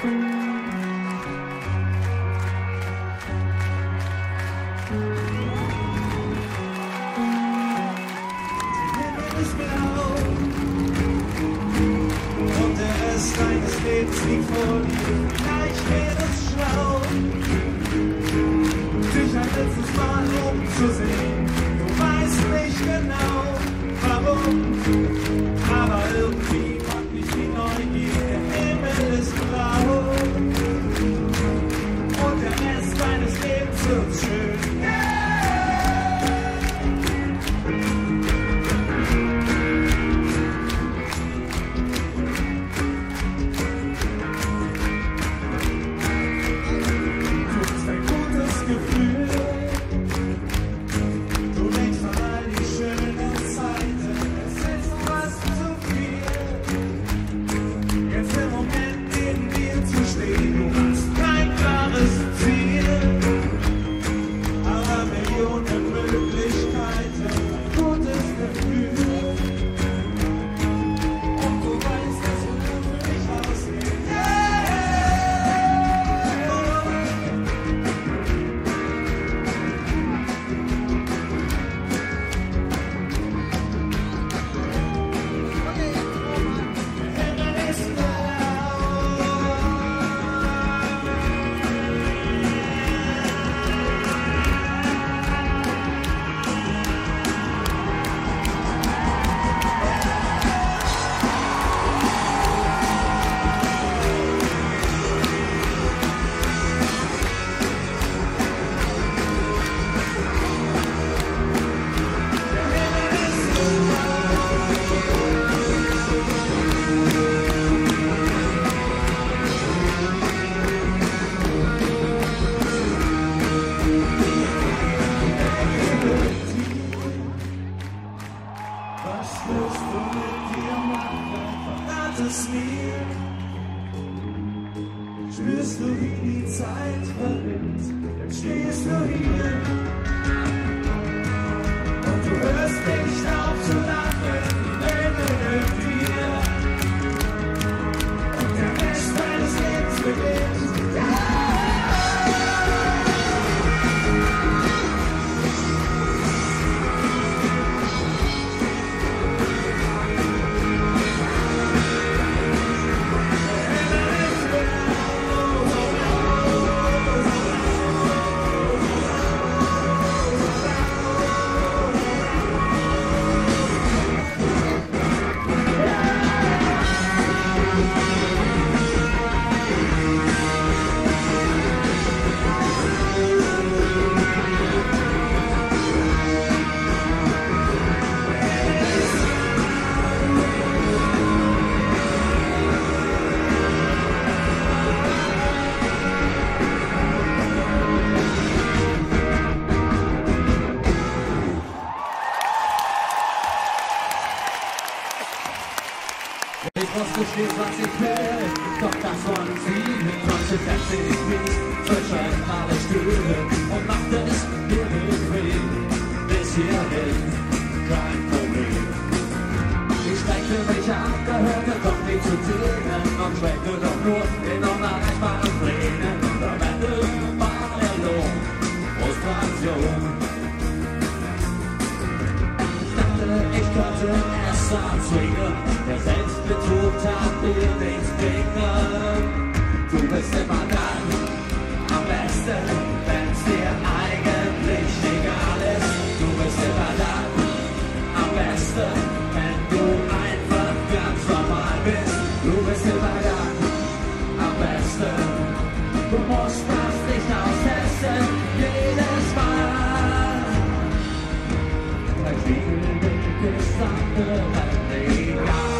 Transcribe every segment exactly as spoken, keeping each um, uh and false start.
Deines Lebens liegt vor dir, vielleicht wäre es schlau, dich ein letztes Mal umzusehen. Du weißt nicht genau, warum, aber irgendwie packt mich die Neugier. Der Himmel ist blau und der Rest deines Lebens wird schön. Yeah! Spürst du, wie die Zeit verrinnt, dann stehst du hier und du hörst nicht auf zu lachen, die Welt gehört dir und der Rest deines Lebens beginnt. Ja! Ich wusste stets, was ich will, doch das wollen sie mit Konsequenz in die Knie, zwischen alle Stühle und machte es mir bequem. Bis hierhin kein Problem. Ich streckte mich ab, gehörte doch nicht zu denen und schmeckte doch nur in unerreichbaren Plänen. Am Ende war der Lohn Frustration. Ich dachte, ich könnte es erzwingen, der Selbstbetrug tat mir nichts bringen. Du bist immer dann am besten, wenn's dir eigentlich egal ist. Du bist immer dann am besten, wenn du einfach ganz normal bist. Du bist immer dann am besten. Du musst das nicht austesten, jedes Mal. Ein Spiegelbild ist anderen egal.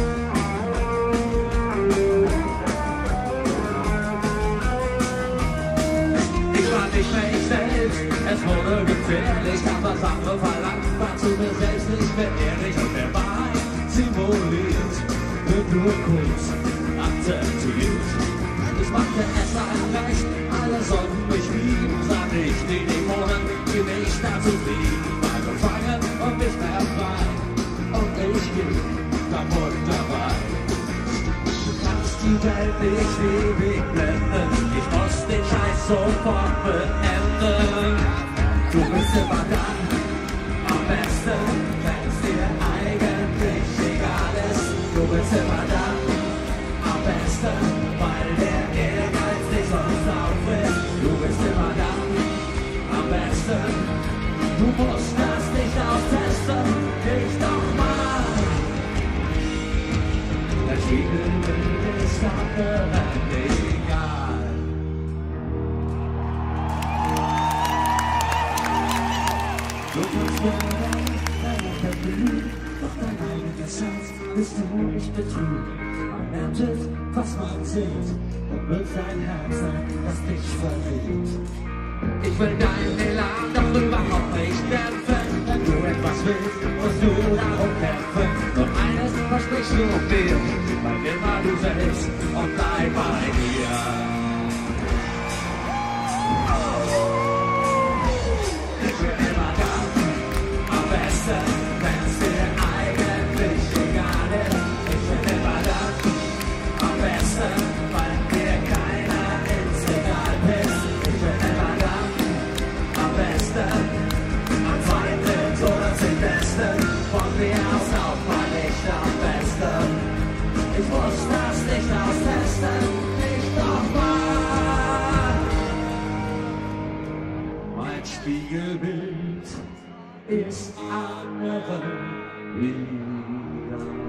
Nicht mehr ich selbst, es wurde gefährlich, hab was andere verlangt, war zu mir selbst nicht mehr ehrlich und der Wahrheit simuliert, wird nur kurz akzeptiert. Ich machte es allen recht, alle sollten mich lieben, sag ich die Dämonen, die mich dazu trieben, war gefangen und nicht mehr frei, und ich ging kaputt dabei. Du kannst die Welt nicht ewig blenden. Ich muss den Scheiß sofort beenden. Du bist immer dann am besten, wenn es dir eigentlich egal ist. Du bist immer dann am besten, weil der Ehrgeiz dich sonst aufwischt. Du bist immer dann am besten. Du musst das nicht austesten, nicht nochmal. Der Spiegelbild ist anderen egal. Du kannst mir dein Lächeln belügen, doch dein eigenes Herz bist du nicht betrügen. Man lernt es, was man sieht, und wird sein Herz sein, das dich verrät. Ich will deinen Elan doch überhaupt nicht kämpfen. Wenn du etwas willst, musst du darum kämpfen. Nur eines versprichst du mir, bleib immer du selbst und bleib bei mir. Ich bin immer dann am besten, wenn es dir eigentlich egal ist. Ich bin immer dann am besten, weil dir keiner ins Regal pisst. Ich bin immer dann am besten, am zweiten oder zehnten, von mir aus auch mal nicht am besten. Ich muss das nicht austesten, nicht nochmal. Mein Spiegelbild ist anderen egal.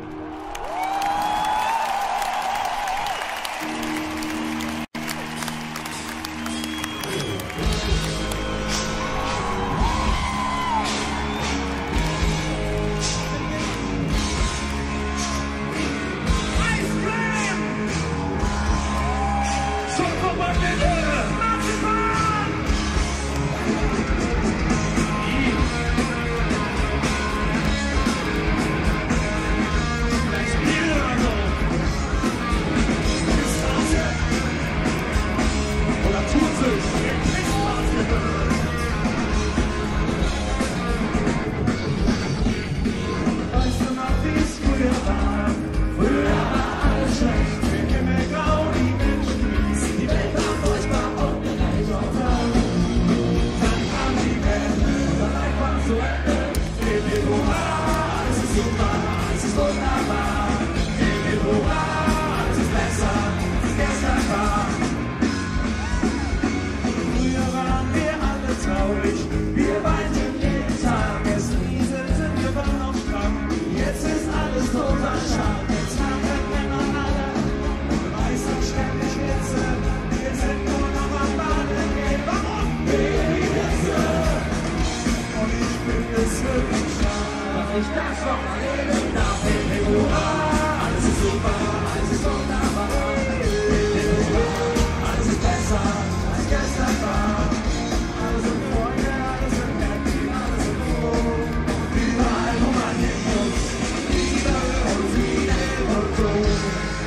Ich das noch erleben darf, hey, hurra, alles ist super, alles ist wunderbar, hey, hurra, alles ist besser, als gestern war, alle sind Freunde, alle sind happy, alle sind froh, überall, wo man hin muss, Liebe und Friede und Tod.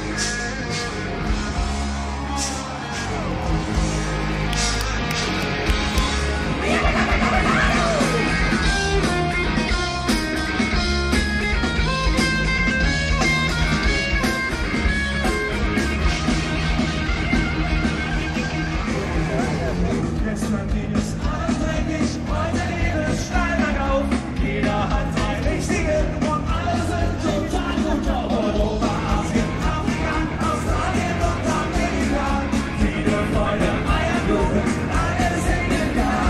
Gestern ging es alles dreckig, heute geht es steil bergauf. Jeder hat ein richtiges und alle sind total gut auf Europa, Asien, Afrika, Australien und Amerika. Friede, Freude, Eierkuchen, alles in den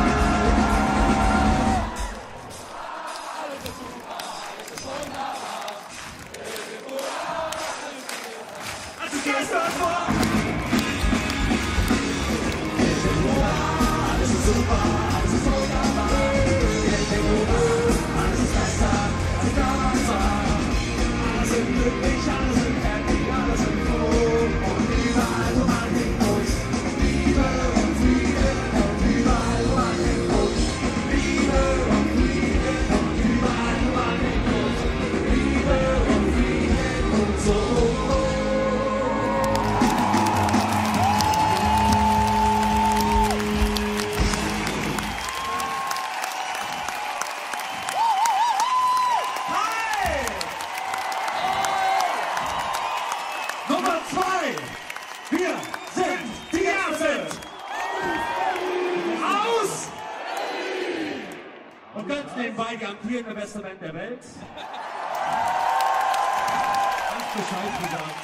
Tag. Alles ist super, alles ist wunderbar. Als es gestern war. Super, alles ist wunderbar, ich bin gut, alles ist besser, als damals war. Alle sind glücklich, alle sind happy, alle sind froh und überall, wo man hin muss, Liebe und Friede und überall, wo man hin muss, Liebe und Friede und überall, wo man hin muss, Liebe und Friede und so. Nummer zwei! amtierende beste Band der Welt. Ganz Bescheid gesagt.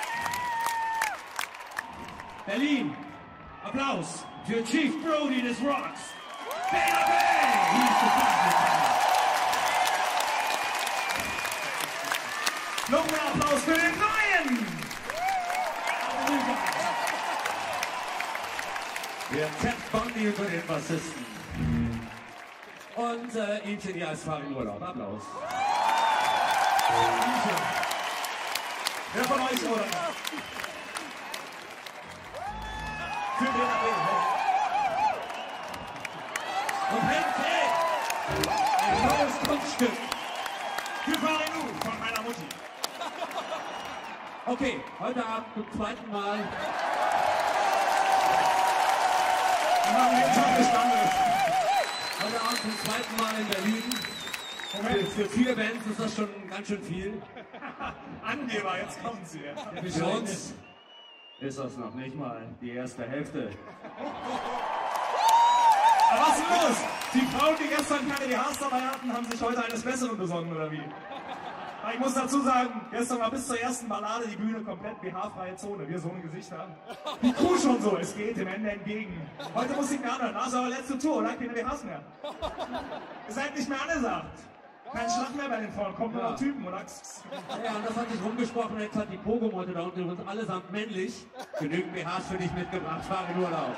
Berlin, Applaus für Chief Brody des Rocks. Bela Bay! He's the Frontman. Noch mehr Applaus für den Neuen! Wir Ted Bundy über den Bassisten. Und äh, Inchen als Fahrradurlaub. Applaus. Wer von euch oder? Für den Abend. Und Hank Hey! Ein neues Kunststück. Für Farinu von meiner Mutti. Okay, heute Abend zum zweiten Mal. Wir machen den Tag des Landes. Heute Abend zum zweiten Mal in Berlin. Moment, für vier Bands ist das schon ganz schön viel. Angeber, jetzt kommen sie. Für uns ist das noch nicht mal die erste Hälfte. Aber was ist denn los? Die Frauen, die gestern keine B Hs dabei hatten, haben sich heute eines Besseren besonnen, oder wie? Aber ich muss dazu sagen, gestern war bis zur ersten Ballade die Bühne komplett B H-freie Zone. Wir so ein Gesicht haben. Die Kuh schon so, es geht dem Ende entgegen. Heute muss ich mir anhören, das ist eure letzte Tour, oder? Keine B Hs mehr. Ihr seid nicht mehr angesagt. Kein Schlag mehr bei den Frauen, kommt nur Ja. noch Typen, oder? Ja, und das hat sich rumgesprochen, jetzt hat die Pogo-Motte da unten uns allesamt männlich genügend B Hs für dich mitgebracht. Fahre in Urlaub.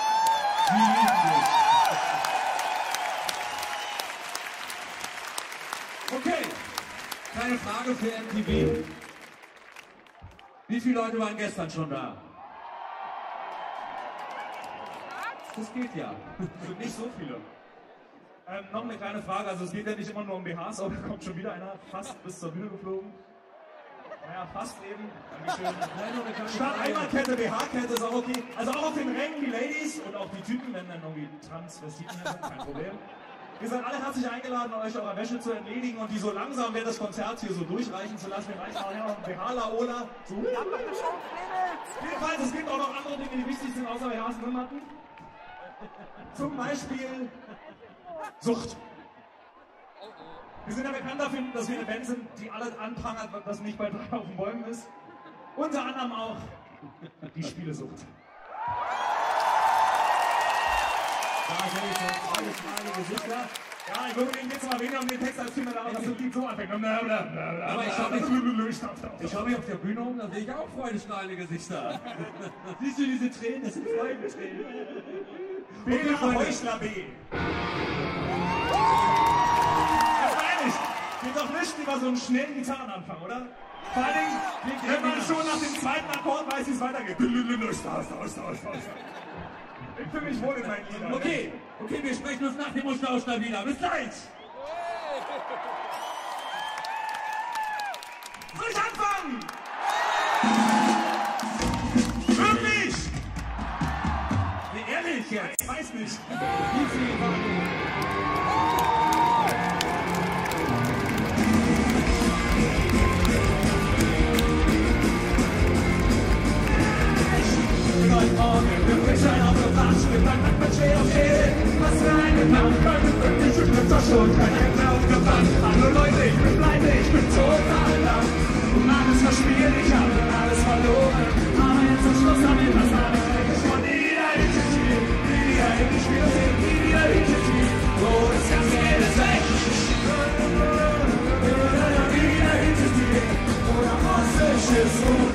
Okay, kleine Frage für M T V. Wie viele Leute waren gestern schon da? Das geht ja. Sind nicht so viele. Ähm, noch eine kleine Frage, also es geht ja nicht immer nur um B Hs, aber da kommt schon wieder einer fast bis zur Bühne geflogen. Naja, fast eben. Dankeschön. Nein, nur eine kleine Statt Frage. Einmalkette, B H-Kette ist auch okay. Also auch auf den Rängen die Ladies und auch die Typen, wenn dann irgendwie Transvestiten hier sind, kein Problem. Ihr seid alle herzlich eingeladen, euch eurer Wäsche zu entledigen und die so langsam während des Konzerts hier so durchreichen zu lassen. Wir reichen auch noch einen B H-Laola. So. Jedenfalls, es gibt auch noch andere Dinge, die wichtig sind, außer B Hs und Nummerten. Zum Beispiel Sucht. Wir sind ja bekannt dafür, dass wir eine Band sind, die alles anprangert, was nicht bei drei auf den Bäumen ist. Unter anderem auch die Spielesucht. Da sehe ich schon alle strahlende Gesichter. Ja, ich glaube, denen geht es mal weniger um den Text, als vielmehr darum, dass das Lied so anfängt. Aber ich schau mich, ich schau mich auf der Bühne um, da sehe ich auch freudestrahlende Gesichter. Siehst du diese Tränen? Das sind Freudentränen. Bela Freunde. Heuchler B. Das meine ich. Geht doch nicht über so einen schnellen Gitarrenanfang, oder? Vor allen Dingen, wenn man schon nach dem zweiten Akkord weiß, wie es weitergeht. Ich fühle mich wohl in meinen Liedern. Okay, okay, wir sprechen uns nach dem Musterauschlag wieder. Bis gleich! Soll ich anfangen? Wirklich? Nee, ehrlich jetzt! Ich weiß nicht. Wie viel war Heute Morgen bin ich ein aufgewacht, gebannt mit mein Schwer auf Schädel. Was für eine Nacht, heute bin ich in der Tasche und kein Ende aufgefangen. Hallo Leute, ich bin pleite, ich bin total lang. Alles verspielt, ich habe alles verloren. Aber jetzt zum Schluss habe ich was anderes von Identity. Identity, Identity, oh, das ganze Geld ist weg. Identity, oder russisches Gut.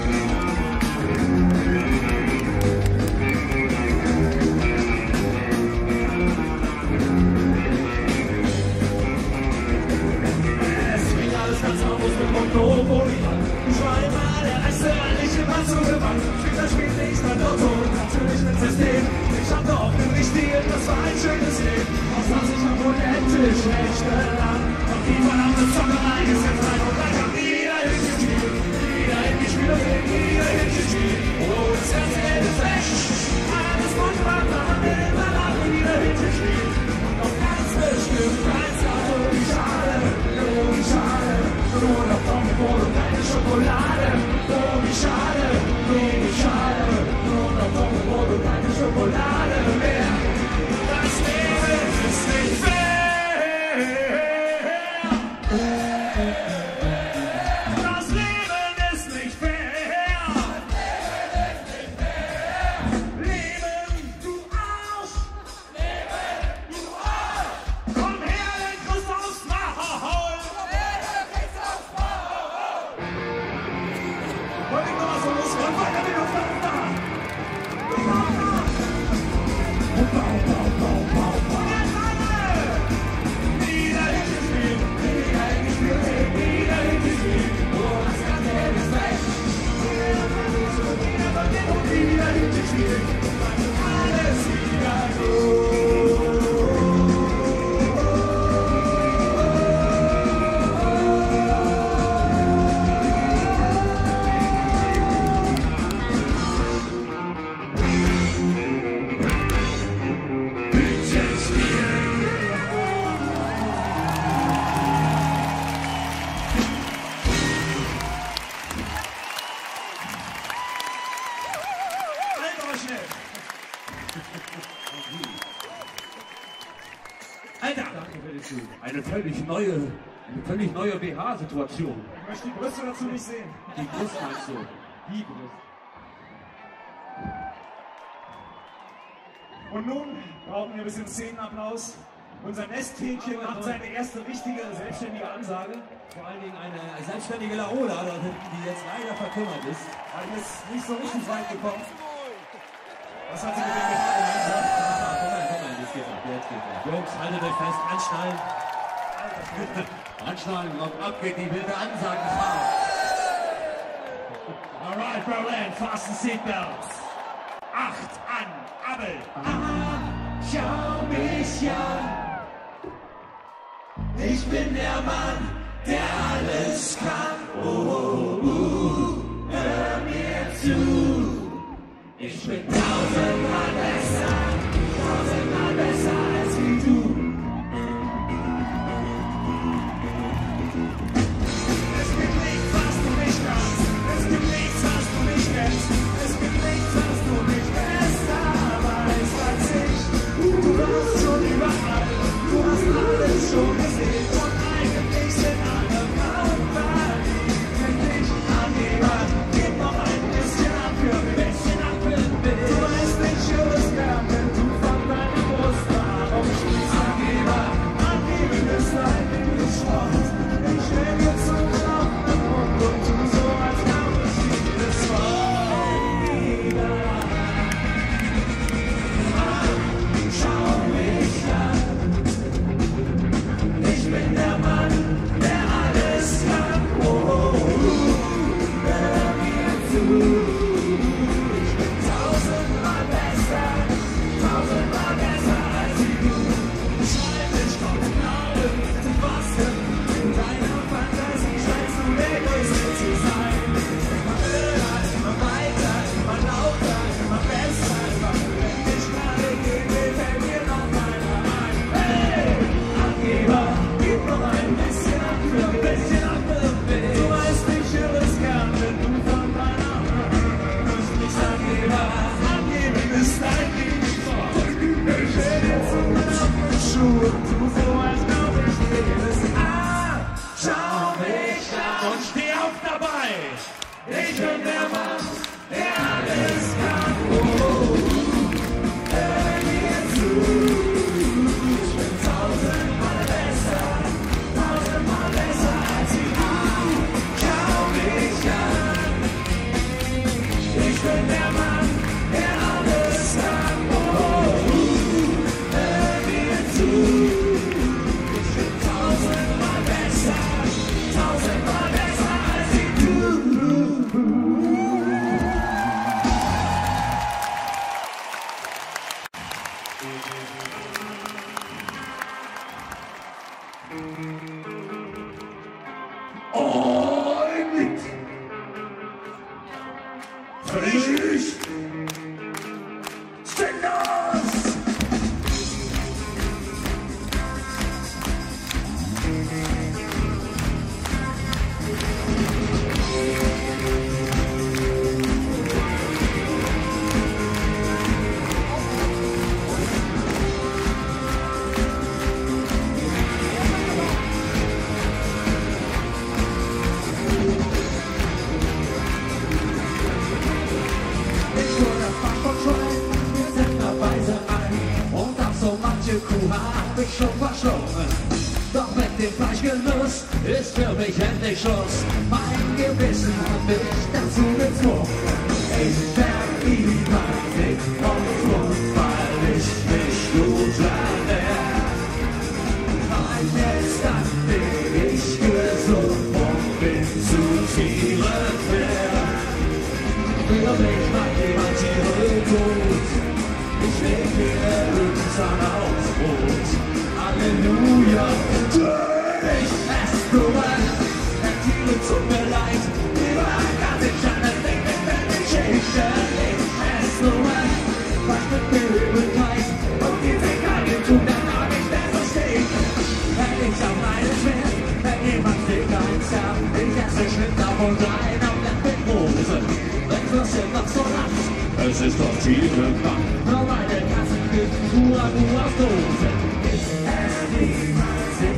Monopoly. Ich war immer der Erste, weil ich immer zugewandt. Später spielte ich dann Lotto und natürlich mit System. Ich hatte auch den richtigen, das war ein schönes Leben. Aus was ich am unendlich schlecht gelernt. Doch die verdammte Zockerei ist jetzt rein und gleich am wieder hingespielt. Wieder in die Spiele, wieder hingespielt. Oh, das ganze Geld ist weg. Alles gut war, aber wir immer nach wieder hingespielt. Und noch ganz bestimmt kein Auto, wie schade, oh, wie schade. Nur noch Tombola und keine Schokolade. Oh, wie schade, oh, wie schade. Nur noch Tombola und keine Schokolade mehr. Das Leben ist nicht fair. Eine völlig neue, eine völlig neue B H-Situation. Ich möchte die Brüste dazu nicht sehen. Die Brust meinst du? Die Brust. Und nun brauchen wir ein bisschen Szenenapplaus. Unser Nesthähnchen macht seine erste richtige selbstständige Ansage. Vor allen Dingen eine selbstständige Laola, die jetzt leider verkümmert ist. Weil die ist nicht so richtig weit gekommen. Was hat sie mit dem gefallen? Komm mal, komm mal, das geht ab, jetzt geht ab. Jungs, haltet euch fest, anschnallen. Anschnallen und ab geht die wilde Ansagenfahrt. Alright, Berlin, fasten Seatbelts. Acht an, Abel. Ah, schau mich an. Ich bin der Mann, der alles kann. Oh, oh, oh, hör mir zu. Ich bin tausendmal besser, tausendmal besser als wie du. Es gibt nichts, was du nicht kannst. Es gibt nichts, was du nicht kennst. Es gibt nichts, was du nicht besser weißt als ich. Du warst schon überall, du hast alles schon gesehen. Und eigentlich sind alle Frauen verliebt. Wenn ich Angeber, gib noch ein bisschen ab für mich. Du weißt nicht, was gern, wenn du von deiner Brust warum schließt. Angeber, angeben ist ein Sport. Ich will dir zum laufenden Mund und tu so, als gab es jedes Wort. Ah, schau mich an. Ich bin der Mann, der alles kann. Oh, oh, oh. Hör mir zu. Tausendmal besser, tausendmal besser als du. Schreib dich vom Glauben, du Boston. In deiner Fantasie scheinst du der Größte zu sein. Immer höher, immer weiter, immer lauter, immer besser. Immer wenn ich gerade gehe, fällt mir noch einer ein. Hey, Angeber, gib noch ein bisschen ab für ein bisschen ab für mich. Du weißt, ich höre es gern, wenn du von deiner Brust nicht Angeber. Ist ein Sport. Ich will jetzt auf den Schuh und tu so, als glaub ich jedes. Ah, schau mich an und steh auf dabei. Ich bin der Mann, der alles kann. Oh, oh, oh. Hör mir zu. Ich bin tausendmal besser, tausendmal besser als du. Schau mich an. Ich bin der Mann, der alles kann. Oh, oh, hör mir zu. Ich bin tausendmal besser, tausendmal besser als du. Und völlig sinnlos! Kuh hab ich schon verschlungen. Doch mit dem Fleischgenuss ist für mich endlich Schluss. Mein Gewissen hat mich dazu gezwungen. Ich werd niemand nicht vom Grund, weil ich mich gut ernähr. Mein Gestern bin ich gesund und bin zu Tieren fair. Für mich macht jemand Tiere tot. Ich leg hier irgendwann aufs Brot. Halleluja, ich ess nur der Tiere tut mir leid. Lieber kann ich an den Ding mit der Geschichte. Ich ess nur was mit Berühmtheit. Und die Finger, die tun dann auch nicht mehr verstehen. Wenn ich auf meine Schwert, wenn jemand Finger ins Jahr. Ich esse Schnitt auf und rein auf der Hose. Wenn Würstchen noch so lacht. Es ist doch Tierenkraft. Nur meine Kassen gibt Hua, Hua auf Dose. Ich esse niemals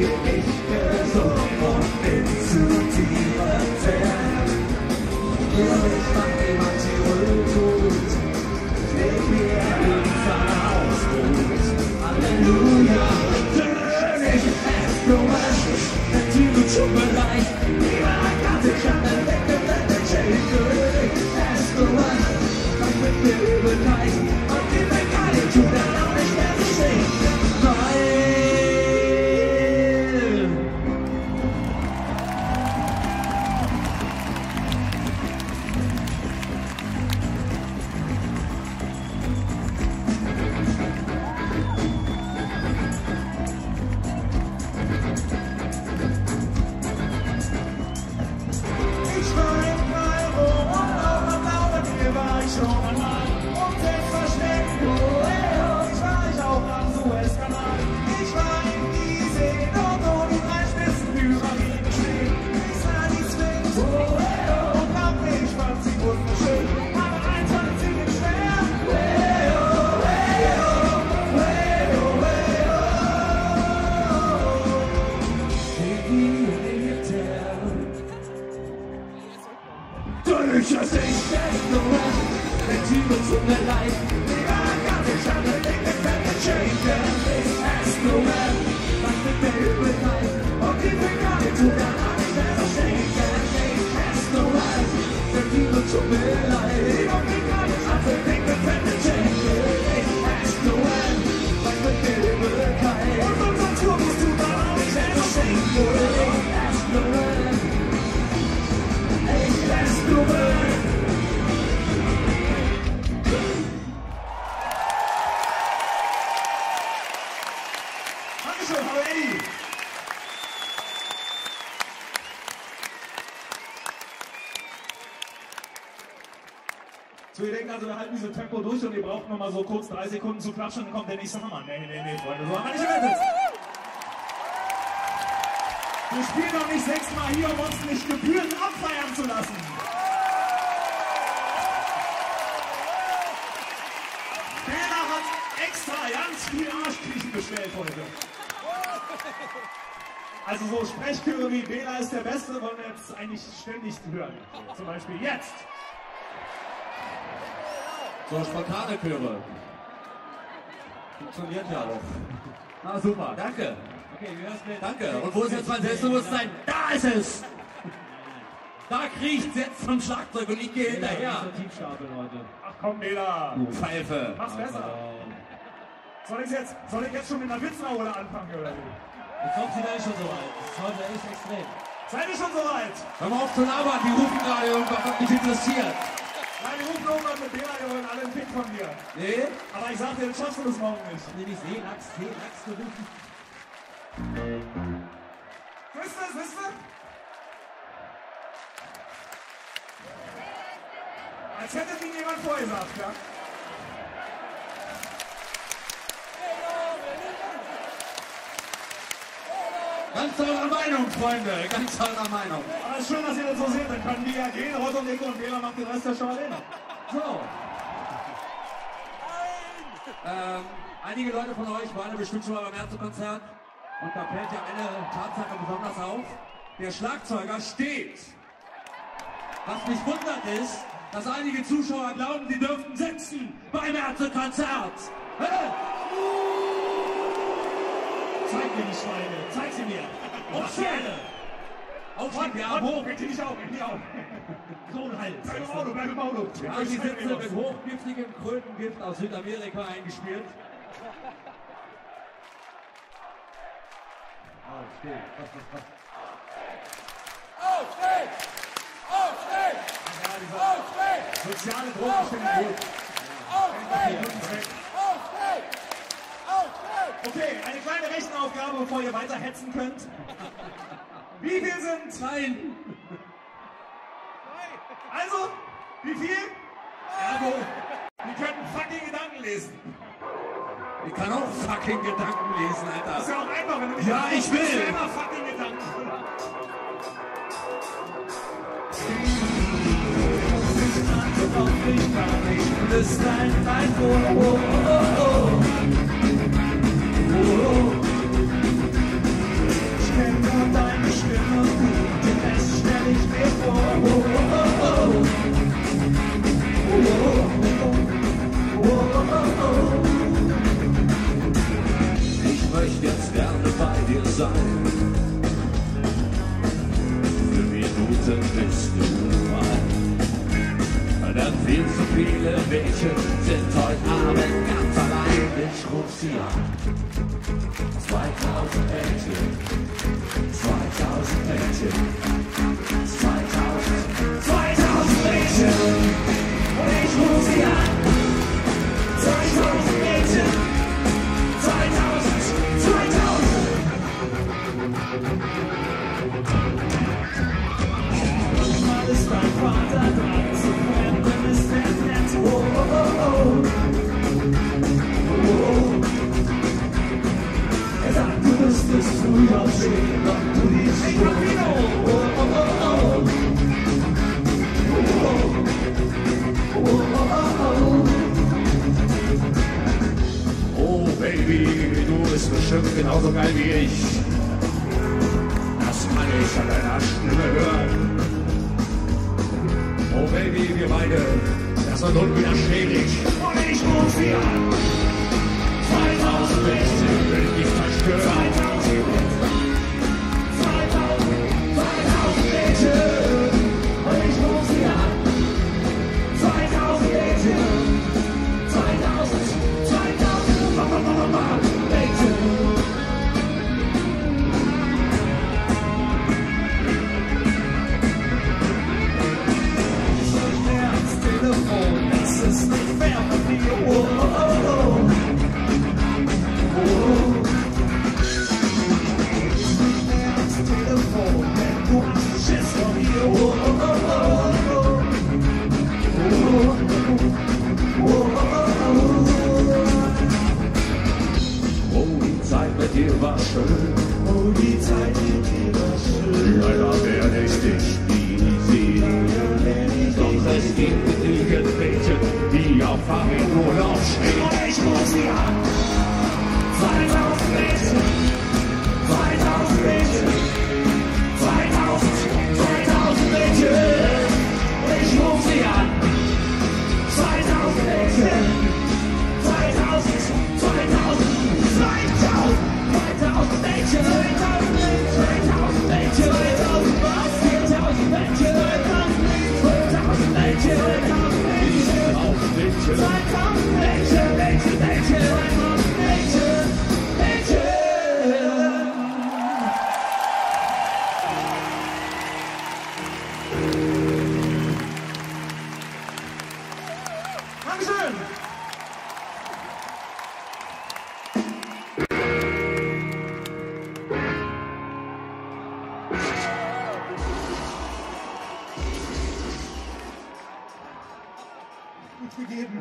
ich gesund und bin zu tief entfernt. Ja, ich mach mir manche gut, leg mir ins Ausruht. Halleluja, denn ich es gemeint, der Typ tut mir leid. Ja, Gott, ich hab ne Decke, der Chain durch, es gemeint, was mit mir Übelkeit und die Bekannte tut dann auch nicht mehr zu sehen. So, ihr denkt also, wir halten dieses Tempo durch und ihr braucht noch mal so kurz drei Sekunden zu klatschen, dann kommt der nächste Hammer. Nee, nee, nee, Freunde, so haben wir nicht erwartet. Wir spielen doch nicht sechsmal hier, um uns nicht gebührend abfeiern zu lassen. Bela hat extra ganz viel Arschkriechen bestellt heute. Also so Sprechchöre wie Bela ist der Beste, wollen wir jetzt eigentlich ständig hören. Zum Beispiel jetzt. So spontane Chöre. Funktioniert ja auch. Na super. Danke. Okay, wie wär's mit? Danke. Und wo ist jetzt mein Selbstbewusstsein? Da ist es! Da kriecht jetzt vom Schlagzeug und ich gehe hinterher. Ach komm, Bela. Du Pfeife. Mach's besser. Soll ich jetzt, soll ich jetzt schon mit einer Witznaule anfangen, oder wie? Ich glaube, Sie sind schon so weit. Das ist heute echt extrem. Seid ihr schon so weit? Hör mal auf zu labern, die rufen gerade irgendwas, was mich interessiert. Nein, die rufen irgendwas mit Bela, die wollen alle einen Pick von mir. Nee? Aber ich sag dir, das schaffst du das morgen nicht. Nee, nicht Seelachs, Seelachs gerufen. Wisst ihr, wisst ihr? Als hätte Ihnen jemand vorgesagt, ja? Ganz eurer Meinung, Freunde, ganz eurer Meinung. Aber es ist schön, dass ihr das so seht, dann können die ja gehen, Rott und Nico und Bela macht den Rest der Show alleine. So. Ähm, einige Leute von euch waren ja bestimmt schon mal beim Ärztekonzert und da fällt ja eine Tatsache besonders auf. Der Schlagzeuger steht. Was mich wundert ist, dass einige Zuschauer glauben, sie dürften sitzen beim Ärztekonzert. Zeig mir die Schweine, zeig sie mir. Aufstehen! Aufstehen, ja, hoch! Bitte nicht auf, bitte nicht auf. So ein Hals. Bleib im Auto, bleib im Auto. Ja, die Sitze mit hochgiftigem Krötengift aus Südamerika eingespielt. Aufstehen. Was, was, was? Aufstehen! Aufstehen! Ja, dieser soziale Druck ist schon gut. Aufstehen! Okay, eine kleine Rechenaufgabe, bevor ihr weiter hetzen könnt. Wie viel sind? Nein! Also, wie viel? Ergo, die könnten fucking Gedanken lesen. Ich kann auch fucking Gedanken lesen, Alter. Das ist ja auch einfach, wenn du mich Ja, ich will. selber fucking Gedanken. Ich kann nicht flüstern, nein, oh, oh, oh, oh. Oh, oh. sein. Für Minuten bist du frei. Denn viel zu viele Mädchen sind heute Abend ganz allein. Ich ruf sie an. zweitausend Mädchen, zweitausend Mädchen, zweitausend, zweitausend Mädchen. Und ich ruf sie an. zweitausend Mädchen, zweitausend, zweitausend. Manchmal ist dein Vater da, zu fremden ist der nett. Oh, oh, oh, oh. Oh, oh. Er sagt, du bist es früh aufstehen, doch du liebst mich noch wieder. Oh, oh, oh, oh. Oh, oh, oh, oh. Oh Baby, du bist bestimmt genauso geil wie ich. Das kann ich an deiner Stimme hören. Oh Baby, wir beide, das wird unwiderstehlich. Und ich ruf sie an. zweitausend Mädchen will ich dich zerstören. zweitausend, zweitausend, zweitausend Mädchen. Und ich ruf sie an. zweitausend Mädchen. zweitausend, zweitausend Mädchen. Telefon, das ist nicht fair von dir. Oh, oh, oh, oh. Oh. Das Telefon, wenn du hast Schiss von mir. Oh, oh, oh, oh. Oh, oh, oh. Oh, die Zeit mit dir war schön. Oh, die Zeit mit dir war schön. Leider werde ich dich nie sehen. Doch es gibt genügend Mädchen, die auf Fahrradurlaub stehen. Und ich ruf sie an. zweitausend Mädchen, zweitausend Mädchen, zweitausend, zweitausend Mädchen. Und ich ruf sie an. zweitausend Mädchen, zweitausend, zweitausend, zweitausend, zweitausend Mädchen, zweitausend Mädchen, zweitausend was? viertausend Mädchen, zweitausend Mädchen, zweitausend Mädchen, Mädchen, Mädchen, Mädchen, Mädchen. Dankeschön. Gut gegeben.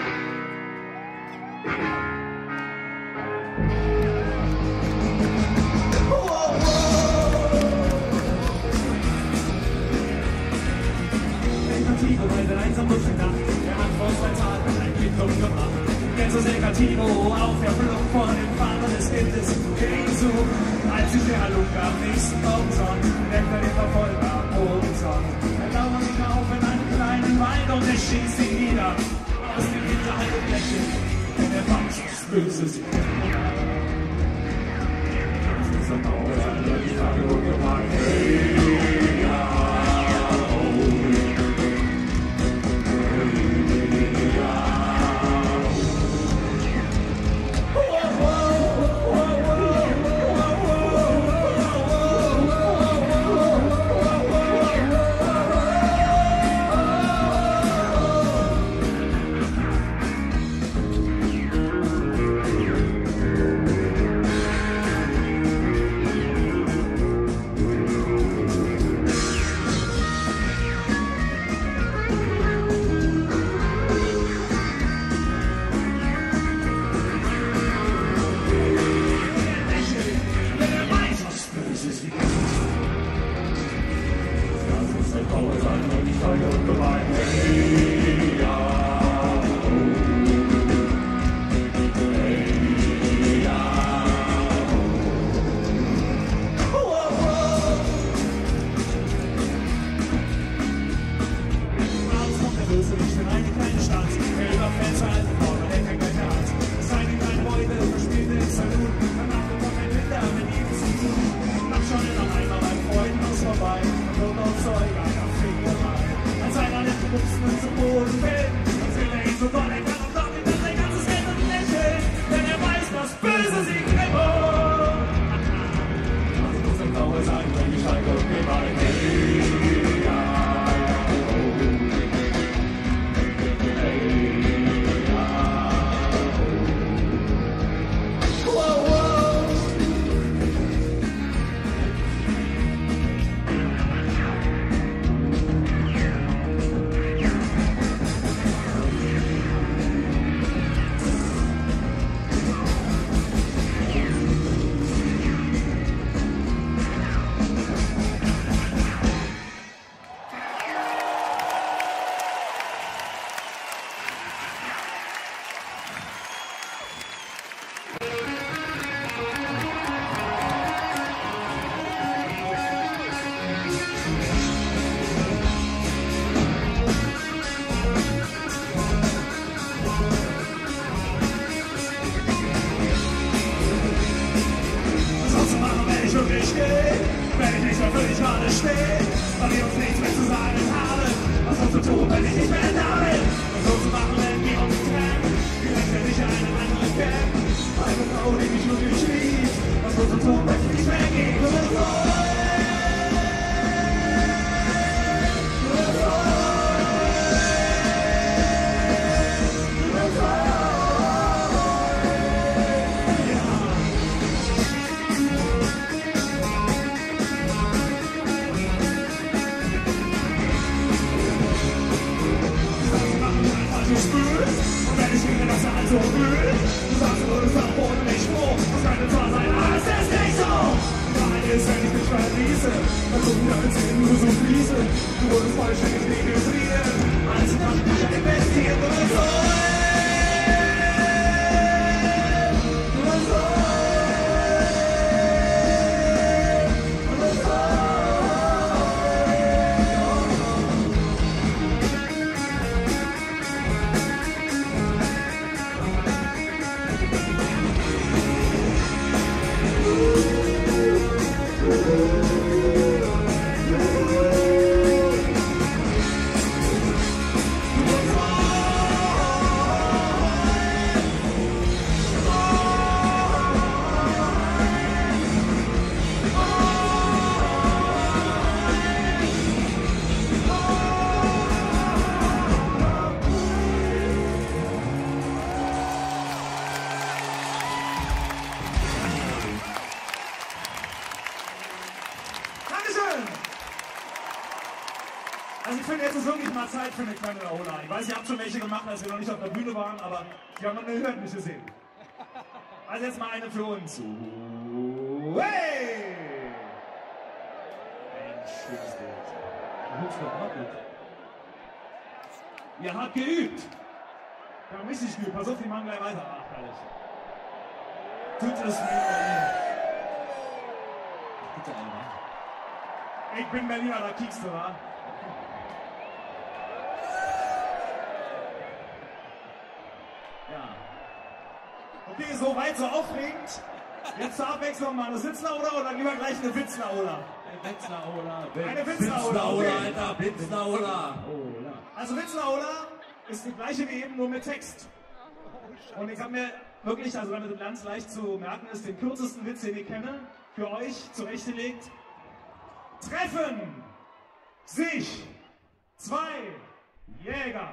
Negativo, weil der einsam durchgedacht, der hat vor zwei Tagen ein Kind umgebracht. Jetzt ist Negativo auf der Flucht vor dem Vater des Kindes, der ihn sucht. Als sich der Halunke am nächsten Morgen sah, denkt er den Verfolger am Boden sah. Er lauert ihn auf in einem kleinen Wald und er schießt ihn nieder. Aus dem Hinterhalt und lächelt, denn er fand das Böse sie. Das ist ein Auge, die Tage und gemacht. Seine kleinen Beute verspielt den Salut, danach bekommt ein Winter mit ihm zu tun. schon richtig, wenn ich nicht mehr für dich gerade stehe, weil wir uns nichts mehr zu sagen haben. Was sollst du tun, wenn ich nicht mehr da bin? Was sollst du machen, wenn wir uns trennen? Vielleicht werde ich eine andere kennen, eine Frau, die mich wirklich liebt. Was sollst du tun, wenn ich nicht mehr gehe? Du bist so. So fühlt. Du sagst, du würdest auch ohne mich froh. Das könnte zwar sein, aber es ist nicht so. Die Wahrheit ist, wenn ich mich verließe, dann gucken deine Zähne nur so fließen. Du würdest vollständig registrieren. Alles in Taschentücher investieren. Du bist so. Du bist so. Du bist so. Also ich finde, jetzt ist wirklich mal Zeit für eine kleine Ola. Ich weiß, ihr habt schon welche gemacht, als wir noch nicht auf der Bühne waren, aber die haben noch eine Hürden nicht gesehen. Also jetzt mal eine für uns. Hey! Ein schönes Bild. Du hüpfst doch auch mit. Ihr habt geübt. Wir haben richtig geübt. Pass auf, die machen gleich weiter. Ach, herrlich. Tut es mir. Bitte einmal. Ich bin Berliner, da kiekst du, wa? Ja. Okay, so weit, so aufregend. Jetzt zur Abwechslung mal eine Sitzler-Ola oder lieber gleich eine Witzler-Ola? Eine Witzler-Ola. Eine Witzler-Ola, okay. Alter, Witzler-Ola. Also Witzler-Ola ist die gleiche wie eben, nur mit Text. Und ich habe mir wirklich, also damit es ganz leicht zu merken ist, den kürzesten Witz, den ich kenne, für euch zurechtgelegt. Treffen sich zwei Jäger.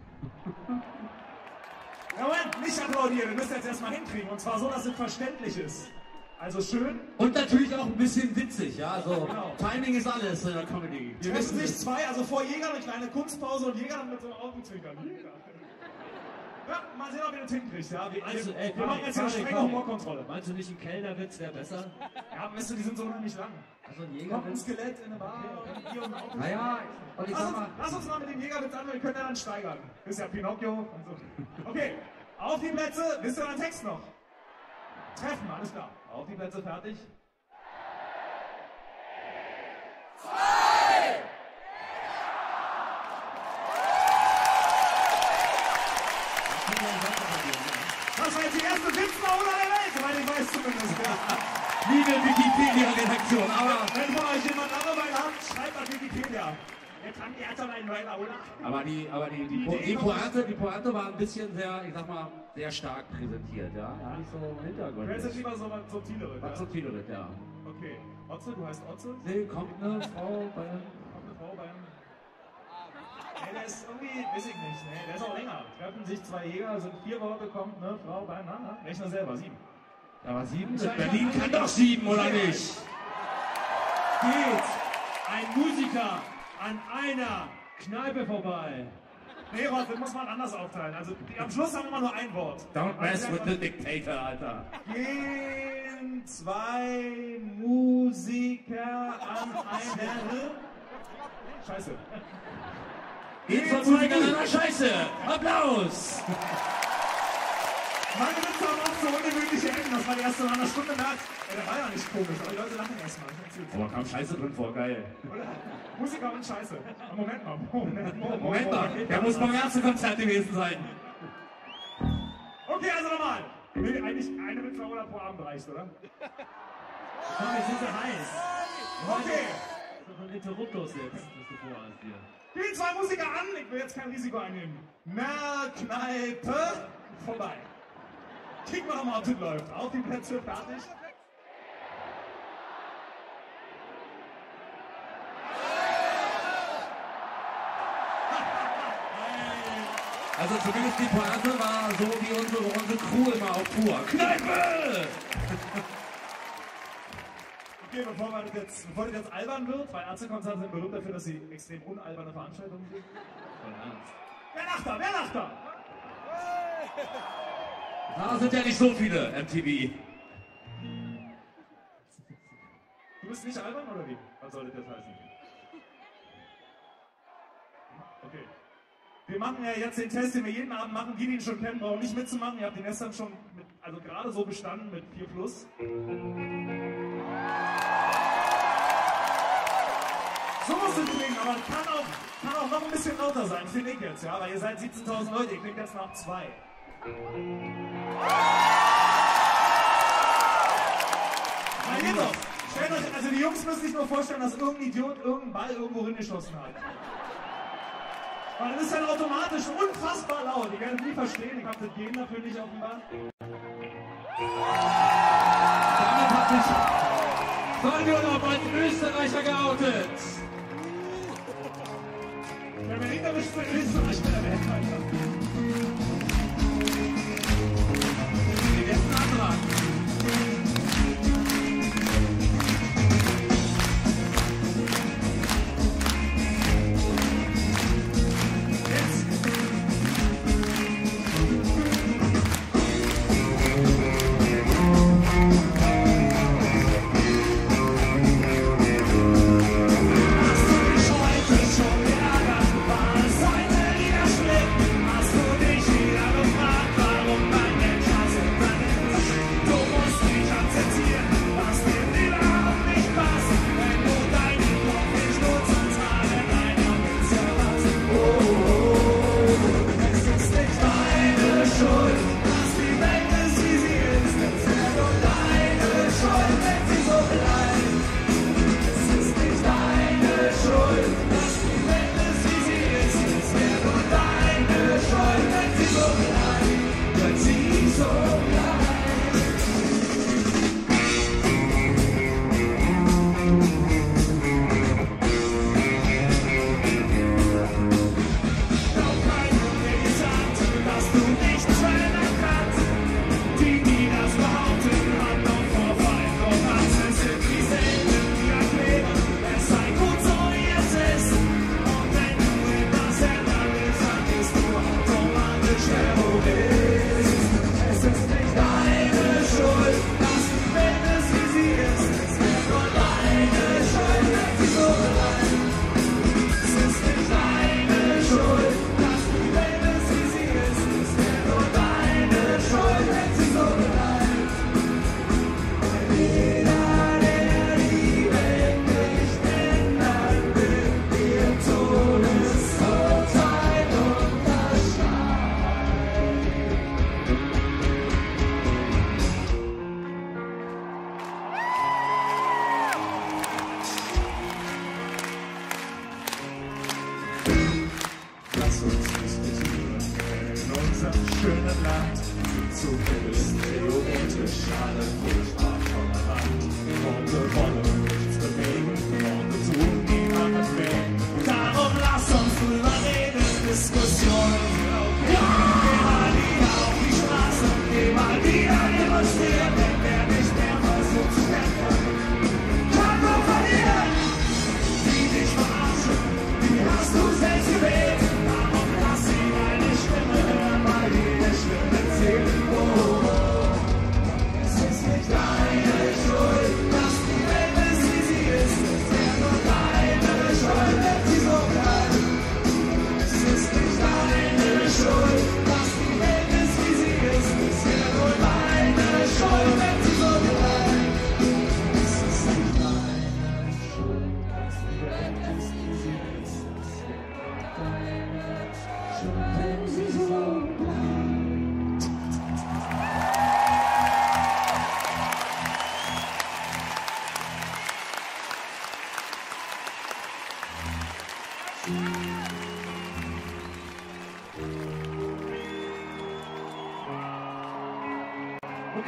Ja, Moment, nicht applaudieren, wir müssen jetzt erstmal hinkriegen. Und zwar so, dass es verständlich ist. Also schön. Und natürlich auch ein bisschen witzig, ja. Also Genau. Timing ist alles in der Comedy. Wir Treffen wissen sich es. zwei, also vor Jägern eine kleine Kunstpause und Jäger mit so einem Augenzwinkern. Jäger. Ja, mal sehen, ob ihr das hinkriegt, ja. Wir, Also, wir, ey, wir machen jetzt eine Karin, strenge Karin. Humorkontrolle. Meinst du nicht, ein Kellnerwitz wäre besser? Ja, weißt du, die sind so unheimlich lang. Also ein Kommt ein Jägerwitz? Skelett in eine Bar und hier und Auto. Naja, und ich Lass sag uns, mal, lass uns mal mit dem Jägerwitz an, wir können ja dann steigern. Ist ja Pinocchio und so. Okay, auf die Plätze, wisst ihr den Text noch? Treffen, alles klar. Auf die Plätze, fertig. Das war jetzt die erste Witzler-Ola der Welt, soweit ich weiß zumindest. Ja. liebe Wikipedia-Redaktion, aber... Wenn von euch jemand Langeweile hat, schreibt an Wikipedia. Jetzt haben die Eltern einen Weiler, oder? Aber die, aber die, die, die, die, Pointe, die Pointe war ein bisschen sehr, ich sag mal, sehr stark präsentiert, ja. ja. Nicht so im Hintergrund. Du hättest jetzt lieber so was Subtileres, Was ja? subtileres, ja. Okay. Otze, du heißt Otze? Nee, kommt eine Frau bei... Kommt eine Frau beim... Nee, der ist irgendwie, weiß ich nicht, nee, der ist auch länger. Treffen sich zwei Jäger, sind vier Worte, kommt eine Frau beieinander. Rechne selber, sieben. Aber sieben? Berlin kann doch sieben, oder nicht? Geht ein Musiker an einer Kneipe vorbei. Nee, Rod, das muss man anders aufteilen. Also die, am Schluss haben wir immer nur ein Wort. Don't Also, mess sagt with man, the dictator, Alter. Gehen zwei Musiker an eine... Scheiße. Geht von Musiker an einer Scheiße. Applaus! Meine Witze haben oft so ungewöhnliche Enden. Das war die erste nach einer Stunde merkt. Ja, der war ja nicht komisch, aber die Leute lachen erstmal. Aber kam Scheiße drin vor, geil. Oder? Musiker und Scheiße. Ah, Moment mal. Moment, Moment, Moment mal, der muss beim ersten Konzert gewesen sein. Okay, also nochmal. Nee, eigentlich eine Witze oder pro Abend reicht, oder? Komm, jetzt sind sie heiß. Okay. Das ist so ein Interruptus jetzt, was du vorhast hier. Die zwei Musiker an, ich will jetzt kein Risiko einnehmen. Kneipe, vorbei. Kicken wir nochmal, ob das läuft. Auf die Plätze, fertig. Also zumindest die Pointe war so wie unsere, unsere Crew immer auf Tour. Kneipe! Okay, bevor, wir das jetzt, bevor das jetzt albern wird, weil Ärztekonzerte sind berühmt dafür, dass sie extrem unalberne Veranstaltungen sind. Wer lacht da? Wer lacht da? Da sind ja nicht so viele M T V. Du bist nicht albern oder wie? Was soll das jetzt heißen? Okay. Wir machen ja jetzt den Test, den wir jeden Abend machen. Die, die ihn schon kennen, brauchen nicht mitzumachen. Ihr habt den gestern schon, mit, also gerade so bestanden mit vier plus. So muss es klingen, aber kann auch, kann auch noch ein bisschen lauter sein, finde ich jetzt, ja, weil ihr seid siebzehntausend Leute, ihr klingt jetzt nach zwei. Na geht doch! Stellt euch, also die Jungs müssen sich nur vorstellen, dass irgendein Idiot irgendeinen Ball irgendwo hingeschossen hat. Weil das ist dann automatisch unfassbar laut, ihr werdet nie verstehen, ich hab das Gen dafür nicht offenbar. Damit hat sich Sonderurlaub als Österreicher geoutet. Der berlinerische Österreicher der Welt, Alter. Den ersten Antrag. Hast du dich wieder gefragt, warum mein Mensch so brennt?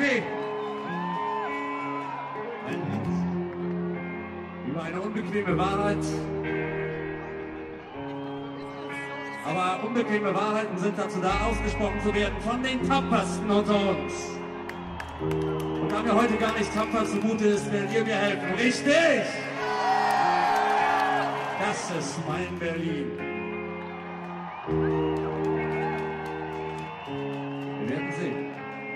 Okay. Über eine unbequeme Wahrheit. Aber unbequeme Wahrheiten sind dazu da, ausgesprochen zu werden von den Tapfersten unter uns. Und da mir heute gar nicht tapfer zumute ist, werdet ihr mir helfen. Richtig! Das ist mein Berlin. Wir werden sehen.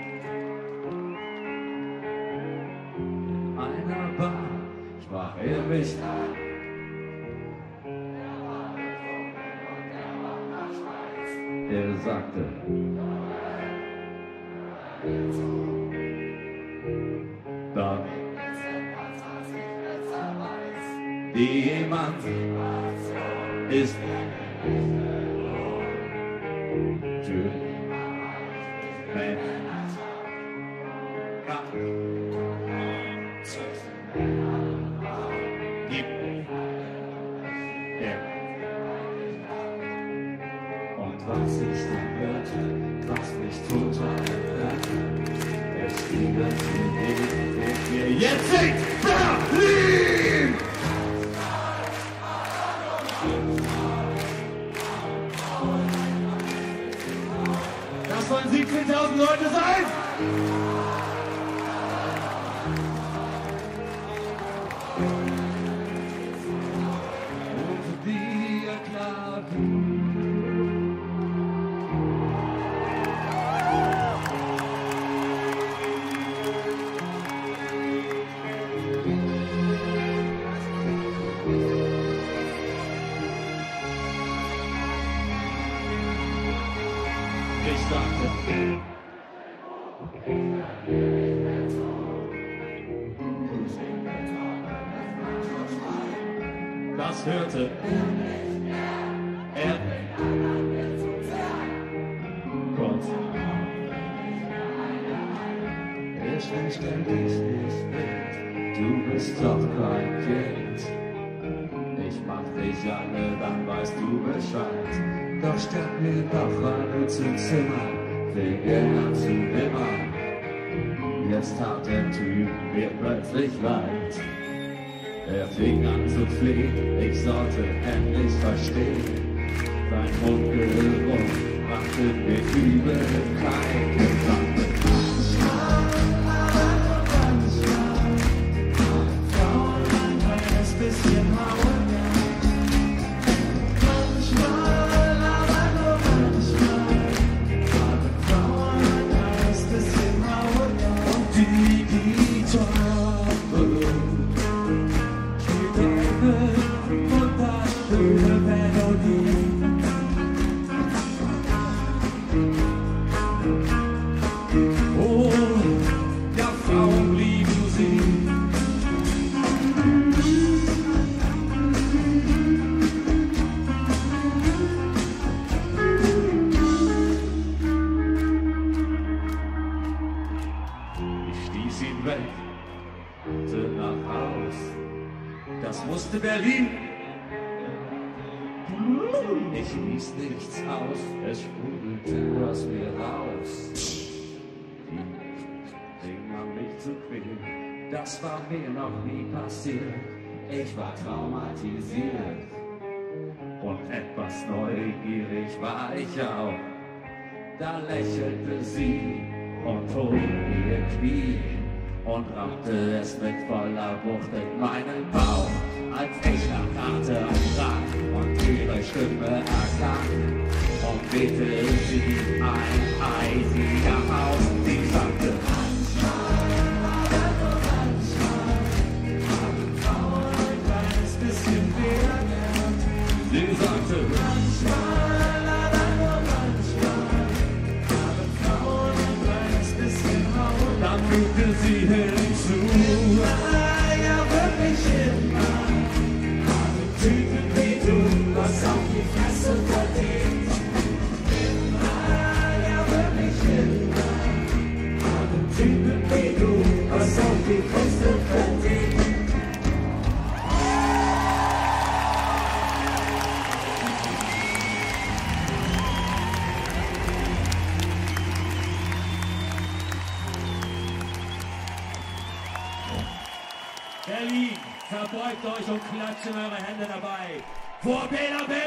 In einer Bar sprach er mich an. Er sagte, dann jemand ist für Mensch. Gibt er. Und was ich dann hörte, was mich total hörte, es spiegelt mir jetzt singt Berlin! Das sollen siebzehntausend Leute sein! Und wir klagen. Ich sagte, das hörte er. Gott, ich stell dich nicht mit, du bist doch kein Kind. Ich mach dich alle, dann weißt du Bescheid. Doch statt mir doch eine zum Zimmer, wegen an zu nimmer. Jetzt tat der Typ mir plötzlich leid. Er fing an zu flehen, ich sollte endlich verstehen. Sein Mundgeruch machte mir Übelkeit. Sagte, nach Haus. Das musste Berlin. Ich ließ nichts aus, es sprudelte aus mir raus. Die fing an mich zu quälen, das war mir noch nie passiert. Ich war traumatisiert und etwas neugierig war ich auch. Da lächelte sie und hob ihr Knie und rammte es mit voller Wucht in meinen Bauch, als ich erkannte und trank und ihre Stimme erklang und wehte sie ein eisiger Haus. Sie sagte, manchmal, aber manchmal haben Frauen ein kleines bisschen Wert. Sie sagte, manchmal, aber nur manchmal haben Frauen ein kleines bisschen Haut. Dann fügte sie hinzu, ja wirklich immer, haben Typen wie du was auf die Fresse verdient. Immer, ja wirklich immer. verbeugt euch und klatscht in eure Hände dabei. Vor B L B!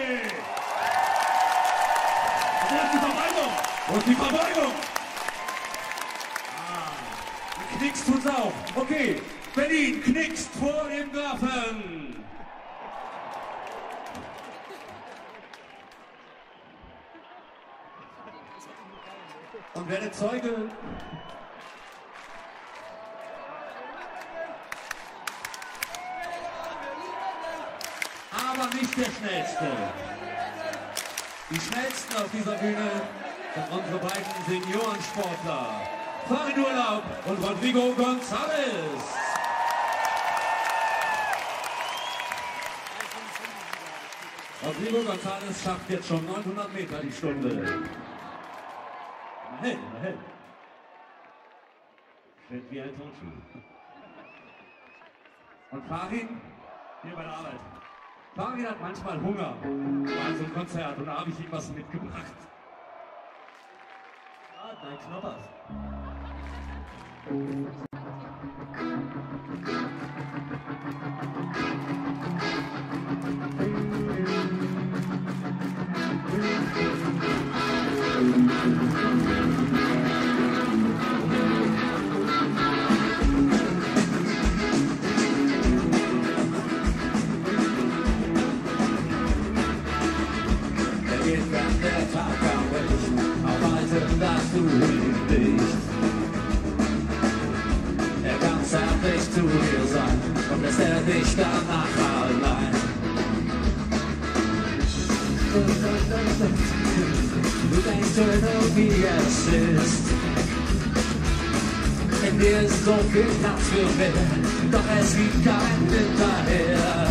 Und jetzt die Verbeugung! Und die Verbeugung! Ah, Knicks tut's auch. Okay, Berlin knickst vor dem Grafen. Und werde Zeuge. Aber nicht der Schnellste. Die Schnellsten auf dieser Bühne sind unsere beiden Seniorensportler. Farin Urlaub und Rodrigo González. Rodrigo González schafft jetzt schon neunhundert Meter die Stunde. Immerhin, immerhin. Steht wie ein Turnschuh. Und Farin, hier bei der Arbeit. Farin hat manchmal Hunger bei so einem Konzert und da habe ich ihm was mitgebracht. Ah, dein Knoppers. Der Tag am Licht, auf Weise, dass du ihn nicht. Er kann zärtlich zu dir sein und lässt er dich danach allein. Du denkst heute, wie es ist. In dir ist so viel Platz für mich, doch es gibt kein Hinterher.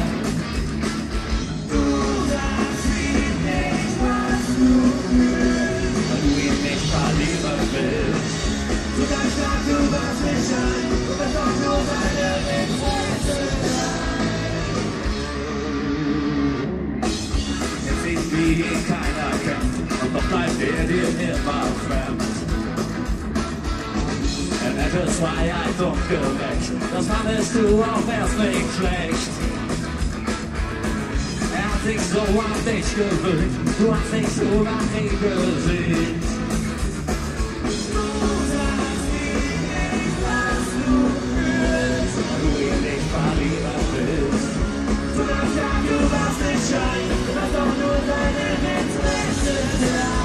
Wenn du ihn nicht verlieren willst, so ganz stark, du warst nicht ein, du bist doch nur seine Interesse. Jetzt sieht, wie ihn keiner kennt, und doch bleibt er dir immer fremd. Er nennt es Freiheit und gerecht, das fandest du auch erst nicht schlecht. Sich so an dich gewöhnt, du hast dich so nach ihm gesehen. Du sagst ihm nicht, was du fühlst, wenn du ihn nicht verlieren willst. Du darfst sagen, du warst nicht schein, du hast doch nur deine Interesse sein.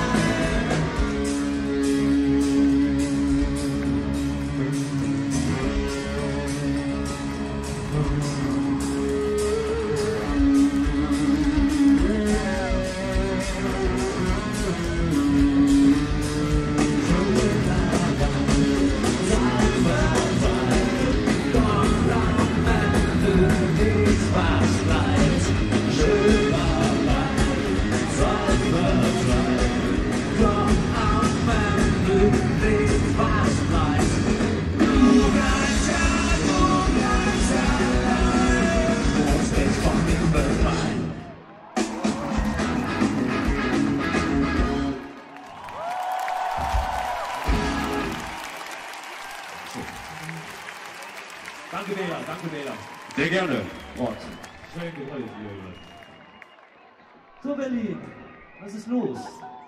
Danke, Wähler, danke, Wähler. Sehr gerne, Rod. Schön geholfen, Junge. So, Berlin, was ist los?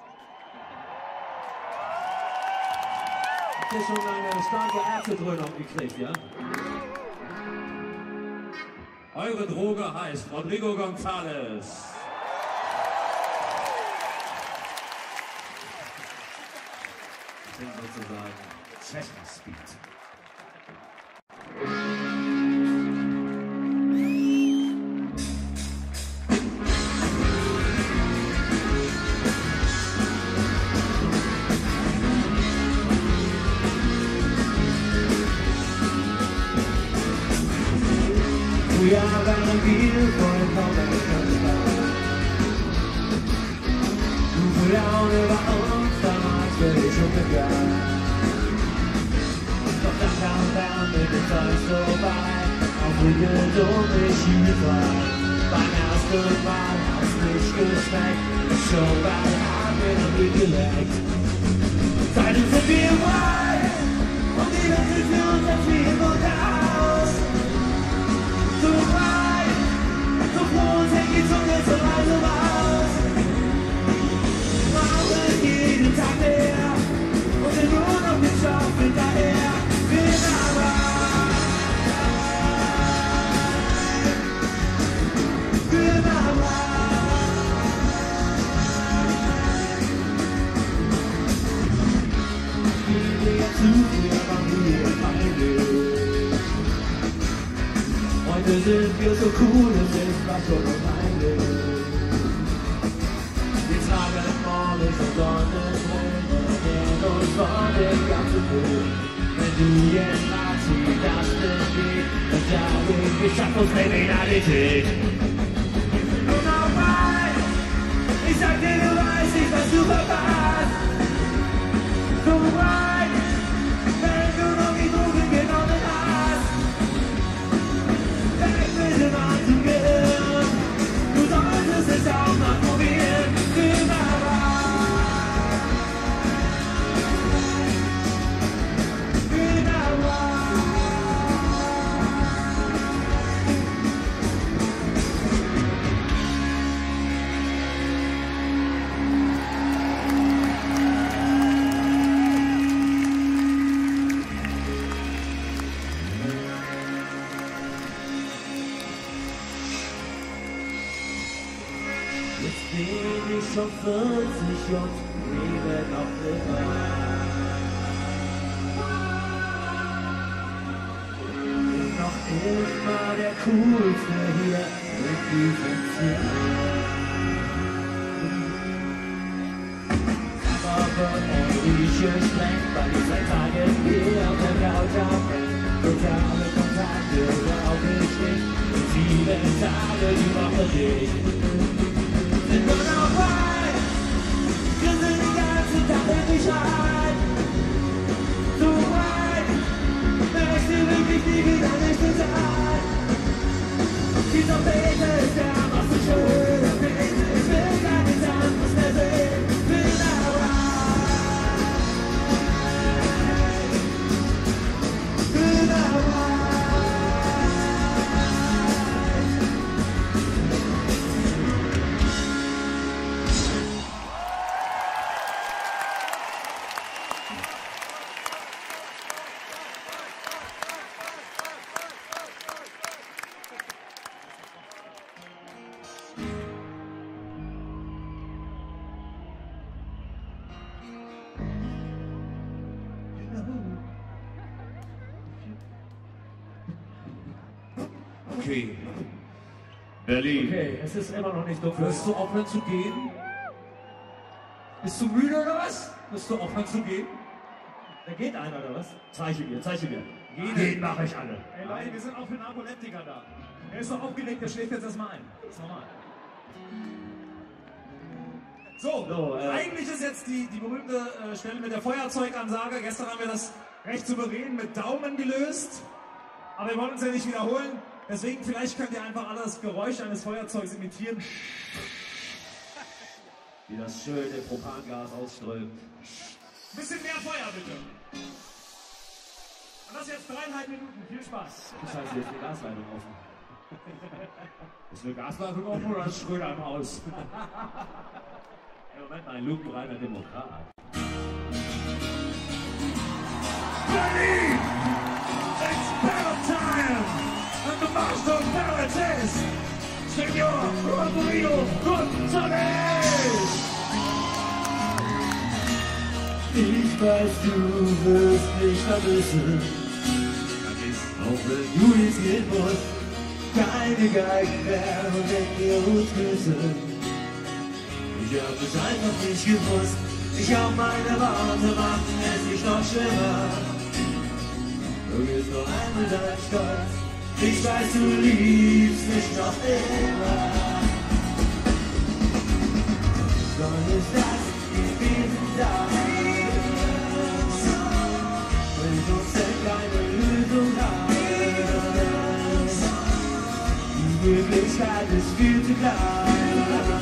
Habt ihr schon eine starke Ärztedröhnung gekriegt, ja? Eure Droge heißt Rodrigo González. Das sind sozusagen Cessna Speed. Wir haben viel vollkommen verstanden. Du Laune war uns damals völlig umgegangen. Doch dann kam Bern mit dem Zeug vorbei, auf Rücken und ich hielt rein. Beim ersten Mal hast nicht geschmeckt, schon bei Abend und geleckt. Seitdem sind wir frei und die Welt sieht für uns als Leben und aus. Heute sind wir so cool, es ist fast schon unheimlich. Wir tragen morgens und Sonnenbrillen und gehen uns vor dem ganzen Bild. Wenn du jetzt magst, wie das denn geht, dann sage ich, ich schaff uns Kriminalität. Und auf einmal, ich sag dir, du weißt nicht, was du verpasst. So weit, wenn du noch die Drogen genommen hast. Weg mit dem Anzugehirn, du solltest es auch mal probieren. Schon vierzig und lebe noch immer. Bin noch immer der Coolste hier mit diesem Ziel. Aber ordentliche Streng, weil ich seit Tagen hier auf der Couch abhänge. Totale Kontakte brauche ich nicht. Sieben Tage die Woche nicht. Sind nur noch weit, wir sind den ganzen Tag endlich ein. So weit, möchte wirklich nie wieder nicht sein. Dieser Bete ist der Masse schön, der Bete, ich will gar nichts anderes mehr sehen. Bin alright, bin alright. Okay. Berlin. Okay, es ist immer noch nicht so. Wirst du aufhören zu gehen? Bist du müde oder was? Wirst du aufhören zu gehen? Da geht einer oder was? Zeiche mir, zeiche mir. Den mache ich alle. Ey Leute, wir sind auch für einen Narkoleptiker da. Er ist so aufgeregt, der schläft jetzt erstmal ein. Das ist normal. So, So, äh, eigentlich ist jetzt die, die berühmte äh, Stelle mit der Feuerzeugansage. Gestern haben wir das recht souverän mit Daumen gelöst. Aber wir wollen uns ja nicht wiederholen. Deswegen, vielleicht könnt ihr einfach alle das Geräusch eines Feuerzeugs imitieren. wie das schöne Propangas ausströmt. Bisschen mehr Feuer, bitte. Und das jetzt dreieinhalb Minuten. Viel Spaß. Das heißt, hier ist die Gasleitung offen. Ist eine Gasleitung offen oder ist Schröder im Haus? Im Moment mal ein lupenreiner Demokrat. Berlin! It's battle time! And the master of paradise, Senor Rodrigo González! Ich weiß, du wirst mich vermissen. Vergiss, auch wenn du jetzt gehen musst, keine Geigen mehr, wenn wir uns küssen. Ich hab es einfach nicht gewusst. Ich hab meine Worte machen es nicht noch schlimmer. Du bist nur einmal dein Stolz. Ich weiß, du liebst mich noch immer. Soll es das gewesen sein? Wenn uns denn keine Lösung hat. Die Möglichkeit ist viel zu klein.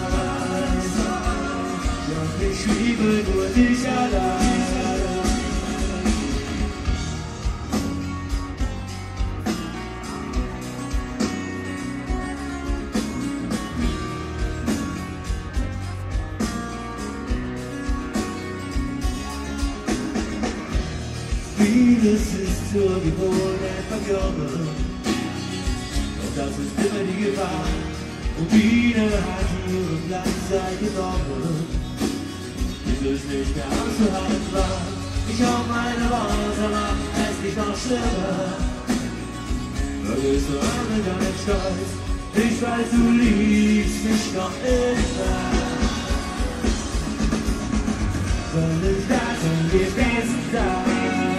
Doch ich liebe nur dich allein. Vieles ist zur Gewohnheit verkommen, doch das ist immer die Gefahr. Routine hat ihren Platz eingenommen, bis es nicht mehr auszuhalten war. Ich hab meine Worte, machen es nicht noch schlimmer. Vergiss du alle deinen Stolz, ich weiß, du liebst mich noch immer. Soll es das und gewesen sein,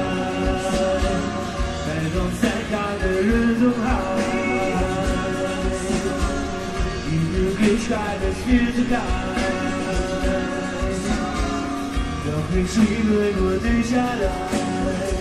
wenn uns denn keine Lösung hat? Die Möglichkeit ist viel zu klein, doch ich liebe nur dich allein.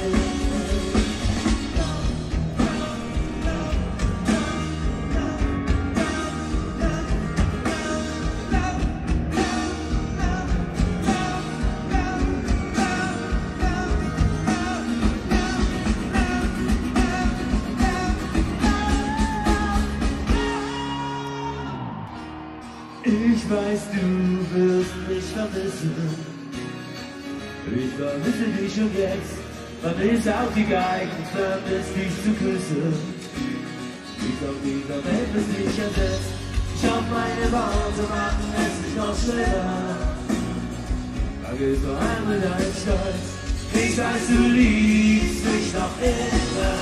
Ich weiß, du wirst mich vermissen. Ich vermisse dich schon jetzt, vermisse auch die Geigen, vermisse dich zu küssen. Ich auf dieser Welt bis dich ersetzt. Ich hoffe, meine Worte machen es nicht noch schlimmer. Vergiss doch einmal deinen Stolz. Ich weiß, du liebst mich noch immer.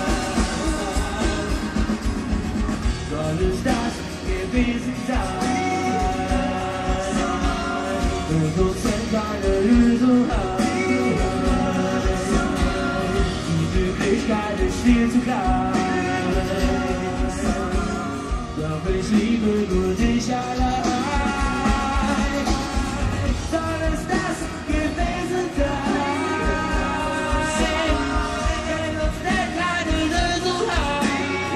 Soll es das gewesen sein? Und uns denn keine Lösung hat. Die Möglichkeit ist viel zu klein, doch ich liebe nur dich allein. Soll es das gewesen sein, wenn uns denn keine Lösung hat?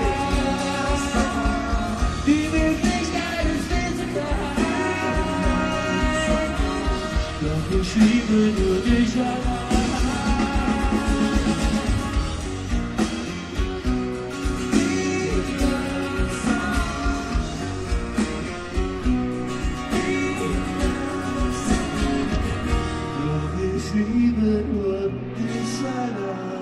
Die Möglichkeit ist viel zu klein, doch ich liebe nur dich allein. Doch ich liebe nur dich allein.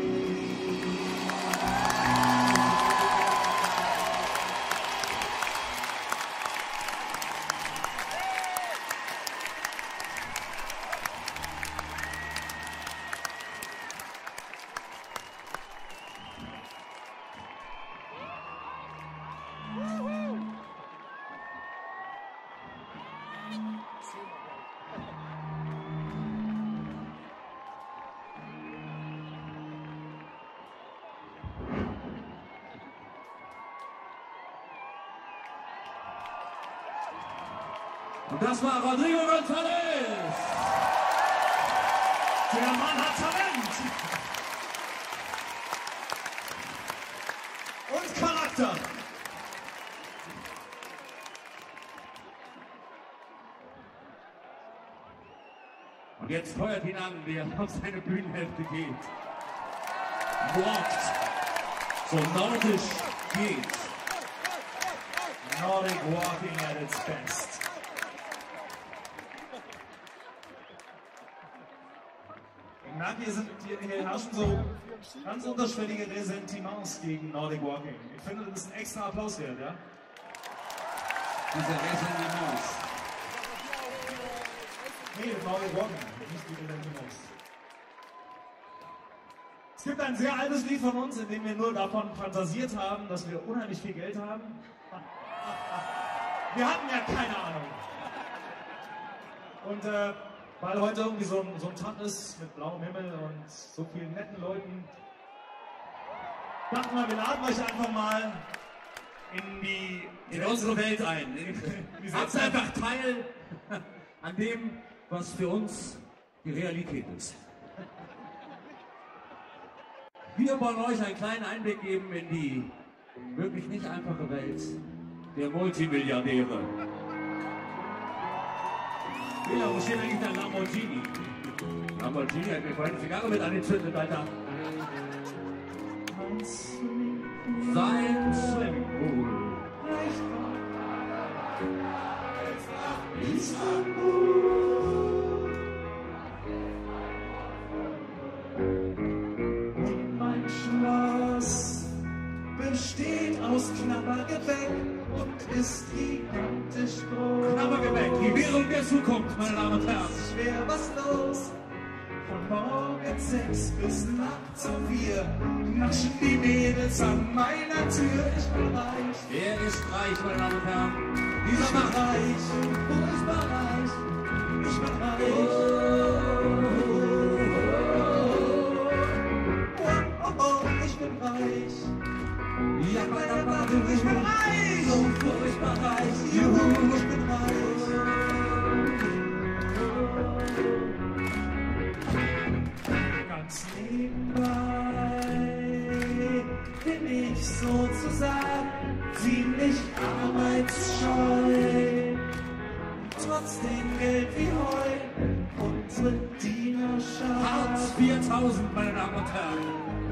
Und das war Rodrigo González. Der Mann hat Talent. Und Charakter. Und jetzt feuert ihn an, wie er auf seine Bühnenhälfte geht. Walkt. So nordisch geht. Nordic walking at its best. Ich merke, hier, sind, hier, hier herrschen so ganz unterschwellige Ressentiments gegen Nordic Walking. Ich finde, das ist ein extra Applaus wert, ja? Diese Ressentiments. Nee, Nordic Walking, nicht die Ressentiments. Es gibt ein sehr altes Lied von uns, in dem wir nur davon fantasiert haben, dass wir unheimlich viel Geld haben. Wir hatten ja keine Ahnung. Und äh, weil heute irgendwie so ein, so ein Tag ist mit blauem Himmel und so vielen netten Leuten, dachten wir, wir laden euch einfach mal in die In unsere Welt ein. Habt einfach teil an dem, was für uns die Realität ist. Wir wollen euch einen kleinen Einblick geben in die wirklich nicht einfache Welt der Multimilliardäre. Ja, wo steht eigentlich der Lamborghini? Lamborghini hat mir vorhin eine Zigarre mit angezündet, Alter. Sein Swimmingpool. Und mein Schloss besteht aus Knabbergebäck und ist gigantisch groß. Knabbergebäck, die Währung der Zukunft, meine Damen und Herren. Schwer was los, Von morgens sechs bis nachts um vier naschen die Mädels an meiner Tür. Ich bin reich. Er ist reich, meine Damen und Herren. Dieser Ich bin Mann. reich. Furchtbar reich. Ich bin reich. Oh, oh, oh, ich bin reich. Ja, meine Damen und Herren. Ich bin reich. So furchtbar reich. Juhu, ich bin reich. Ganz nebenbei bin ich sozusagen ziemlich arbeitsscheu. Trotzdem Geld wie Heu, unsere Dienerschaft. Hartz viertausend, meine Damen und Herren.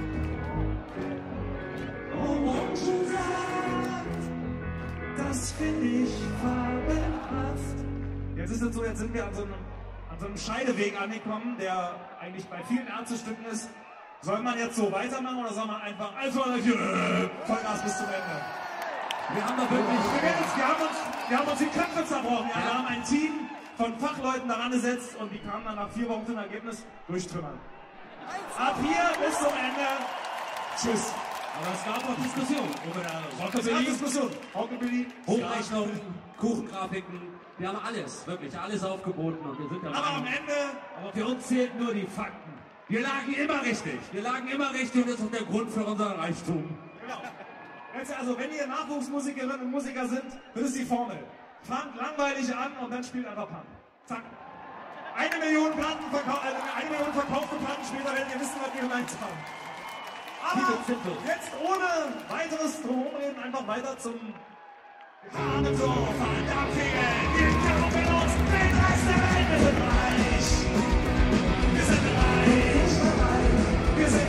Orangensaft, das finde ich fabelhaft. Jetzt ist es so, jetzt sind wir an so einem, an so einem Scheideweg angekommen, der eigentlich bei vielen Ärztestücken ist. Soll man jetzt so weitermachen oder soll man einfach also äh, Vollgas bis zum Ende? Wir haben da wirklich. Wir, werden jetzt, wir, haben uns, wir haben uns die Köpfe zerbrochen. Ja? Ja. Wir haben ein Team von Fachleuten daran gesetzt und die kamen dann nach vier Wochen zum Ergebnis durchtrümmern. Ab hier bis zum Ende. Tschüss. Aber es gab auch Diskussionen über der Es gab Rockabilly, Diskussion. Rockabilly. Hochrechnungen, Kuchengrafiken. Wir haben alles, wirklich alles aufgeboten und wir sind der Aber am Meinung. Ende. Aber für uns zählten nur die Fakten. Wir lagen immer richtig. Wir lagen immer richtig und das ist auch der Grund für unseren Reichtum. Genau. Jetzt also, wenn ihr Nachwuchsmusikerinnen und Musiker sind, das ist die Formel. Fangt langweilig an und dann spielt einfach Punk. Zack. Eine Million Platten verkauft, also eine Million verkaufte Platten später werdet ihr wissen, was wir gemeint haben. Aber jetzt ohne weiteres Drumherumreden einfach weiter zum Hanedorf an der Pfingel. Wir kaufen uns den Rest der Welt. Wir sind reich. Wir sind reich. Wir sind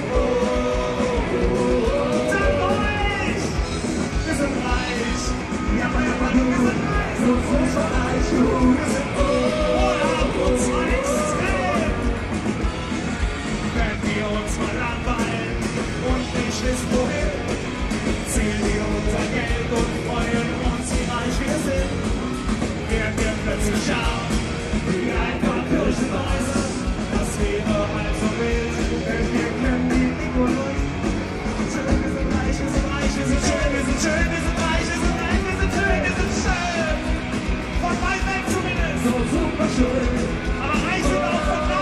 dann reich. Wir sind reich. Ja, ja, ja, wir sind reich. So furchtbar reich. Wir sind oder uns mal extrem. Wenn wir uns mal langweilen und nicht wissen wohin, zählen wir unser Geld und freuen uns, wie reich wir sind. Werden wir plötzlich arm, wie ein paar Kirchenweise. Das wäre halt so wild, denn wir können die nicht nur durch. Schön, wir sind reich, wir sind reich, wir sind schön, wir sind schön, wir sind reich, wir sind reich, wir sind schön, wir sind schön. Von weit weg zumindest. So super schön. Aber reich sind auch von da.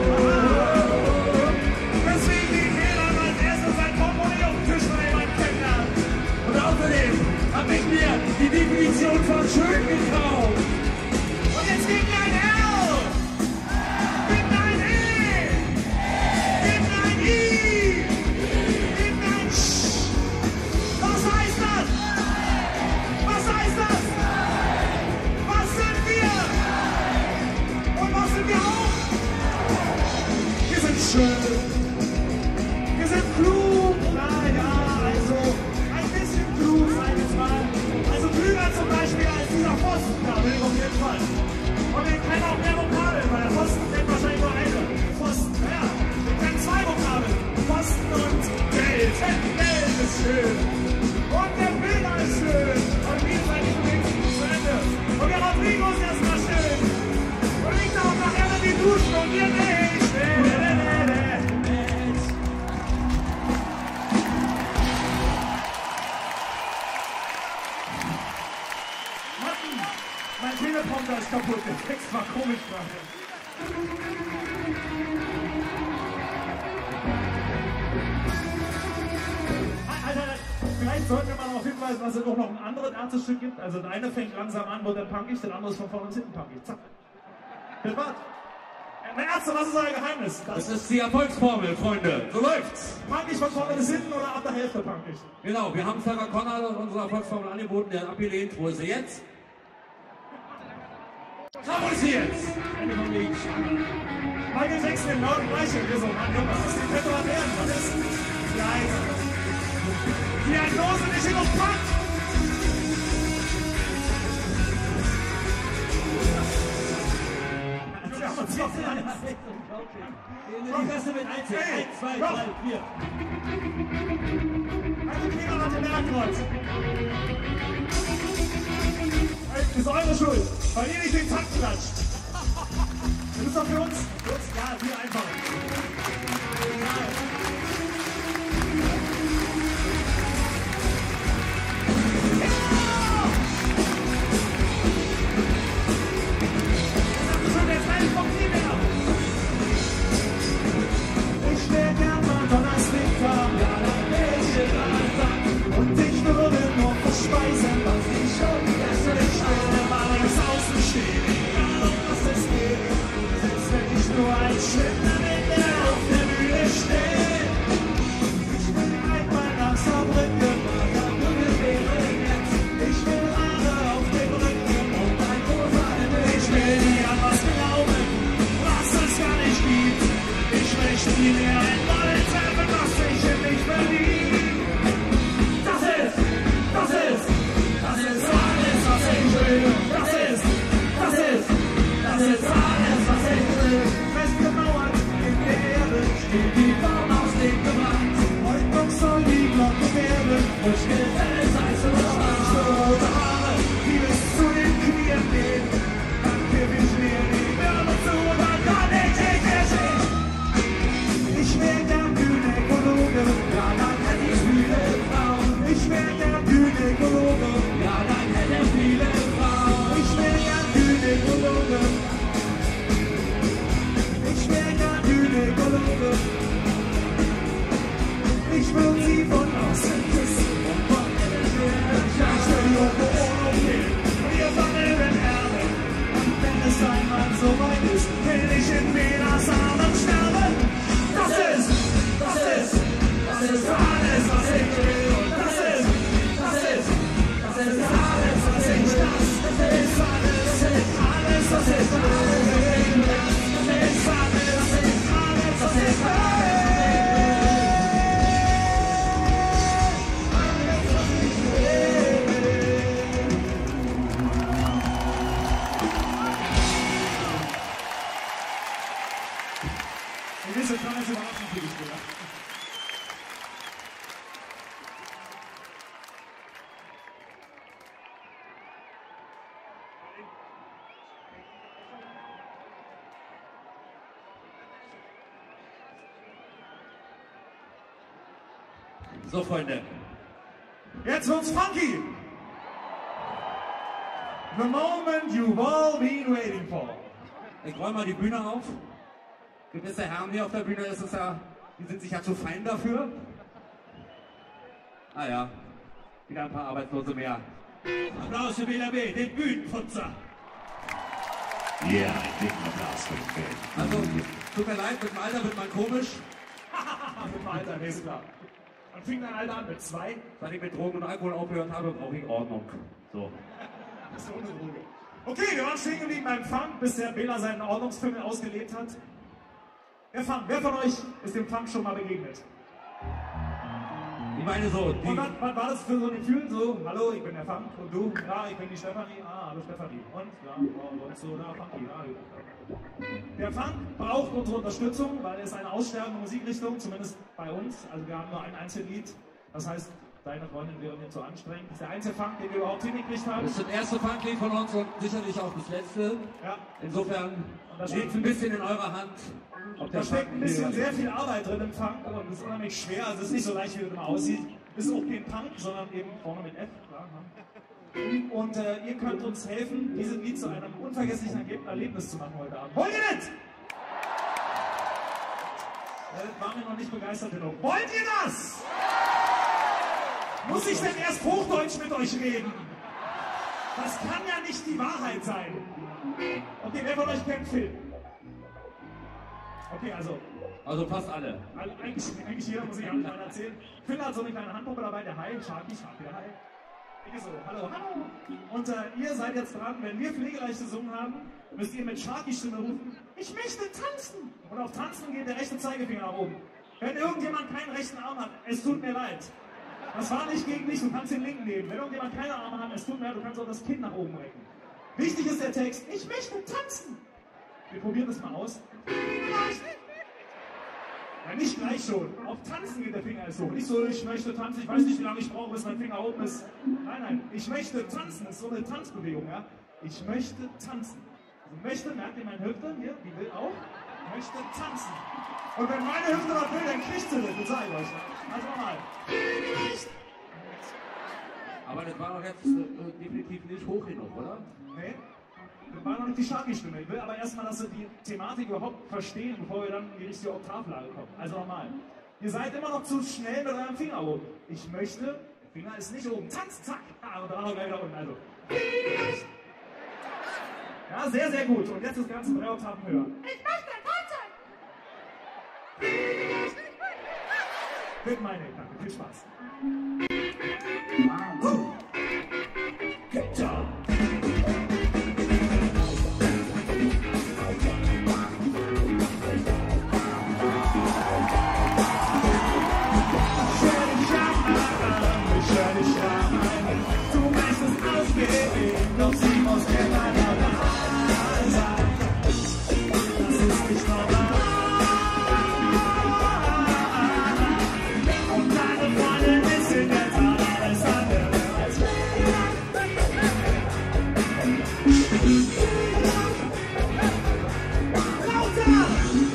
Deswegen geht jeder als erstes sein Portemonnaie auf den Tisch, wenn er jemanden kennenlernt. Und außerdem habe ich mir die Definition von schön gekauft. Und jetzt gib mir ein L! Gib mir ein E! Gib mir ein I! Gib mir ein Sch! Was heißt das? Was heißt das? Was sind wir? Und was sind wir auch? Wir sind schön. Wir sind klug. Na ja, also ein bisschen klug, sag ich jetzt mal. Also klüger zum Beispiel als dieser Pfosten da, will ich auf jeden Fall. Und wir kennen auch mehr Vokabeln, weil der Pfosten kennt wahrscheinlich nur eine. Pfosten, ja. Wir kennen zwei Vokabeln. Pfosten und Geld. Geld ist schön. Und der Bilder ist schön. Und wir sind nicht unbedingt zu Ende. Und der Rodrigo ist erstmal schön. Und ich darf nachher mit die duschen und wir nicht. Mein Teleprompter ist kaputt, der Text war komisch gerade. Alter, vielleicht sollten wir mal darauf hinweisen, dass es auch noch ein anderes Ärztestück gibt. Also das eine fängt langsam an, wird dann punkig, das andere ist von vorne bis hinten punkig. Zack. Das war's. Äh, Ärzte, was ist euer Geheimnis? Das Das ist die Erfolgsformel, Freunde. So läuft's. punkig von vorne bis hinten oder ab der Hälfte punkig? Genau, wir haben Sarah Connor unsere Erfolgsformel angeboten, der hat abgelehnt. Wo ist sie jetzt? Da, wo ist sie jetzt? Eine von den Michael Jackson genau die gleiche. Wir so, Mann, Junge, was ist die Fette was werden? Was ist? Die Eise. Die Diagnose nicht in uns packt. Wir haben uns noch Die Beste mit eins, eins, zwei, drei, vier. Also Kleber hat den Merkkreuz. Ist eure Schuld, weil ihr nicht den Takt klatscht. Wir Gibt es noch für uns? Kurz? Ja, viel einfacher. Ich wär gern Madonnas Liebhaber, ja, dann wär ich in Anfang. Und ich würde nur verspeisen, was ich schon esse. Ich würde mal links außen stehen, egal um was es geht. Selbst wenn ich nur ein Schlitter bin, der auf der Bühne steht. Ich will einmal nach Saarbrücken, mal Brücke wäre nett. Ich will Haare auf den Rücken und ein Wohlfallen. Ich will nie an was glauben, was es gar nicht gibt. Ich möchte nie mehr ein Wollen treffen, was sich in mich verliebt. Das ist, das ist, das ist alles, was ich will. Das ist, das ist, das ist alles, was ich will. Festgemauert in der Erde steht die Form aus dem Gewand. Heute noch soll die Glocke werden, frisch gefällt, heiß oder schwarz. Rote Haare, die bis zu den Knien gehen. Dann kipp ich mir die Birne zu und dann kann ich nicht mehr sehen. Ich wär gern Gynäkologe, ja, dann hätte ich viele Frauen. Ich wär gern Gynäkologe, ja, dann hätte ich viele Frauen. Ich wär gern Gynäkologe. Ich wär gern Gynäkologe. Ich will sie von außen küssen und von innen werden. Ich will nur Corona gehen, wir verlieren Erde. Und wenn es einmal so weit ist, will ich in Venas Armen sterben. Das ist, das ist, das ist alles, was ich will. Und das ist, das ist, das ist alles, was ich das. Das ist alles, das ist alles, was ich will. Das ist alles, das ist alles, was ich will. Ihr wisst, ich kann das überraschen für die Spieler. So, Freunde. Jetzt wird's funky! The moment you've all been waiting for. Ich räume mal die Bühne auf. Gewisse Herren hier auf der Bühne, ist es ja, die sind sich ja zu fein dafür. Ah ja, wieder ein paar Arbeitslose mehr. Applaus für B L B, den Bühnenputzer. Ja, yeah, ein dicken Applaus für den Film. Also, tut mir leid, mit dem Alter wird man komisch. Mit dem Alter, nee, ist klar. Wann fing dein Alter an? Mit zwei? Seit ich mit Drogen und Alkohol aufgehört habe, brauche ich Ordnung. So. Das ist ohne Droge. Okay, wir waren stehen geblieben beim Funk, bis der Bela seinen Ordnungsfilm ausgelebt hat. Wer, Funk, wer von euch ist dem Funk schon mal begegnet? Ich meine so, die... Und was, was war das für so ein Gefühl? So, hallo, ich bin der Funk und du? Ja, ich bin die Stefanie. Ah, hallo Stefanie. Und? Ja, oh, und so, da, Funky. Ja, der Funk braucht unsere Unterstützung, weil er ist eine aussterbende Musikrichtung, zumindest bei uns. Also wir haben nur ein Einzellied, das heißt, deine Freundin wäre mir zu anstrengend. Das ist der einzige Funk, den wir überhaupt hingekriegt haben. Das ist das erste Funklied von uns und sicherlich auch das letzte. Ja. Insofern liegt es ein bisschen in eurer Hand. Da steckt ein bisschen sehr viel Arbeit drin im Funk und es ist unheimlich schwer. Also es ist nicht so leicht, wie es immer aussieht. Es ist auch kein Punk, sondern eben vorne mit F. Klar, ne? Und äh, ihr könnt uns helfen, dieses Lied zu einem unvergesslichen Erlebnis zu machen heute Abend. Wollt ihr das? Das war mir noch nicht begeistert genug. Wollt ihr das? Muss ich denn erst Hochdeutsch mit euch reden? Das kann ja nicht die Wahrheit sein. Okay, wer von euch kennt Phil? Okay, also. Also fast alle. Also eigentlich, eigentlich jeder muss ich gar nicht mal erzählen. Phil hat so eine kleine Handpuppe dabei, der Hai, Sharky, Sharky, der Hai. Ich so, hallo, hallo. Und äh, ihr seid jetzt dran, wenn wir Pflegeleicht gesungen haben, müsst ihr mit Sharky-Stimme rufen, ich möchte tanzen. Und auf Tanzen geht der rechte Zeigefinger nach oben. Wenn irgendjemand keinen rechten Arm hat, es tut mir leid. Das war nicht gegen dich, du kannst den linken nehmen. Wenn irgendjemand keine Arme hat, es tut mir leid, du kannst auch das Kinn nach oben recken. Wichtig ist der Text, ich möchte tanzen. Wir probieren das mal aus. Ja, nicht gleich schon. Auf Tanzen geht der Finger erst hoch. Nicht so, ich möchte tanzen, ich weiß nicht, wie lange ich brauche, bis mein Finger oben ist. Nein, nein, ich möchte tanzen. Das ist so eine Tanzbewegung, ja. Ich möchte tanzen. Also möchte, merkt ihr meine Hüfte? Hier, die will auch. Möchte tanzen. Und wenn meine Hüfte was will, dann kriegt sie das, das sage ich euch. Also nochmal. Aber das war doch jetzt äh, definitiv nicht hoch genug, oder? Nee, das war noch nicht die starke Stimme. Ich will aber erstmal, dass wir die Thematik überhaupt verstehen, bevor wir dann in die richtige Oktavlage kommen. Also nochmal. Ihr seid immer noch zu schnell mit eurem Finger oben. Ich möchte, der Finger ist nicht oben. Tanz, zack. Ah, und dann auch gleich wieder unten. Also. Ja, sehr, sehr gut. Und jetzt das Ganze drei Oktaven höher. Ich möchte tanzen! Mit meine, danke. Viel Spaß. Uh. Good job. Du möchtest ausgehen, doch sie muss immer normal sein. Das ist nicht normal. Und deine Freundin ist in der Tat alles andere als lauter!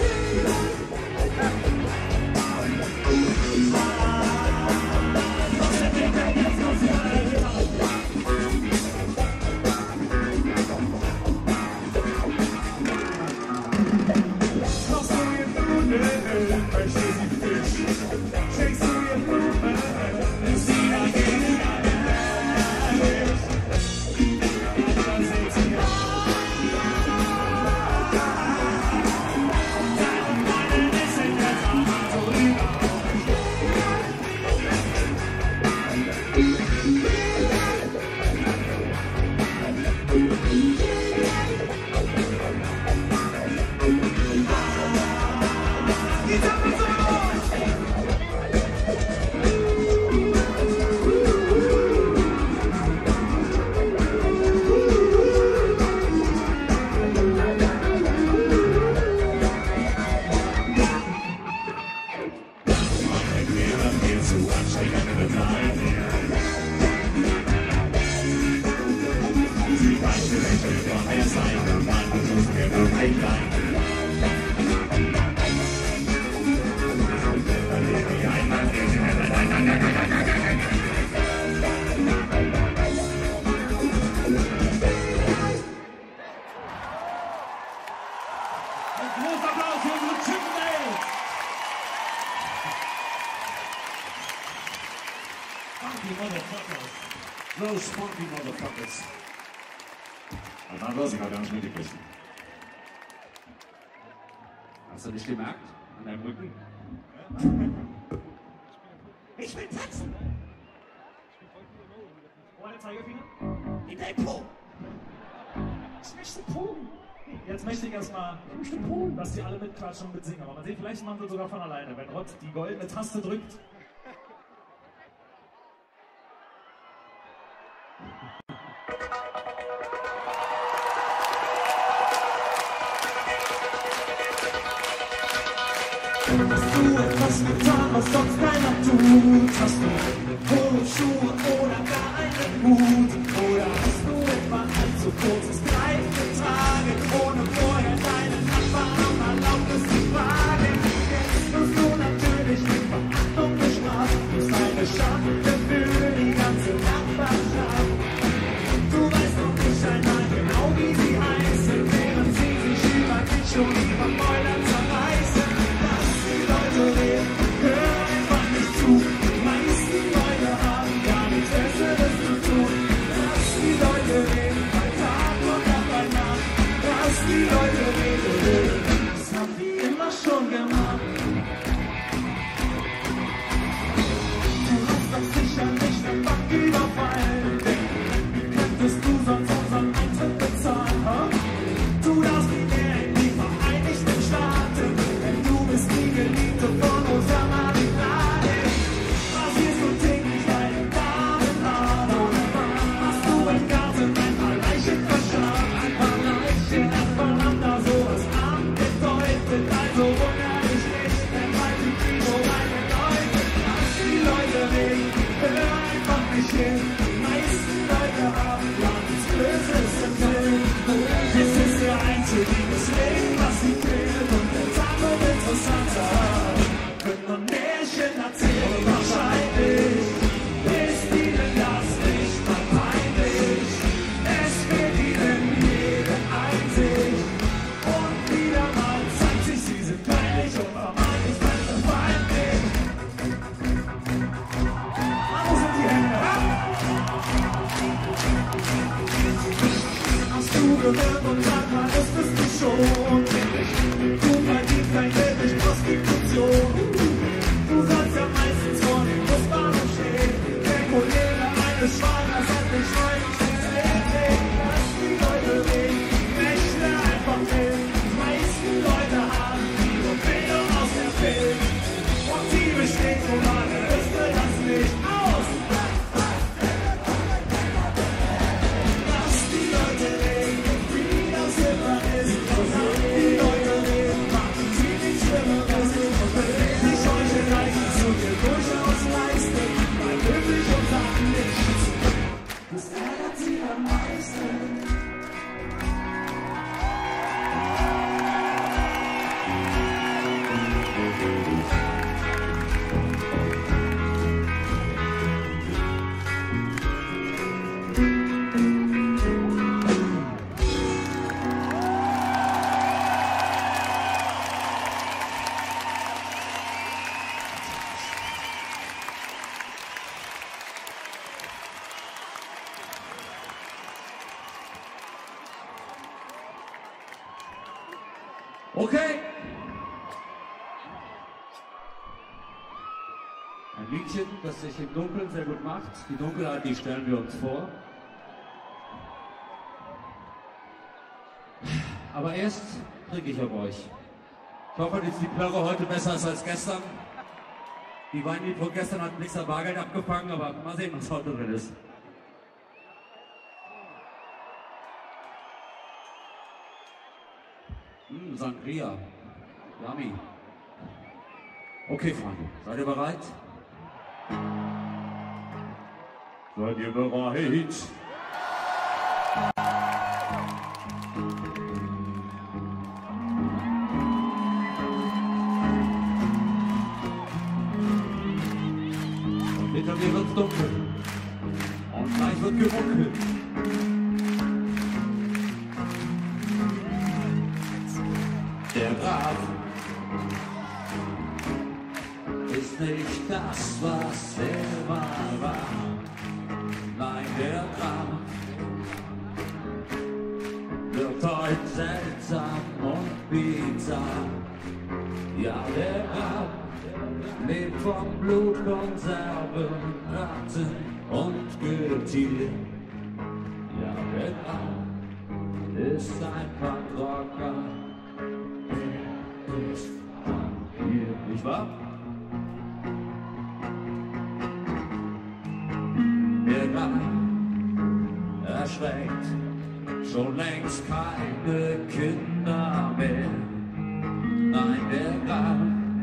Those funky motherfuckers. Und dann war sie gar nicht mitgekriegt. Hast du nicht gemerkt? An deinem Rücken? Ich will tanzen! Wo der Zeigefinger? In dein Po! Ich möchte Po! Jetzt möchte ich erstmal, dass die alle mitklatschen und mitsingen. Aber man sieht, vielleicht machen sie sogar von alleine, wenn Rott die goldene Taste drückt. Hast du etwas getan, was sonst keiner tut? Hast du hohe Schuhe oder gar einen Hut? Oder hast du etwa ein zu kurzes Kleid getragen, ohne vorher deinen Nachbarn um Erlaubnis zu fragen? Jetzt wirst du natürlich mit Verachtung bestraft, bist eine Schande für die ganze Nachbarschaft. Du weißt noch nicht einmal genau, wie sie heißen, während sie sich über dich und ihre Mäuler zerreißen. Hör einfach nicht zu, die meisten Leute haben gar nichts Besseres zu tun. Lass die Leute reden, bei Tag und Nacht bei Hast du gehört und sag mal, ist es nicht schon? Du verdienst dein Geld durch Prostitution. Du sollst ja meistens vor dem Busbahnhof stehen. Der Kollege eines Schwagers hat dich neulich ins Leben legen. Lass die Leute reden, rechne einfach mit. Die meisten Leute haben ihre Bildung aus der Film. Und die besteht so lange, bis du das Licht aus. Lass die Leute reden, wie das immer ist. Und lass die Leute reden, machen sie nichts Schlimmeres. Und wenn die Heuchelei kannst du dir durchaus leisten, weil wirklich und sagen nichts. Das ärgert sie am meisten. Okay. Ein Liedchen, das sich im Dunkeln sehr gut macht. Die Dunkelheit, die stellen wir uns vor. Aber erst trinke ich auf euch. Ich hoffe, dass die Plörre heute besser ist als gestern. Die Wein von gestern hat nichts an Bargeld abgefangen, aber mal sehen, was heute drin ist. Mmh, Sangria. Yummy. Okay, Freunde, seid ihr bereit? Seid ihr bereit? Und hinter mir wird's dunkel. Und gleich wird gemunkelt. Der Grab ist nicht das, was er mal war. Nein, der Grab wird heute seltsam und bizarr. Ja, der Grab lebt von Blutkonserven, Ratten und Getier. Ja, der Grab ist ein Punkrocker. Hier, nicht wahr? Der Grab erschreckt schon längst keine Kinder mehr. Nein, der Grab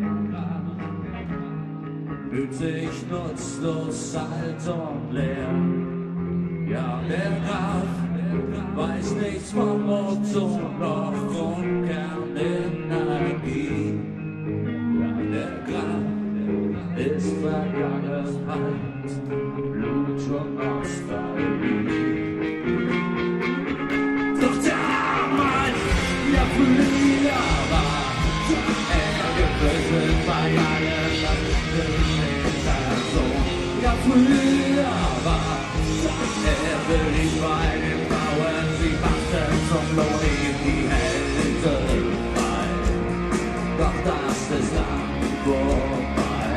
fühlt sich nutzlos, alt und leer. Ja, der Grab weiß nichts vom Ozon noch von Kernenergie. Ja, der Grab ist Vergangenheit, Blut und Nostalgie. Doch damals, ja früher war er gefühlt bei allen Person. Ja früher war er beliebt bei den Frauen, sie machten zum Lohn in die Hälfte frei. Doch das ist lang vorbei.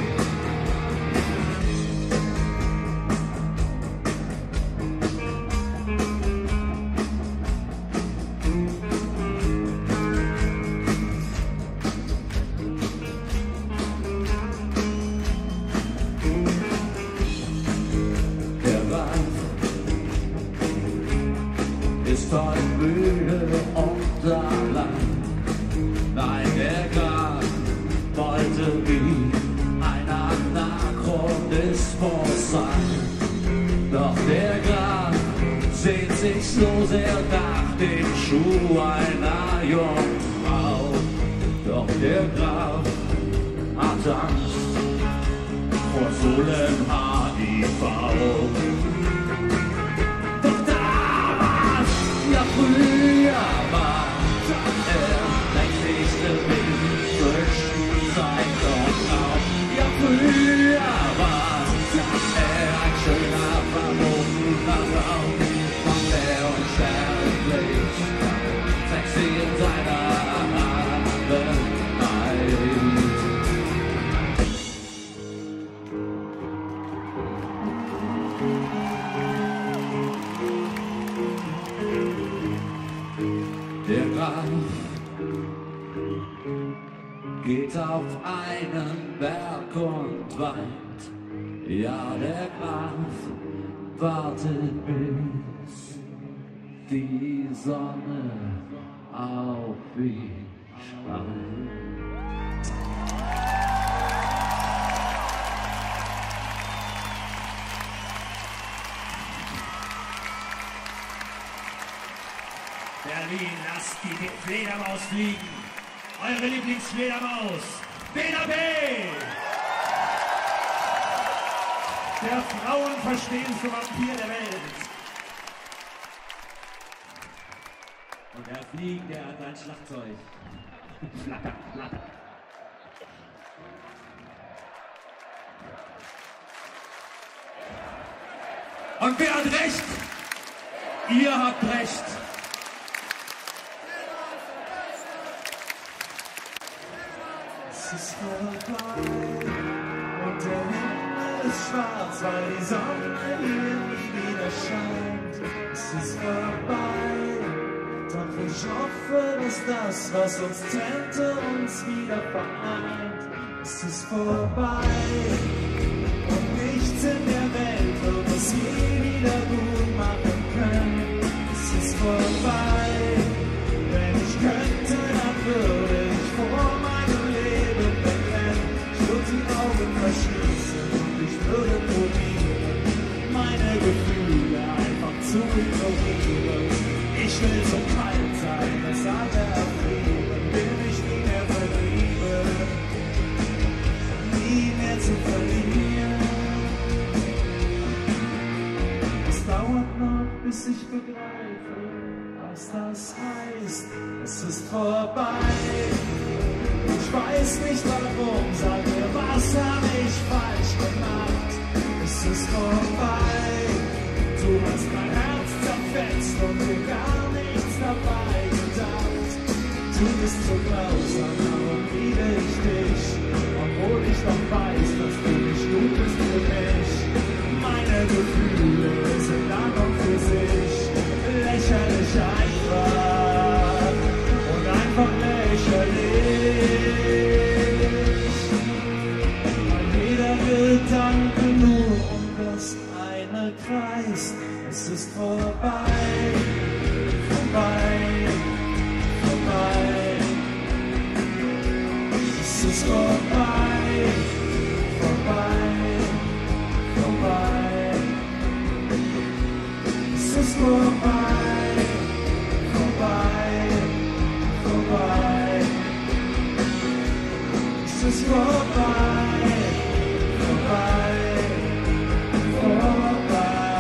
Ist heute müde und allein. Nein, der Grab wollte wie ein Anachronismus sein. Doch der Grab sehnt sich so sehr nach dem Schuh einer Jungfrau. Doch der Grab hat Angst vor Sohlen-H I V. Früher war er längste Weg zwischen Zeit und Raum. Ja, früher war er ein schöner, verbotener Raum. Der Graf geht auf einen Berg und weint. Ja, der Graf wartet, bis die Sonne auf ihn scheint. Berlin, lasst die Fledermaus fliegen. Eure Lieblingsfledermaus, Bela B. Der frauenverstehendste Vampir der Welt. Und er fliegt, der hat ein Schlagzeug. Flatter, flatter. Und wer hat recht? Ihr habt recht. Es ist vorbei und der Himmel ist schwarz, weil die Sonne hier nie wieder scheint. Es ist vorbei, doch ich hoffe, dass das, was uns trennte, uns wieder vereint. Es ist vorbei und nichts in der Welt wird es je wieder gut machen können. Es ist vorbei, wenn ich könnte, dann würde ich vor meinem Leben wegrennen. Ich würde die Augen verschließen und ich würde probieren, meine Gefühle einfach zu ignorieren. Ich will so kalt sein, dass alle erfrieren, will mich nie mehr verlieben, nie mehr zu verlieren. Es dauert noch, bis ich begreife, was das heißt. Es ist vorbei. Ich weiß nicht warum, sag mir, was hab ich falsch gemacht? Es ist vorbei. Du hast mein Herz zerfetzt und dir gar nichts dabei gedacht. Du bist so grausam, darum liebe ich dich, obwohl ich doch weiß, dass du nicht gut bist für mich. Meine Gefühle sind an und für sich lächerlich einfach und einfach lächerlich. Weil jeder Gedanke nur um das eine kreist. Es ist vorbei, vorbei, vorbei. Es ist vorbei, vorbei, vorbei. Es ist vorbei, vorbei, vorbei. Es ist vorbei, vorbei, vorbei.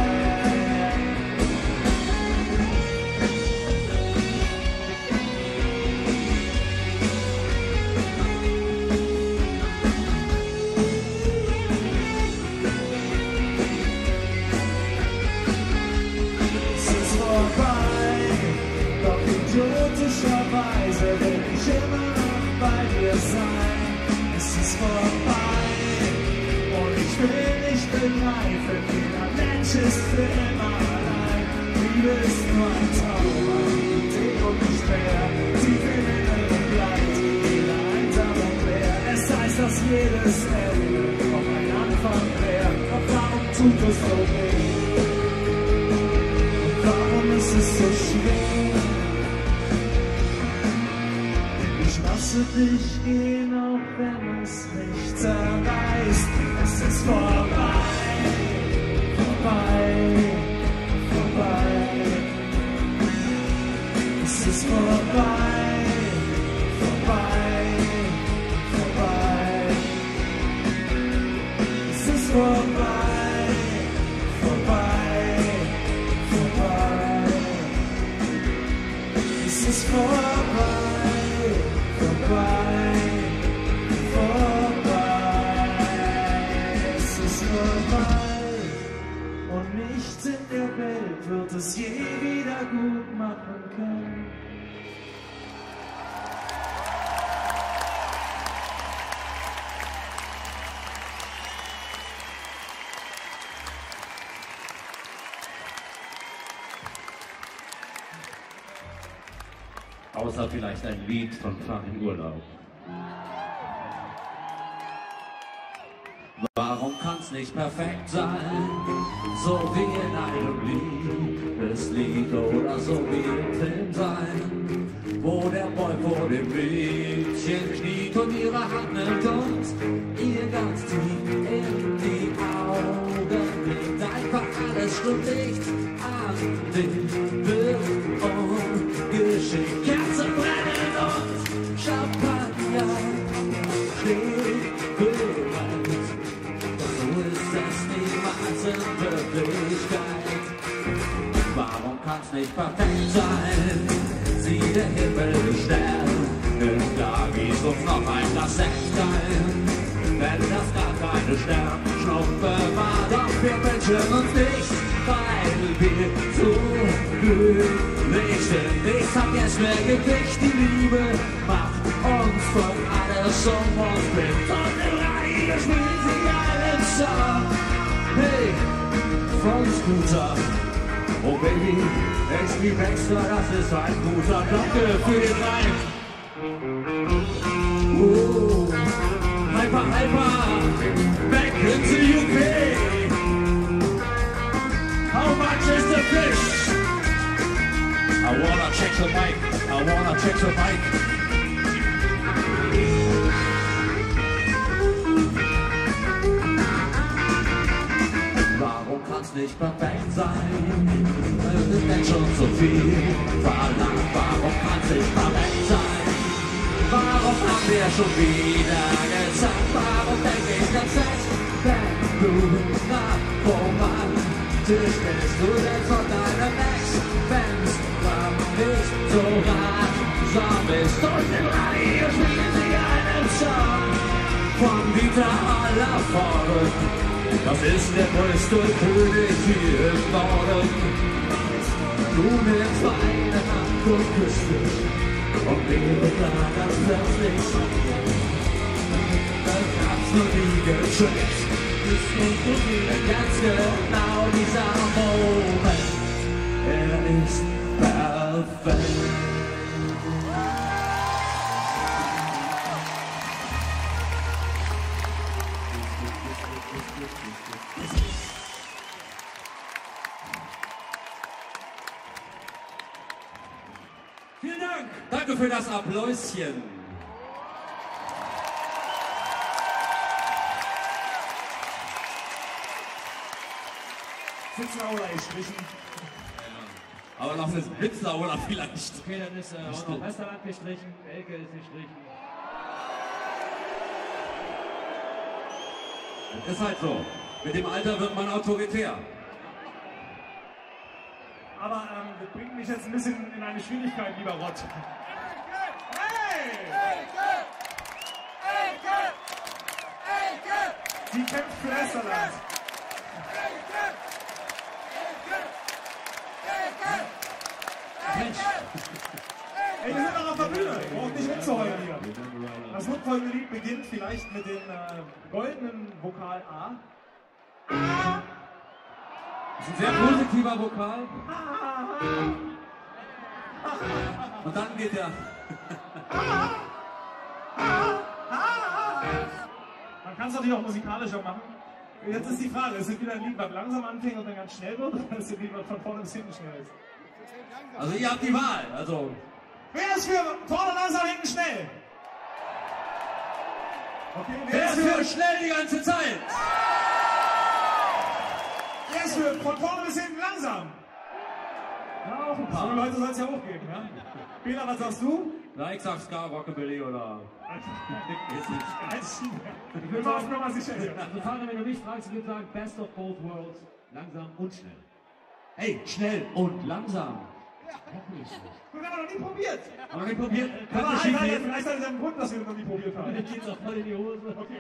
Idiotischerweise will ich immer noch bei dir sein. Es ist vorbei und ich will nicht begreifen, jeder Mensch ist für immer allein. Liebe ist nur ein Traum, eine Idee und nicht mehr. Tief im Inneren bleibt jeder einsam und leer. Es heißt, dass jedes Ende auch ein Anfang wäre. Doch warum tut es so weh? Und warum ist es so schwer? Ich lasse dich gehen, auch wenn es mich zerreißt. Es ist vorbei, vorbei, vorbei. Es ist vorbei, vorbei, vorbei. Es ist vorbei, vorbei, vorbei. Es ist vorbei. Vorbei, vorbei, es ist vorbei und nichts in der Welt wird es je wieder gut machen können. Außer vielleicht ein Lied von Fahr in Urlaub. Warum kann's nicht perfekt sein, so wie in einem Liebeslied oder so wie im Film sein, wo der Boy vor dem Mädchen kniet und ihre Hand nimmt und ihr ganz tief in die Augen blickt. Einfach alles stimmt nicht an den wird ungeschickt. Kerzen brennen und Champagner steht bereit. So ist es niemals in Wirklichkeit. Warum kann's nicht perfekt sein? Sieh der Himmel Sterne, da gießt uns noch ein Glas Sekt ein. Wenn das gar keine Sternschnuppe war, doch wir wünschen uns nicht, weil wir zu glücklich sind. Nichts hat jetzt mehr Gewicht, die Liebe macht uns von alles um uns blind. Und im Radio spielt sie einen Song, hey, von Scooter. Oh Baby, H P Baxter, das ist ein guter. Danke für den Reim. Oh, hyper, hyper, back into U K. How much is the fish? I wanna check the mic, I wanna check the mic. Warum kann's nicht perfekt sein? Es ist denn schon so viel verlangt. Warum kann's nicht perfekt sein? Warum haben wir schon wieder gesagt? Warum denke ich ganz fest, wenn du nach romantisch bist? Du denkst von deinem Ex, wenn's dann nicht so ratsam ist. Und im Radio spielen sie einen Song von Dieter Hallervorden. Das ist der größte König hier im Norden. Du nimmst meine Hand und küsst mich und mir klar, dass plötzlich das hat's noch nie geschickt. Ist nicht so viel, ganz genau dieser Moment. Er ist perfekt. Vielen Dank! Danke für das Applauschen. Sitzlaula gestrichen. Aber noch eine Blitzlaula vielleicht. Okay, dann ist äh, auch noch Westerland gestrichen, Elke ist gestrichen. Ist halt so. Mit dem Alter wird man autoritär. Aber ähm, das bringt mich jetzt ein bisschen in eine Schwierigkeit, lieber Rott. Hey! Sie kämpft für Westerland. Mensch, Ey, wir sind noch auf der Bühne. Braucht nicht mitzuheulen hier. Das folgende Lied beginnt vielleicht mit dem äh, goldenen Vokal A. Das ist ein sehr positiver Vokal. Und dann geht der. Man kann es natürlich auch musikalischer machen. Jetzt ist die Frage, ist es wieder ein Lied, was langsam anfängt und dann ganz schnell wird, oder ist es ein Lied, was von vorne bis hinten schnell ist? Also ihr habt die Wahl. Also Wer ist für vorne langsam, hinten schnell? Okay, wer, wer ist ist für, für schnell die ganze Zeit? wer ist für von vorne bis hinten langsam? Ja, auch ein So paar. Leute soll es ja hochgeben, ja? Peter, was sagst du? Na, ich sag Ska, Rockabilly oder... Ich will mal auf Nummer sicher hier. also Vater, wenn du mich fragst, ich würde sagen, best of both worlds, langsam und schnell. Hey, schnell und langsam. Wir haben noch nie probiert. Haben wir nicht probiert? Aber Könnte halt, schief halt, gehen. vielleicht hat es einen Grund, dass wir noch nie probiert haben. Mir geht's auch voll in die Hose. Okay.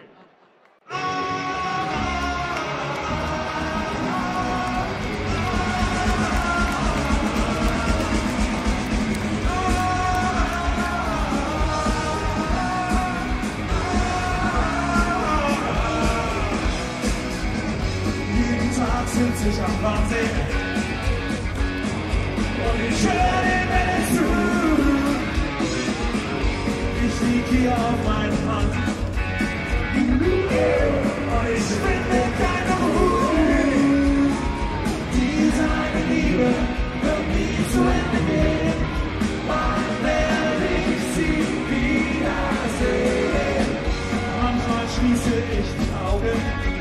Jeden Tag sitze ich am Wahnsinn und ich höre den Wellen zu. hier auf meinem Hand. Und ich finde keine Ruhe. Diese eine Liebe wird nie zu Ende gehen. Wann werde ich sie wiedersehen? Manchmal schließe ich die Augen.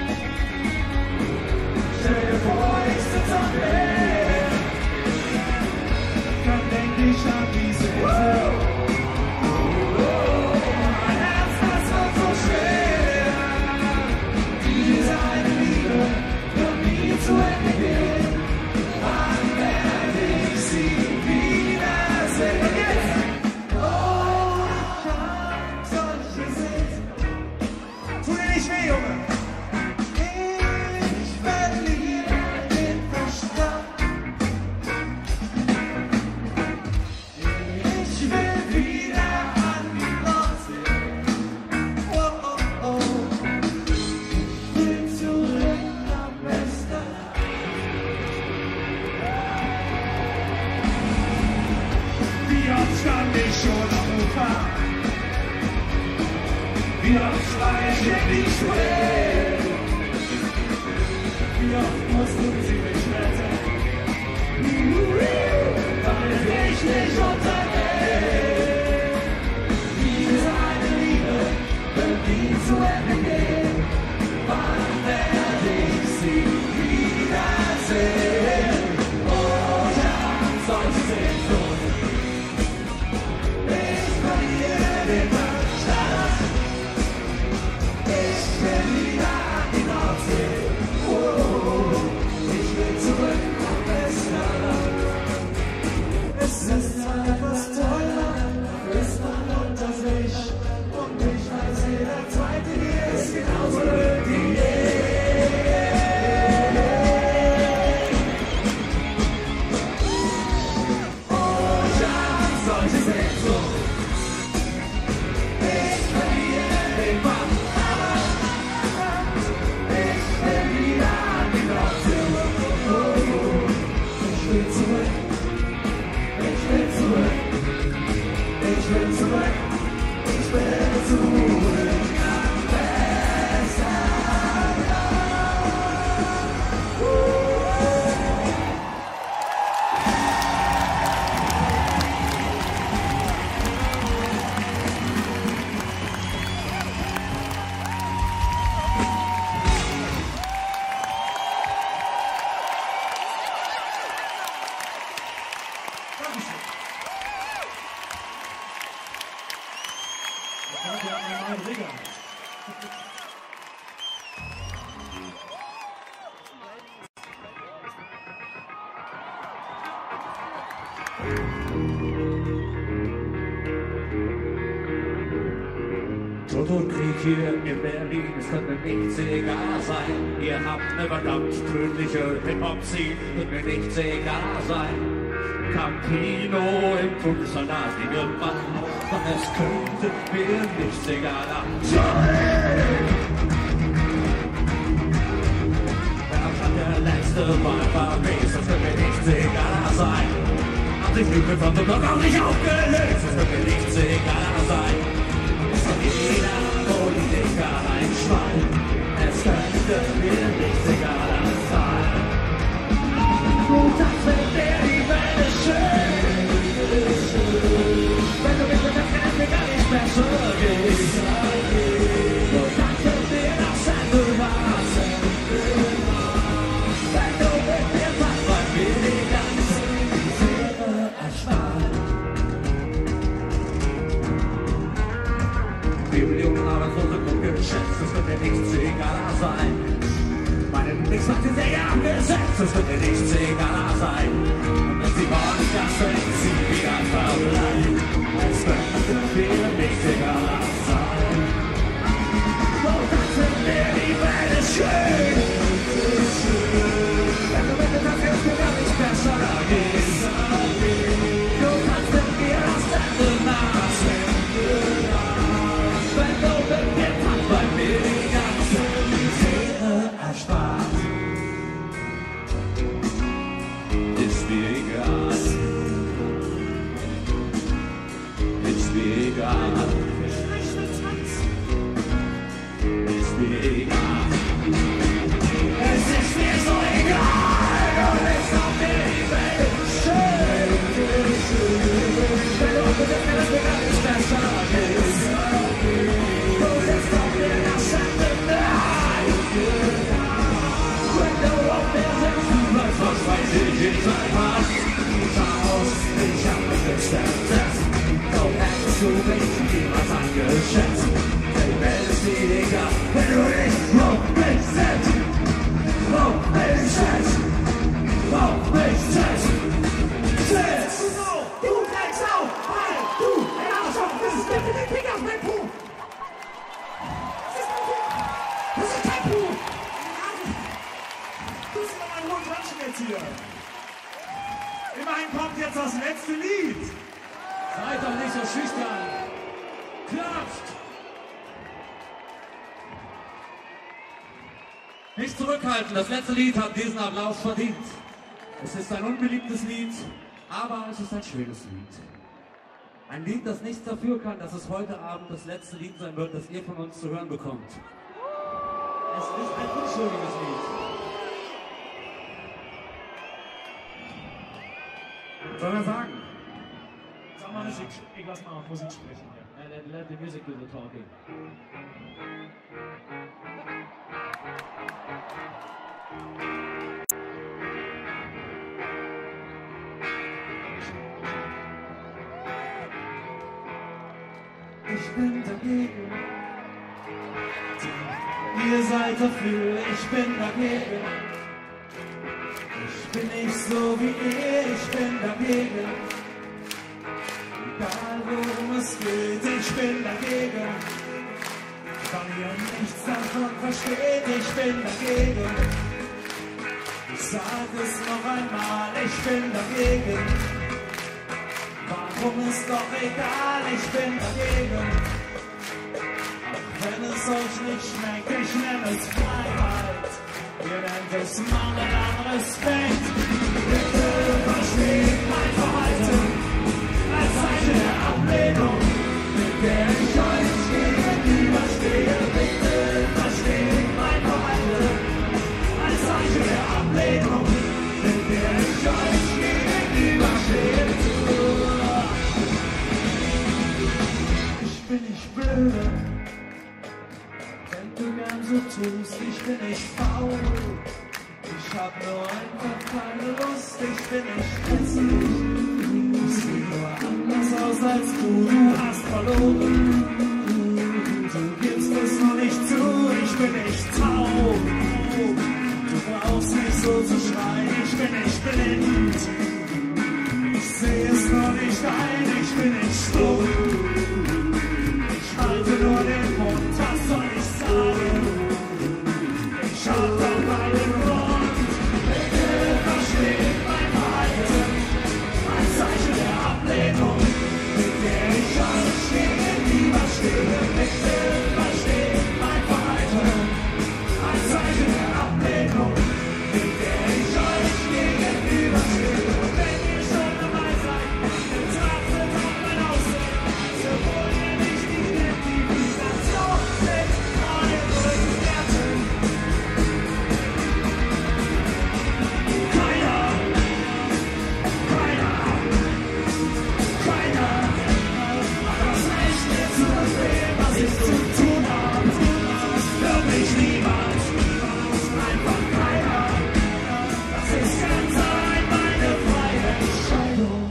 Stell dir vor, ich sitze am Meer. Dann denk ich an diese Insel. Mein Herz, das wird so schwer. Diese eine Liebe wird nie zu Ende gehen. Wann werde ich sie wiedersehen? Und jetzt! Oh, ich hab solche Sinn. Tu dir nicht weh, Junge! Ich verliere den Verstand. Ich will wieder an die Nordsee. Oh, oh, oh. Ich will zurück nach Westerland. Wie oft stand ich schon am Ufer? Wie oft war ich in die Spree? Wie oft mussten sie mich retten? Damit ich nicht untergehe. Diese eine Liebe wird nie zu Ende gehen. Wann werde ich sie wiedersehen? Oh, ich hab solche Sehnsucht. Ich verliere den Verstand. Ich will wieder an die Nordsee. Oh, ich will zurück nach Westerland. Es ist zwar etwas teuer, ist man unter sich. Und ich weiß, jeder Zweite hier ist genauso blöd wie ich. Oh, ich hab solche Sehnsucht. Ich verliere den Verstand. Ich will wieder an die Nordsee. Oh, ich will zurück. Ich will zurück. Ich will zurück. Ich will zurück nach Westerland. Dankeschön. Danke an meinen neuen Rigger. Tod und Krieg hier in Berlin, es könnte mir nichts egal sein. Ihr habt eine verdammt tödliche Hip-Hop-Scene, könnte mir nichts egal sein. Campino im Todessalat, die Gewalt, doch es könnte mir nichts egal sein. Wenn am Stand der letzte Mal vermisst, es könnte mir nichts egal sein. Hat sich Lüge von dem Block auch nicht aufgelöst, es könnte mir nichts egal sein. Ist doch jeder Politiker ein Schwein, es könnte mir nichts egal sein. Und das wird mir die Welt ist schön, wenn du mich mit der Fremde gar nicht besser gehst. Und dann wird mir das Ende warten, wenn du mit mir fast bei mir die ganze Seele erspart. Millionen Arbeitslose gut geschätzt, es wird mir nichts egaler sein. Meine Lieblingsfakte sehr ja gesetzt, es wird mir nichts egaler sein. Und wenn sie wollen, dass ich sie wieder verbleiben, es könnte mir nichts egaler sein. Und dann sind mir die Welt ist schön, wenn du mit dem Kaffee mir gar nicht besser gehst. Du kannst mit mir das Ende nachsehen. Wenn du mit mir tanzt, bei mir die ganze Seele erspart. zweimal Chaos, ich hab mich gesetzt. Doch hättest du mich niemals angeschätzt. Die Welt ist dir egal, wenn du nicht auf mich setzt. Auf mich setzt. Auf mich setzt. Setz! Du bleibst auf! Hey, du! Ey, Arschloch, das ist definitiv auf mein Po! Das ist mein Po! Das ist kein Po! Das ist doch ein hohen Quatschen jetzt hier! Immerhin kommt jetzt das letzte Lied! Seid doch nicht so schüchtern! Klatscht! Nicht zurückhalten, das letzte Lied hat diesen Applaus verdient. Es ist ein unbeliebtes Lied, aber es ist ein schönes Lied. Ein Lied, das nichts dafür kann, dass es heute Abend das letzte Lied sein wird, das ihr von uns zu hören bekommt. Es ist ein unschuldiges Lied. Soll er sagen? Sag mal Musik, ich lass mal Musik sprechen hier. And then let the music do the talking. Ich bin dagegen. Ihr seid dafür, ich bin dagegen. Ich bin nicht so wie ihr, ich bin dagegen. Egal worum es geht, ich bin dagegen. Weil ihr nichts davon versteht, ich bin dagegen. Ich sag es noch einmal, ich bin dagegen. Warum ist doch egal, ich bin dagegen. Auch wenn es euch nicht schmeckt, ich nenne es Freiheit. Ihr nennt es Mangel an Respekt. Bitte versteht mein Verhalten als Zeichen der Ablehnung, mit der ich euch gegenüberstehe. Bitte versteht mein Verhalten als Zeichen der Ablehnung, mit der ich euch gegenüberstehe. Ich bin nicht blöd, wenn du gern so tust, ich bin nicht faul. Ich hab nur einfach keine Lust, ich bin nicht hässlich. Ich seh nur anders aus als du, du hast verloren. Du gibst es nur nicht zu, ich bin nicht taub. Du brauchst nicht so zu schreien, ich bin nicht blind. Ich seh es nur nicht ein, ich bin nicht stumm. Ich halte nur den Mund, was soll ich sagen? Ich hab doch einen Grund. Bitte versteht mein Verhalten als Zeichen der Ablehnung, mit der ich euch gegenüberstehe. Bitte versteht mein Verhalten als Zeichen der Ablehnung, mit der ich euch gegenüberstehe. Und wenn ihr schon dabei seid, betrachtet auch mein Aussehen, so wollen wir nicht die Identifikation mit euren Werten. Keiner, keiner, keiner hat das Recht, mir zu befehlen, was ich zu tun habe. Wirklich niemand, einfach keiner. Das ist ganz allein meine freie Entscheidung.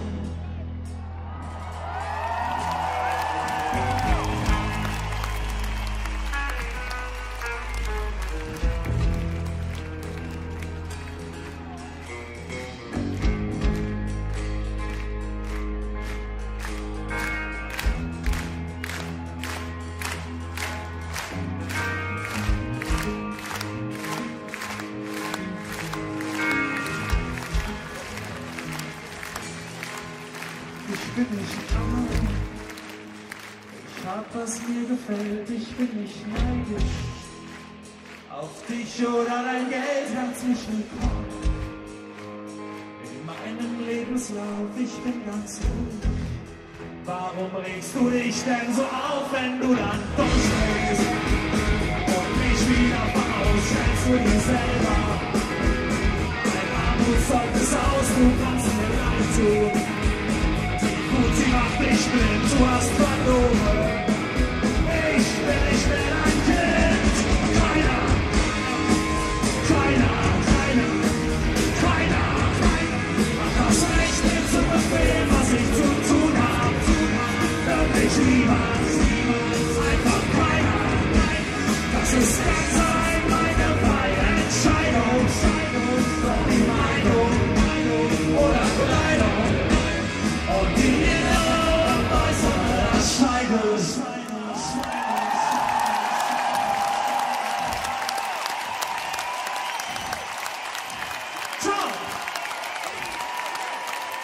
Ich bin nicht arm, ich hab was mir gefällt, ich bin nicht neidisch. Auf dich oder dein Geld herzlich willkommen. In meinem Lebenslauf, ich bin ganz ruhig. Warum regst du dich denn so auf, wenn du dann durchdrehst? Und mich wieder verausstellst du dir selber. Dein Armut saugt es aus, du kannst mir leid tun. Und sie macht dich blind, du hast verloren. Ich bin nicht mehr dein Kind. Keiner, keiner, keiner, keiner, keiner,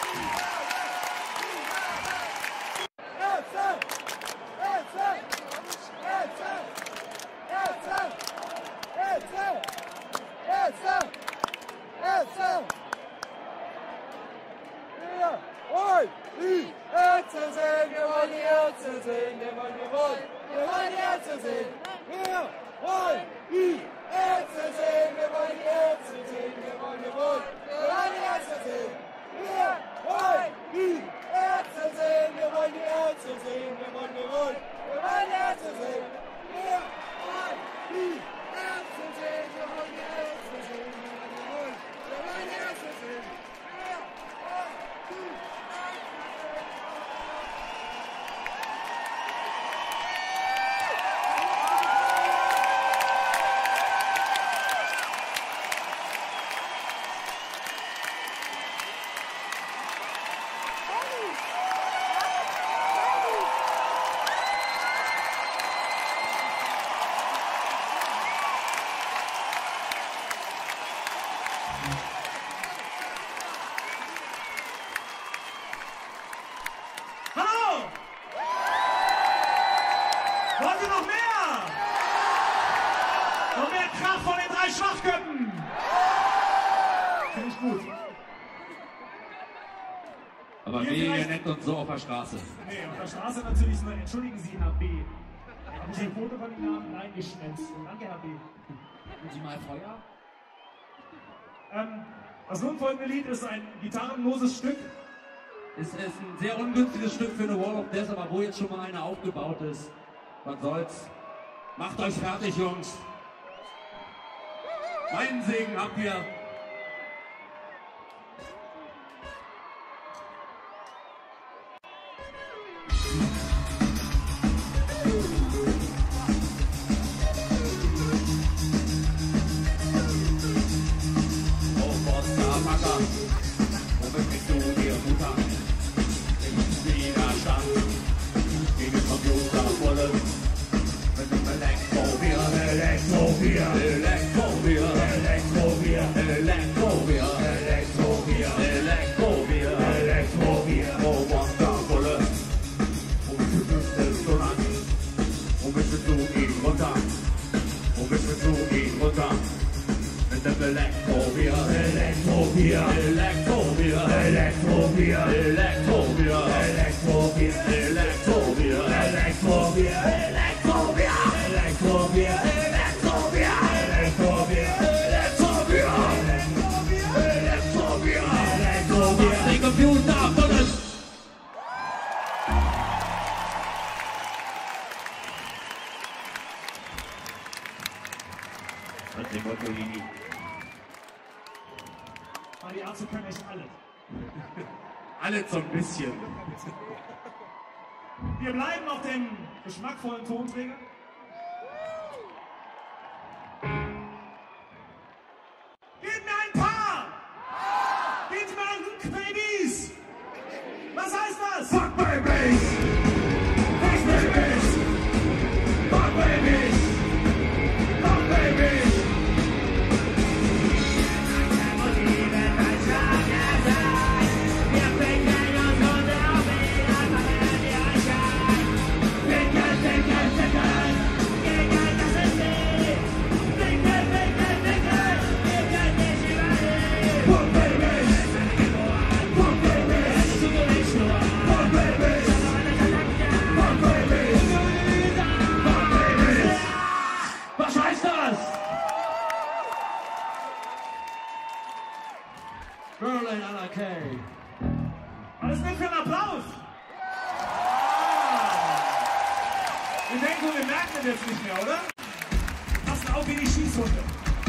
Wollt ihr noch mehr? Noch mehr Kraft von den drei Schwachköppen. Finde ich gut. Aber Hier nee, ihr vielleicht- nennt uns so auf der Straße. Nee, auf der Straße natürlich nur, entschuldigen Sie, Herr B. Haben Sie ein Foto von Ihnen haben? Nein, geschnetzt. Danke, Herr B. Haben Sie mal Feuer? Ähm, das nun folgende Lied ist ein gitarrenloses Stück. Es ist ein sehr ungünstiges Stück für eine Wall of Death, aber wo jetzt schon mal eine aufgebaut ist, was soll's. Macht euch fertig, Jungs. Meinen Segen habt ihr. Oh, Potsdamer, womit bist du, ihr Mutter? Im Widerstand gegen Computervolle. Mit dem Elektrobier, Elektrobier, Elektrobier, Elektrobier, Elektrobier, Elektrobier, Elektrobier, Elektrobier, oh, Wondervolle. Womit bist du lang? Womit bist du ihn runter? Womit bist du ihn runter? Mit dem Elektrobier, Elektrobier, Elektrobier, Elektrobier, Elektrobier, Elektrobier, Elektrobier, Elektrobier, Elektrobier, Elektrobier, Elektrobier, Elektrobier, Elektrobier, Elektrobier, Elektrobier, die Computer voll. Aber die Ärzte können echt alles. Alles so ein bisschen. Wir bleiben auf dem geschmackvollen Tonträger. Gebt mir ein Paar! Gebt mir ein Fuck Babies! Was heißt das? Fuck Babies! Fuck Babies! Fuck Babies! Fuck Babies! Was heißt das? Berlin N R K. Was ist denn für ein Applaus? Wir denken, wir merken das jetzt nicht mehr, oder? Passt auf wie die Schießhunde.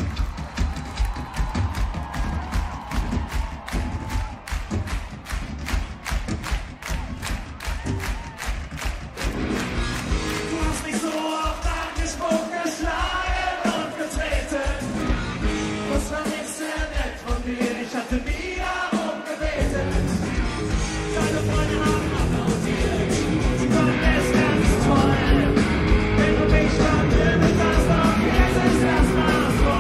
Du hast mich so oft angesprochen, geschlagen und getreten. Das war nicht sehr nett von dir, ich hatte nie darum gebeten. Deine Freunde haben applaudiert, sie fanden es ganz toll. Wenn du mich dann benutzt hast, doch jetzt ist das Maß voll.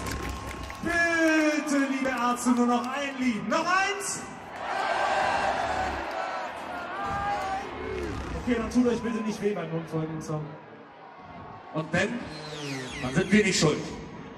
Bitte, liebe Ärzte, nur noch ein Lied. Noch eins? Okay, dann tut euch bitte nicht weh beim folgenden Song. Und wenn, dann sind wir nicht schuld.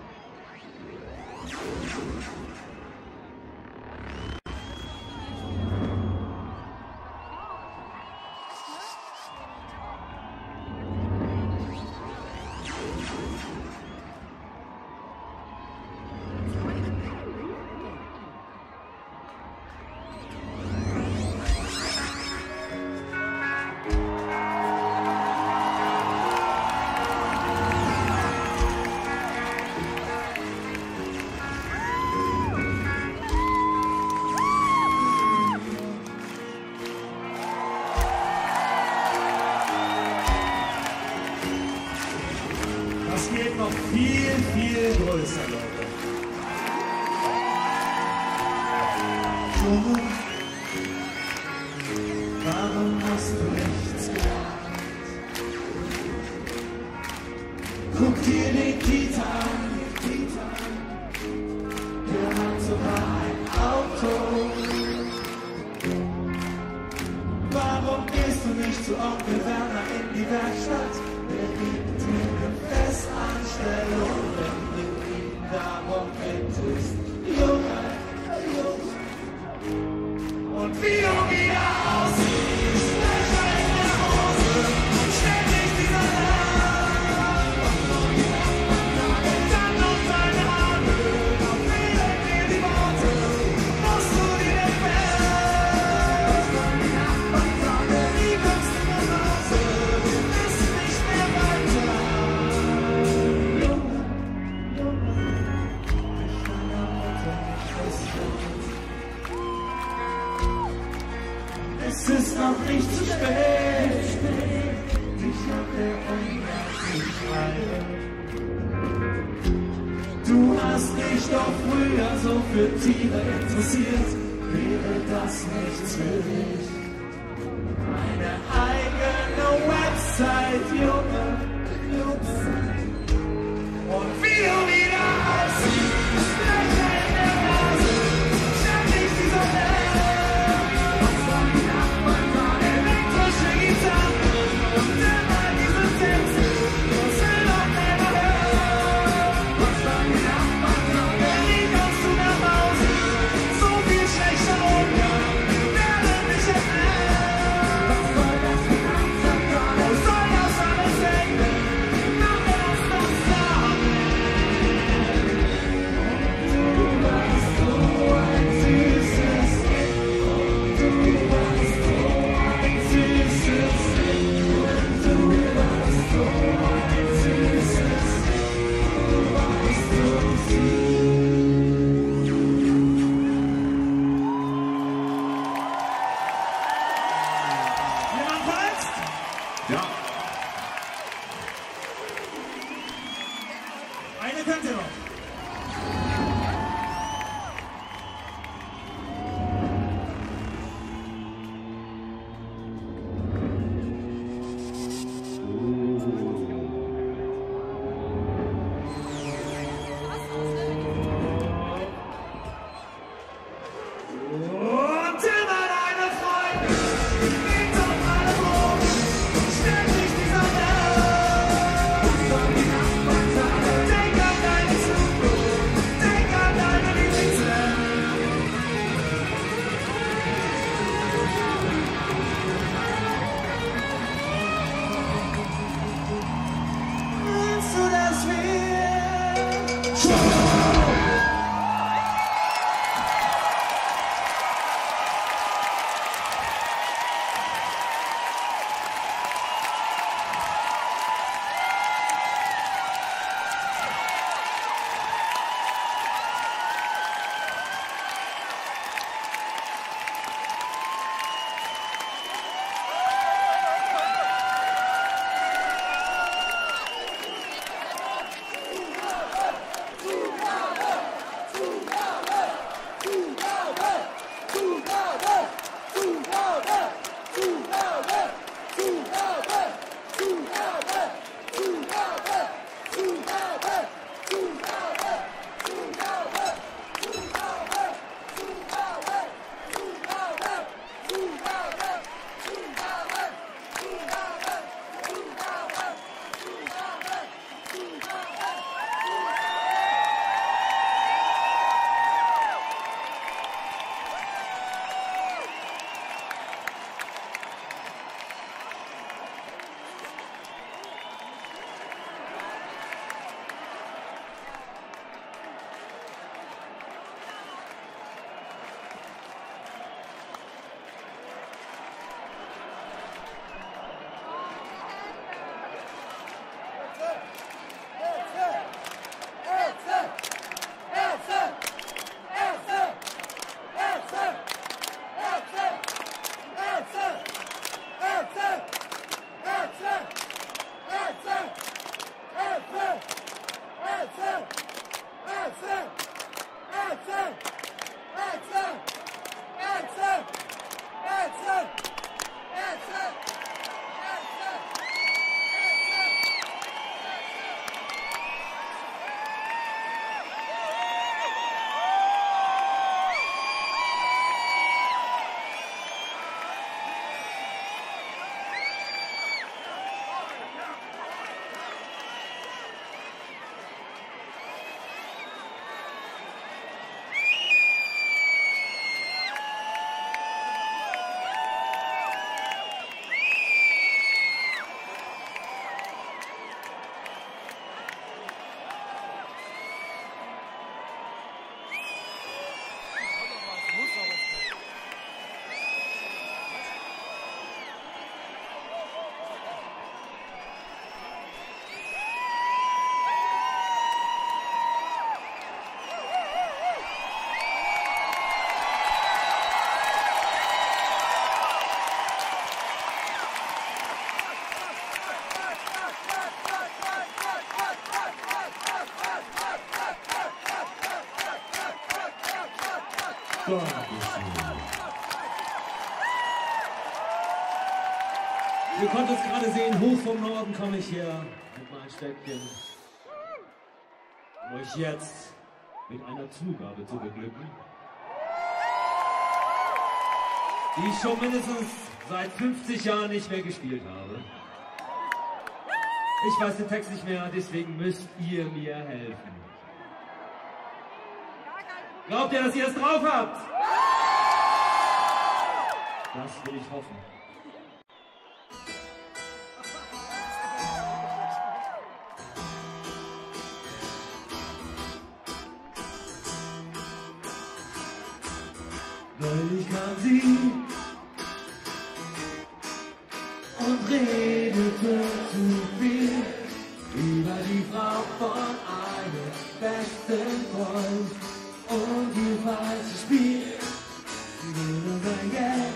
Das geht noch viel, viel größer, Leute. Junge, warum hast du nichts gemacht? Guck dir den Kita an, der hat sogar ein Auto. Warum gehst du nicht zu Onkel Werner in die Werkstatt? Der gibt dir eine Festanstellung, wenn du ihn darum bittest. Junge, Junge. Und wie du wieder aussiehst, Löcher in der Hose, ständig dieser Lärm. Dann noch deine Arme, noch fehlen dir die Worte, musst du dir entfernen. Wie kommst du nach Hause, ist nicht mehr weiter. Junge, Junge, ich kann ja heute nicht feststellen. Es ist noch nicht zu spät, dich nach der Umwelt zu schreiben. Du hast dich doch früher so für Tiere interessiert, wäre das nichts für dich? Eine eigene Website, Junge, und wie du wieder aussiehst, Löcher in der Nase, ständig dieser Lärm. Elektrische Gitarre und immer diese Texte, das will doch keiner hören. Wie kommst du nach Hause? So viel schlechter Umgang, werde mich erklären. Wo soll das alles enden? Nach der Ihr konntet es gerade sehen, hoch vom Norden komme ich hier mit meinem Stäbchen, um euch jetzt mit einer Zugabe zu beglücken, die ich schon mindestens seit fünfzig Jahren nicht mehr gespielt habe. Ich weiß den Text nicht mehr, deswegen müsst ihr mir helfen. Glaubt ihr, dass ihr es drauf habt? Das will ich hoffen. Weil ich kam sie und redete zu viel über die Frau von einem besten Freund und die falsche Spiel würde sein Geld,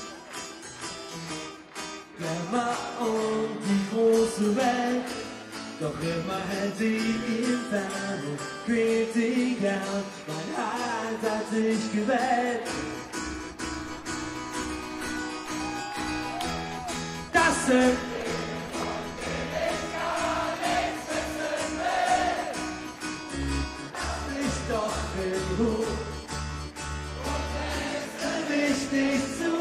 Glamour und die große Welt. Doch immer hält sie im Fern, quält sie gern, mein Hals hat sich gewählt. Das sind Dinge, von denen ich gar nichts wissen will. Lass mich doch in Ruhe und lässt mich nicht zu.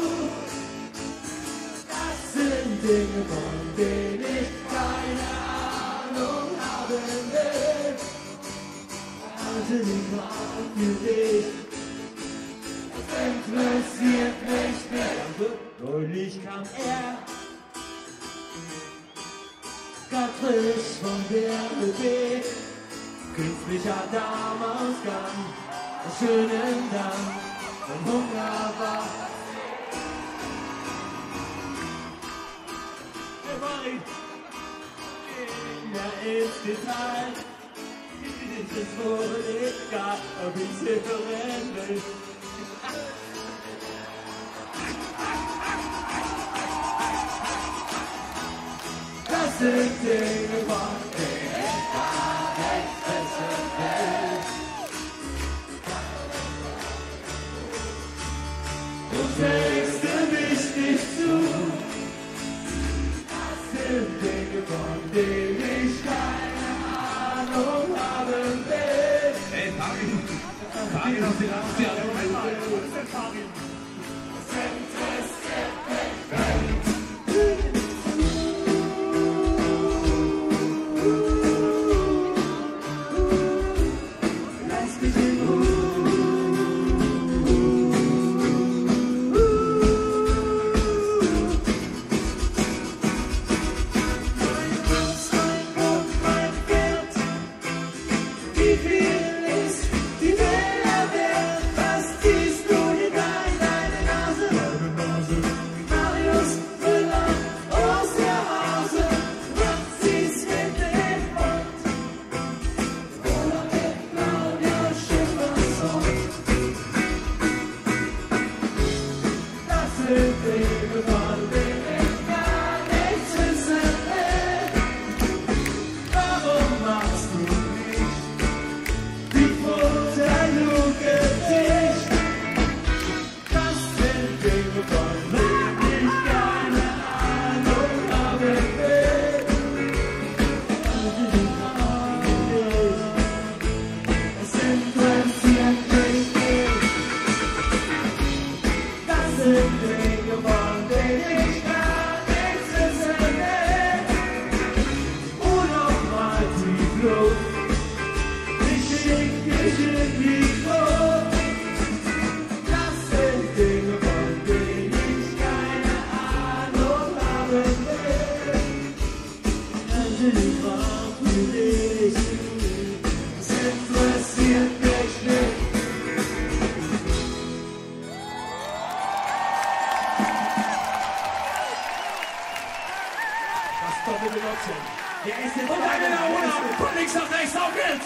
Das sind Dinge, von denen ich keine Ahnung haben will. Halte die Kraft für dich, das interessiert mich nicht. Neulich kam er, grad frisch von der B W, künstlicher Darmausgang, einen schönen Damm, mein Hunger war. Der Mari, ja ins Detail, ist es wohl egal, ob ich's referieren will. Das sind Dinge, von denen ich gar nichts wissen will. Du fängst mich nicht zu. Das sind Dinge, von denen ich keine Ahnung haben will. Hey, Farin! Farin aus den achtziger. Moment mal, wo ist denn Farin? Das interessiert mich nicht. Wie viel ist die Welt wert? Was ziehst du hinein? Mädchen. Der ist jetzt Und dann in der Runde von links nach rechts, auf geht's!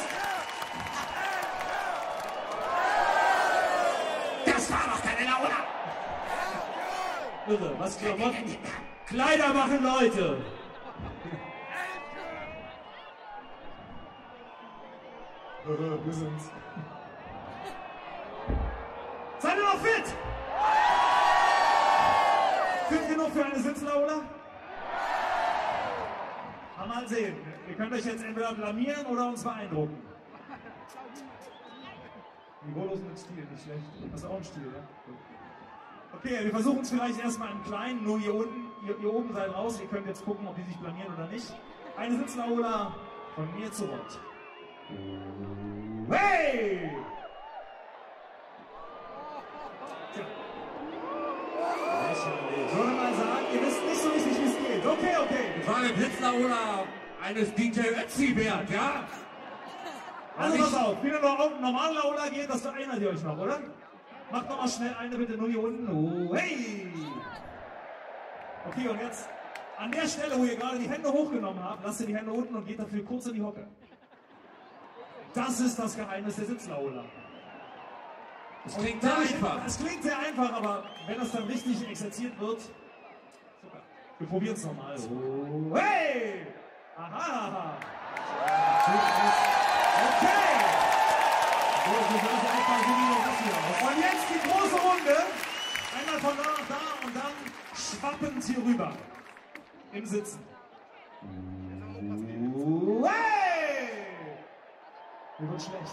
Das war doch keine Laune! Irre, was Klamotten. Kleider machen Leute. Irre, wir sind's. Seid ihr noch fit? Fit genug für eine Sitzlaula? Mal sehen. Ihr könnt euch jetzt entweder blamieren oder uns beeindrucken. Niveaulos mit Stil, nicht schlecht. Das ist auch ein Stil, ja? Gut. Okay, wir versuchen es vielleicht erstmal im Kleinen, nur hier unten, ihr, ihr oben seid raus, ihr könnt jetzt gucken, ob die sich blamieren oder nicht. Eine Sitzlaula von mir zu Rot. Hey! Tja. Ich würde mal sagen, ihr wisst nicht so richtig, wie es geht. Okay, okay. Das war eine Blitzlaula eines D J Ötzi wert, ja? Also pass auf, wie eine normale Laula geht, das erinnert ihr euch noch, oder? Macht noch mal schnell eine bitte nur hier unten. Oh, hey! Okay, und jetzt an der Stelle, wo ihr gerade die Hände hochgenommen habt, lasst ihr die Hände unten und geht dafür kurz in die Hocke. Das ist das Geheimnis der Sitzlaula. Das klingt sehr einfach. Es klingt sehr einfach, aber wenn das dann richtig exerziert wird, super. Wir probieren es nochmal. Oh, hey! Aha! Okay! Und jetzt die große Runde. Einmal von da nach da und dann schwappend hier rüber. Im Sitzen. Hey! Mir wird schlecht.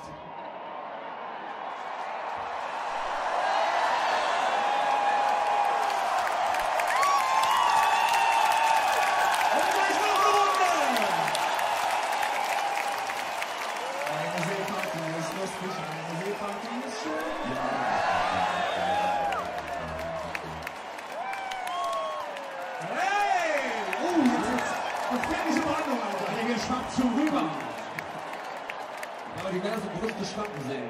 Schwappt schon rüber. Aber die werden so Brüste schwappen sehen.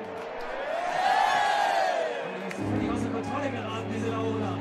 Das ist völlig aus der Kontrolle geraten, diese Laola.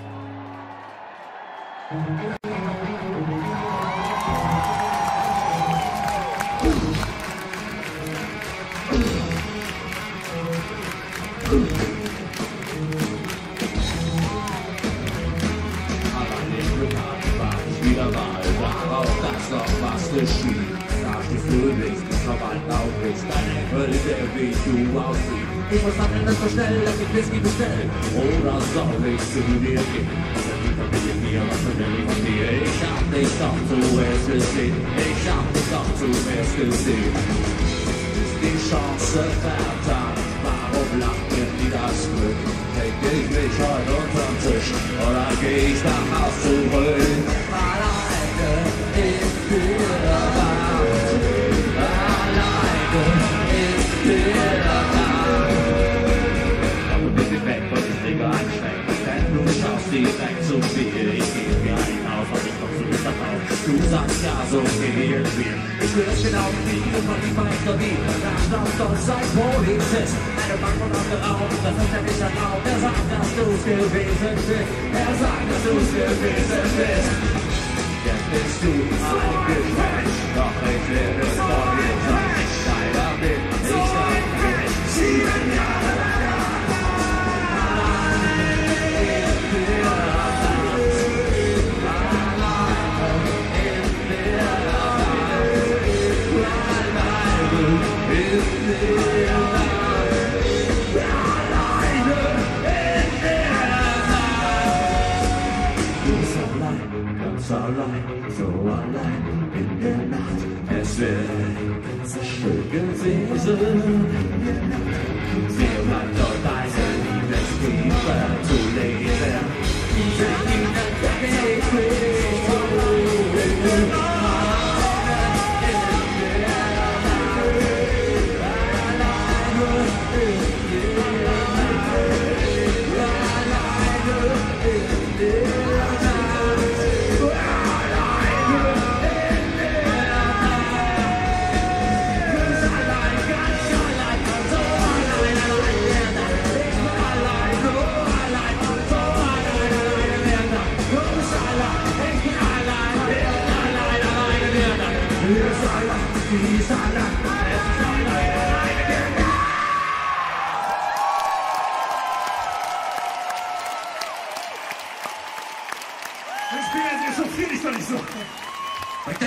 Aber nicht bekannt war ich wieder mal darauf, dass noch was geschieht. Nach des Frühlings des verwandten Augenblicks, dein Enkel, der wie du aussiehst. Ich muss am Ende so schnell, dass ich Whisky bestelle. Oder soll ich zu dir gehen? Die Familie mir, was will ich von dir? Ich hab dich doch zuerst gesehen. Ich hab dich doch zuerst gesehen. Ist die Chance vertan? Warum lacht mir nie das Glück? Denk ich mich heute unterm Tisch oder geh ich nach Haus zurück? Alleine ist dir Wand. Alleine ist dir Wand. Komm ein bisschen weg von den Dinger einschränken, denn du schaust direkt zu viel. Ich geh mir ein Haus, was ich noch zu vertrauen. Du sagst ja, so gehen wir. Ich will es genau wie du von die Meisterie. Da stand doch sein Polizist. Eine Bank von Augen, das ist ja nicht erlaubt. Er sagt, dass du's gewesen bist. Er sagt, dass du's gewesen bist. Jetzt bist du eigentlich Mensch, doch ich werde es von dir sein. Leider bin ich dein Mensch. Sieben Jahre lang. Allein, so allein in der Nacht. Es wäre so schön gewesen. Wir bleiben dort leise, die Westtiefe zu lesen. Diese Liebe vergeht mich so. Allein, ganz allein, so allein, ich bin allein, so allein, so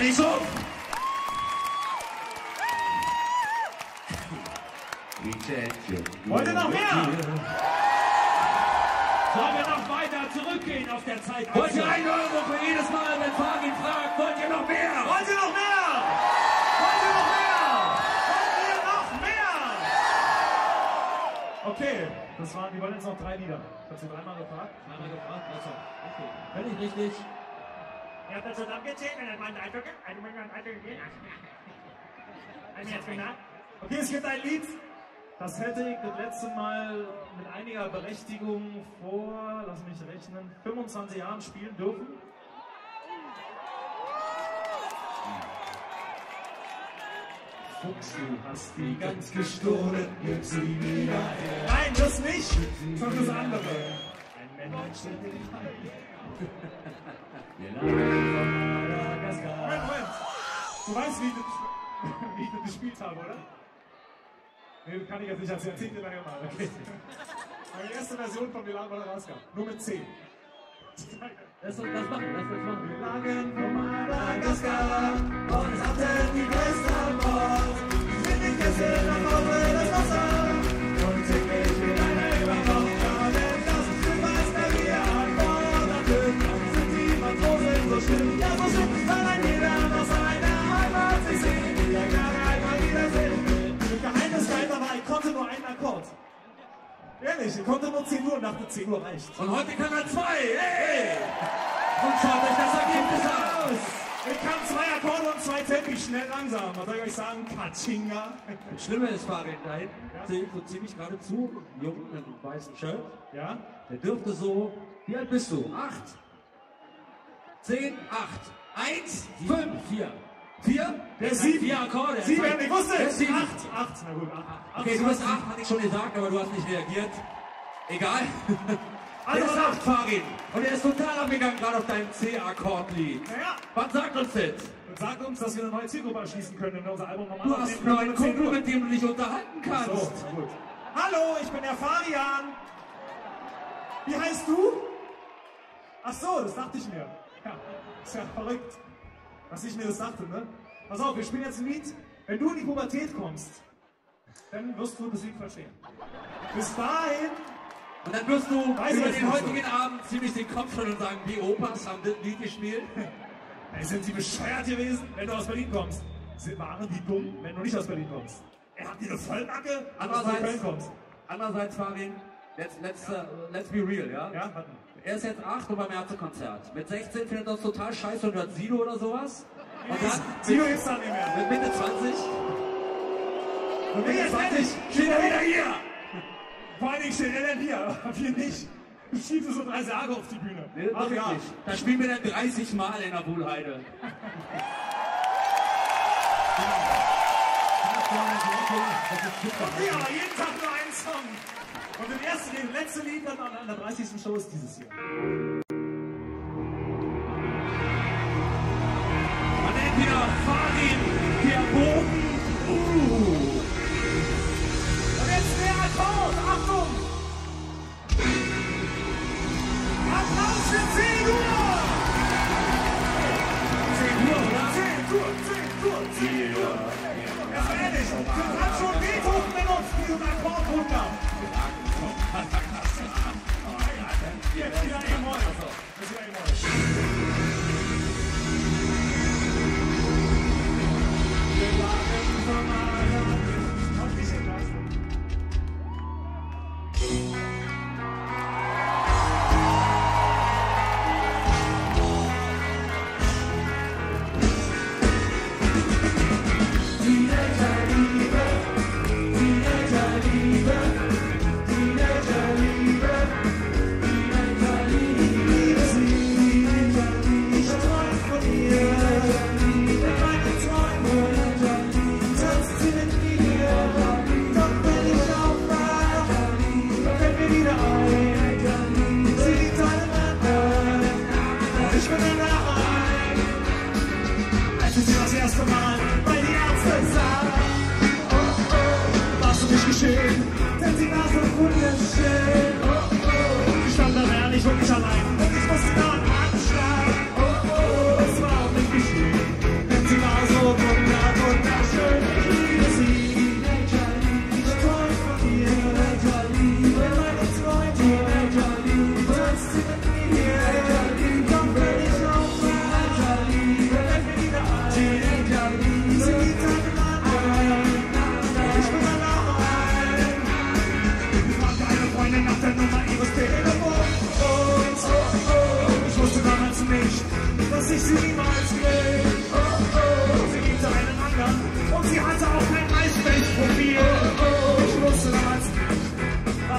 ihr nicht so? Wollt ihr noch mehr? Sollen wir noch weiter zurückgehen auf der Zeit? Wollt ihr einen Euro für jedes Mal, wenn Farin fragt, wollt ihr noch mehr? Wollt ihr noch mehr? Wollt ihr noch mehr? Wollt ihr noch mehr? Okay, das waren, die wollen jetzt noch drei Lieder. Hast du dreimal gefragt? Dreimal gefragt, also, okay. Völlig richtig. Ihr habt das zusammengezählt, wenn das mal ein Eindruck gibt. Ein Eindruck geht. Ein jetzt genau. Okay, es gibt ein Lied, das hätte ich das letzte Mal mit einiger Berechtigung vor, lass mich rechnen, fünfundzwanzig Jahren spielen dürfen. Fuchs, du hast die ganz gestohlen, gib sie wieder her. Nein, das nicht, sondern das andere. Ein Mensch steht in die Hand. Moment, Moment. Du weißt, wie ich, das, wie ich das gespielt habe, oder? Nee, das kann ich jetzt nicht als Jahrzehnte lange mal. Okay. Meine erste Version von Wir lagen vor Madagaskar. Nur mit zehn. Lass uns das machen, lass uns machen. Wir lagen vor Madagaskar und hatten die größte Antwort. Mit den Kesseln am Bauche das Wasser und täglich mit einer Überwachung. Denn das ist du weißt, wer wir antworten. Sind die Matrosen so schlimm? Ja, so schlimm, weil ein jeder aus seiner Heimat sich sehen. Ja, gar einmal wiedersehen. Geheimnis dahinter war, ich konnte nur einen Akkord. Ehrlich, ich konnte nur zehn Uhr und dachte, zehn Uhr reicht. Und heute kann er zwei, hey! Und schaut euch das Ergebnis aus! Ich kann zwei Akkorde und zwei Tempi, schnell langsam. Was soll ich euch sagen? Katschinga. Das Schlimme ist, Farin, da hinten, ja? So ziemlich gerade zu, ein Jungen in einem weißen Shirt. Ja? Der dürfte so, wie alt bist du? Acht? Zehn? Acht? Eins? Fünf? Vier? Vier? Der ist sieben. Vier Akkorde. Sieben, ich wusste der es. ist sieben. Acht. Acht, na gut, acht. Okay, du bist acht, hatte ich schon gesagt, aber du hast nicht reagiert. Egal. Also Der ist acht. acht, Farin. Und er ist total abgegangen, gerade auf dein C-Akkordlied. Naja, Was sagt uns das? und sagt uns, dass wir eine neue Zielgruppe erschließen können, wenn wir unser Album normal Du hast einen neuen Kumpel, mit dem du dich unterhalten kannst. So, na gut. Hallo, ich bin der Farian. Wie heißt du? Ach so, das dachte ich mir. Ja, ist ja verrückt, dass ich mir das dachte, ne? Pass auf, wir spielen jetzt ein Lied. Wenn du in die Pubertät kommst, dann wirst du das Lied verstehen. Bis dahin, Und dann wirst du Weiß über ich den nicht heutigen Abend ziemlich den Kopf schütteln und sagen, die Opas haben das Lied gespielt. ey, sind sie bescheuert gewesen, wenn du aus Berlin kommst? Sind, waren die dumm, wenn du nicht aus Berlin kommst? Ey, habt ihr eine Vollnacke, wenn du aus Andererseits, Köln kommst? andererseits Farin, let's, let's, uh, let's be real, ja? Ja, hatten. Er ist jetzt acht und beim Ärztekonzert. Mit sechzehn findet er das total scheiße und hört Sido oder sowas. Und dann Sido ist da nicht mehr. mit Mitte zwanzig, Und Mitte jetzt zwanzig endlich, steht er wieder hier. vor allen Dingen steht er denn hier, wir nicht. Du schiebst so drei Särge auf die Bühne. Ach ja. Wirklich. Da spielen wir dann dreißig Mal in der Wuhlheide. Okay, aber jeden Tag nur einen Song. Und das erste, das letzte Lied dann an der dreißigsten Show ist dieses hier. Man nennt wieder Farin, der Bogen. Uh. Und jetzt der Akkord, Achtung! Applaus für zehn Uhr! zehn Uhr, oder? zehn Uhr, zehn Uhr, zehn Uhr! Jetzt mal ehrlich, du hast schon Beethoven benutzt, diesen Akkordwunder. Jetzt wieder E-Moll. Jetzt wieder E-Moll. Wir lagen vor Madagaskar. Und nicht in Glasgow. Als ich sie das erste Mal bei die Ärzte sah, oh, oh, warst du nicht geschehen, denn sie war so wunderschön. Oh, oh, ich stand da ehrlich wirklich allein und ich musste da einen Anschlag. Oh, oh, es war auch nicht geschehen, denn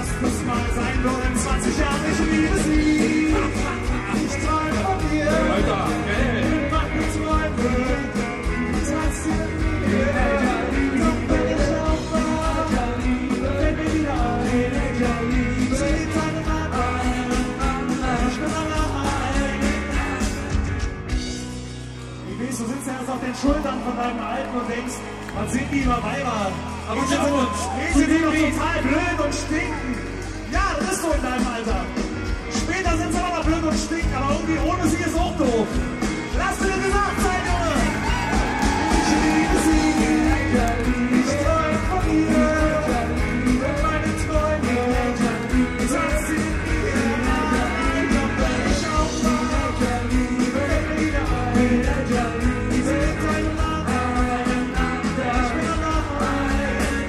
was das mal sein wird in zwanzig Jahren. Ich liebe sie. Ich träume von dir. Alter, ey. In meinen Träumen. Tanzt sie mit mir. Doch wenn ich aufwache, fällt mir wieder ein. Sie liebt deine Mama. Ich bin allein. Ich weiß, du sitzt ja erst auf den Schultern von deinem Alten und denkst, was sind die immer Weiber? Aber Und jetzt schau uns. sind die doch total blöd und stinken. Ja, das ist so in deinem Alter. Später sind sie aber noch blöd und stinken, aber irgendwie ohne sie ist auch doof. Lass dir gesagt sein, Junge! Ich liebe sie, ich träume von ihr, meine Träume, tanzt sie mit mir, doch wenn ich aufwache, fällt mir wieder ein, sie sind deine Mama, ich bin allein.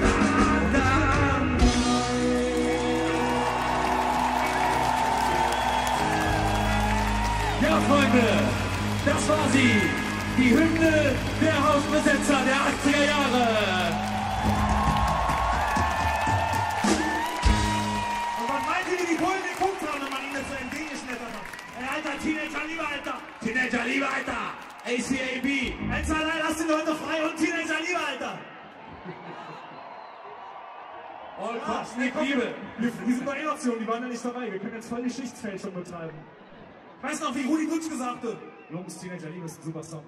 Ja, Freunde, das war sie. Die Hymne der Hausbesetzer der achtziger Jahre. Und was meint ihr, wie die Bullen geguckt haben, wenn man ihnen das so entgegengeschmettert hat? Ey, Alter, Teenager, lieber Alter! Teenager, liebe Alter. A C A B. eins, zwei, drei, lass die Leute frei und Teenager, lieber Alter! All Ah, Cops nee, need komm, Liebe. wir, die sind bei E-Optionen, die waren ja nicht dabei. Wir können jetzt voll die Schichtsfälschung betreiben. Ich weiß noch, wie Rudi Dutsch gesagt hat. Jungs, Teenager, Liebe ist ein super Song.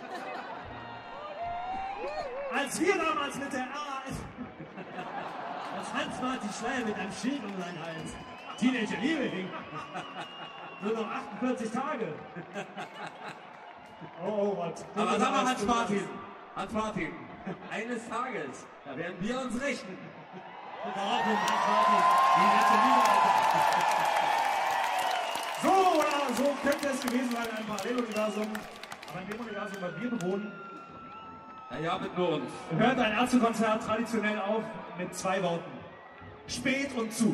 Als wir damals mit der R A F... Als Hans-Martin Schleier mit einem Schild um seinen Hals Teenager, Liebe hing. Nur noch achtundvierzig Tage. Oh, oh, was. Aber sag mal, Hans Martin. Hans Martin. Eines Tages, da werden wir uns rächen. Warum, Hans Martin? Teenager, Liebe, Alter. So oder so könnte es gewesen sein in einem Paralleluniversum. Aber in dem Universum, das wir bewohnen, Na ja, mit nur uns. hört ein Ärztekonzert traditionell auf mit zwei Worten. Spät und zu.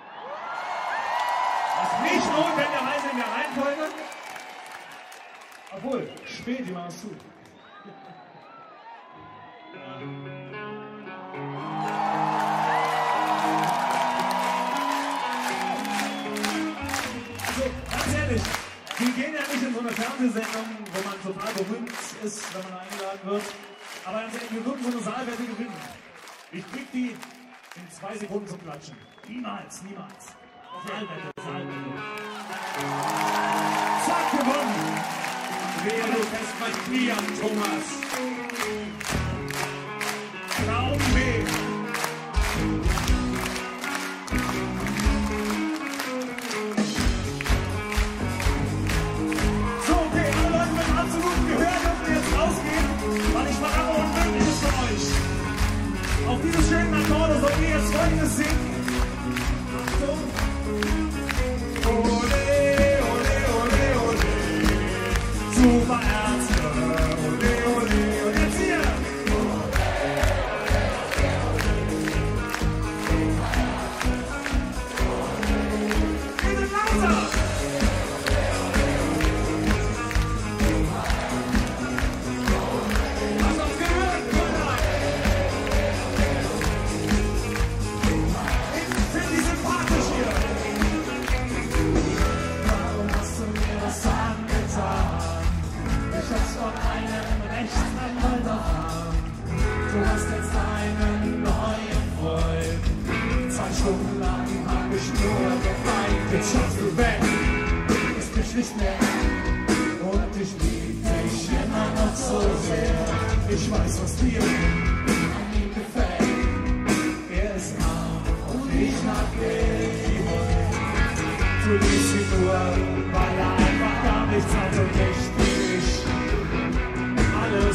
Das ist nicht notwendigerweise in der Reihenfolge. Obwohl, spät, die machen es zu. Also, ganz ehrlich, wir gehen ja nicht in so eine Fernsehsendung, wo man total berühmt ist, wenn man eingeladen wird. Aber ganz ehrlich, wir würden so eine Saalwette gewinnen. Ich krieg die in zwei Sekunden zum Klatschen. Niemals, niemals. Saalwette, Saalwette. Zack, gewonnen. Wehe, du fährst mein Knie an, Thomas. Daumen weh. So, okay, alle Leute mit absolutem Gehör dürfen jetzt rausgehen, weil ich verlange Unmögliches von euch. Auf diese schönen Akkorde sollt ihr jetzt Folgendes singen. Achtung. Ole, ole, ole, ole. Super Ärzte. Ole, ole. Und jetzt hier. Bitte lauter. Hast du das gehört, Brüder? Ich finde die sympathisch hier. Warum hast du mir das angetan? Ich hab's von einem Rechtsanwalt erfahren. Du hast jetzt einen neuen Freund. Zwei Stunden lang hab ich nur geweint. Jetzt schaust du weg, ist mich nicht mehr. Und ich lieb dich immer noch so sehr. Ich weiß, was dir an ihm gefällt. Er ist arm und ich mag Geld. Du liebst ihn nur, weil er einfach gar nichts hat und nicht wie ich. Alles.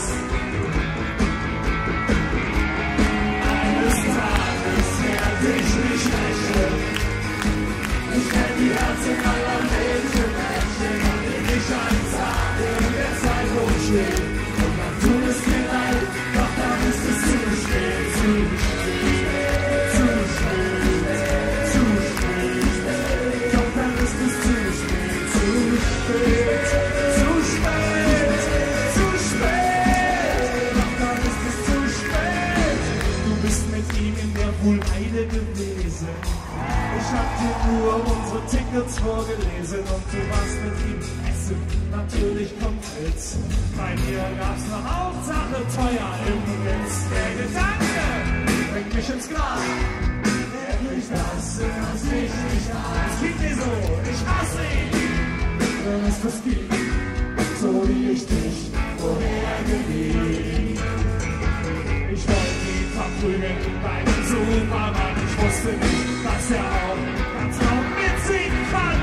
Eines Tages werde ich mich rächen. Ich werde die Herzen aller Menschen rächen. Und wenn ich eins sage, der Zeitpunkt steht. Und dann tut es mir leid, doch dann ist es zu spät, zu spät, zu spät, zu spät. Doch dann ist es zu spät, zu spät, zu spät, zu spät. Doch dann ist es zu spät. Du bist mit ihm in der Wohlheide gewesen. Ich hab dir nur unsere Tickets vorgelesen und du warst mit ihm essen. Natürlich kommt Witz. Bei mir gab's noch Hauptsache teuer im Witz. Der Gedanke bringt mich ins Glas. Wirklich das, was mich nicht an. Es gibt nicht so, ich hasse ihn. Wenn es das gibt, so wie ich dich vorher geliebt. Ich wollte ihn verprügeln beim Supermann. Ich wusste nicht, dass er auch ganz laut mitsingen kann.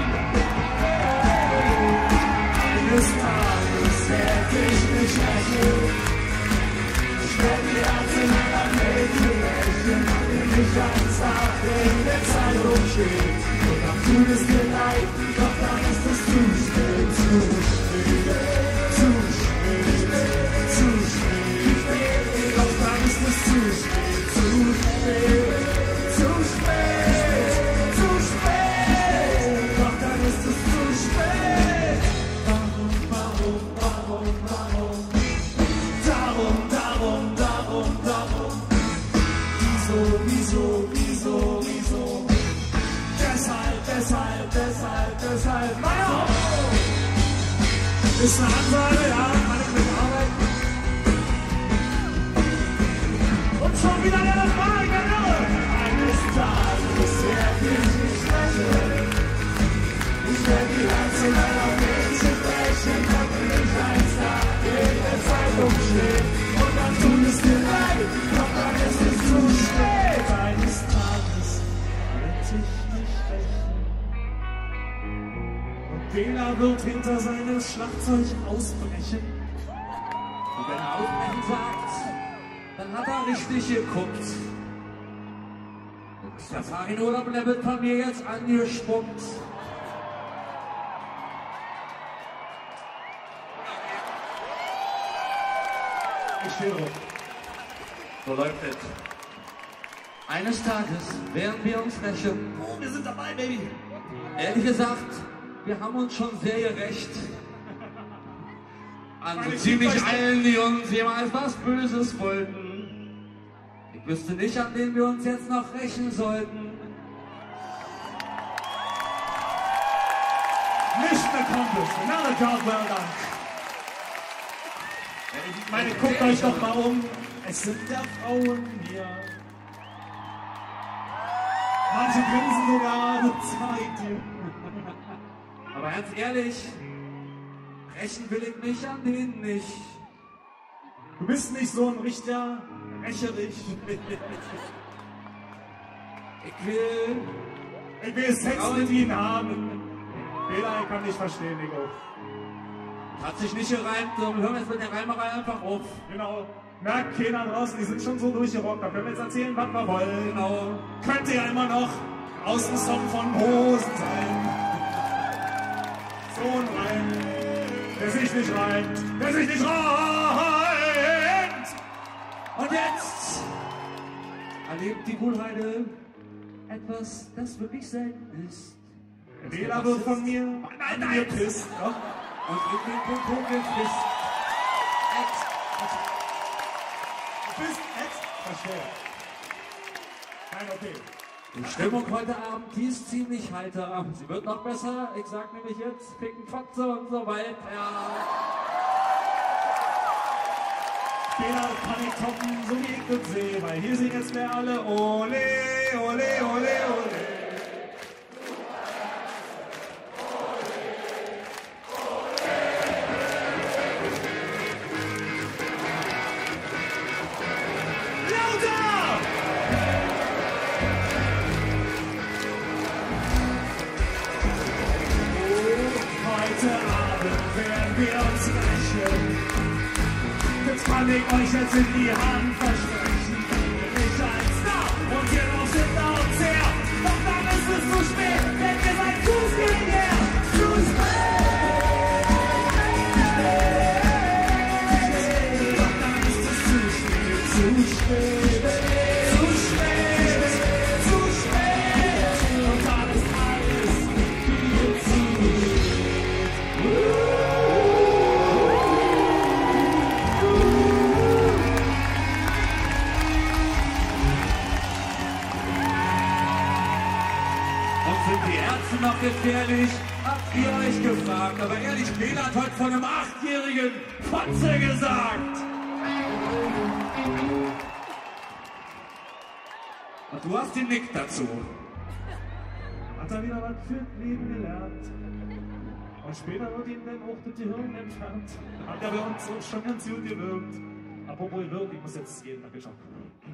Eines Tages werd ich mich rächen. Ich werd die Herzen meiner Mädchen rächen, wenn ich eins Tag in der Zeitung steht. Und dann tut es mir leid, doch dann ist es zu spät, zu spät, zu spät, zu spät. Doch dann ist es zu spät, zu spät, zu spät, zu spät. Doch dann ist es zu spät. Warum, warum, warum, warum? Darum, darum, darum, darum. Wieso, wieso, wieso, wieso? Deshalb, deshalb, deshalb, deshalb. Meier! Ist eine Ansage, ja, kann ich mitarbeiten. Und schon wieder der Fall, genau. Eines Tages werd ich mich rächen. Ich werd die Herzen meiner Mädchen brechen, doch nicht eins Tag in der Zeitung steht. Und dann tut es mir leid, doch dann ist es zu spät. Eines Tages werd ich mich rächen. Und Bela wird hinter seinem Schlagzeug ausbrechen. Und wenn er ausbrechen sagt, dann hat er richtig geguckt. Und der Farin-Urlaub, der wird von mir jetzt angespuckt. Ich stehe drauf. So läuft es. Eines Tages werden wir uns rächen. Oh, wir sind dabei, Baby. Ehrlich gesagt, wir haben uns schon sehr gerecht. An so ziemlich allen, die uns jemals was Böses wollten. Ich wüsste nicht, an wen wir uns jetzt noch rächen sollten. Nicht accomplished. Another job well done. Ich meine, guckt euch doch mal um. Es sind ja Frauen hier. Manche grinsen sogar, das zeigt ihr. Aber ganz ehrlich, rächen will ich mich an denen nicht. Du bist nicht so ein Richter, rächerlich. Ich will... Ich will Sex mit ihnen haben. Bela, ich kann dich verstehen, Nico. Hat sich nicht gereimt, so, hören wir jetzt mit der Reimerei einfach auf. Genau. Merkt keiner draußen, die sind schon so durchgerockt. Da können wir jetzt erzählen, was wir wollen. Genau. Könnte ja immer noch aus dem Song von Hosen sein. So ein Reim, der sich nicht reimt, der sich nicht reimt. Und jetzt erlebt die Wohlheide etwas, das wirklich selten ist. Bela wird von mir angepisst. Ja? Und in den Popo gefrisst. Du bist ex? Verstehe. Nein, okay. Die Stimmung heute Abend, die ist ziemlich heiter. Sie wird noch besser. Ich sag nämlich jetzt, ficken, Fotze und so weiter. Bela kann ich toppen, so wie ich das sehe, weil hier singen jetzt wir alle Ole, Ole, Ole, Ole. Kann ich euch jetzt in die Hand versprechen. Ich als Star und ihr noch sind auch sehr. Doch dann ist es zu spät, denn ihr seid Fußgänger. Zu spät. Doch dann ist es zu spät, zu spät, zu spät, zu spät. Und dann ist alles viel zu spät. Und sind die Ärzte noch gefährlich? Habt ihr euch gefragt? Aber ehrlich, Lena hat heute von einem achtjährigen Fotze gesagt. Und du hast den Nick dazu. Hat er wieder was für das Leben gelernt. Und später wird ihm dann auch das Gehirn entfernt. Hat er bei uns auch schon ganz gut gewirkt. Apropos gewirkt, ich muss jetzt jeden Tag schauen.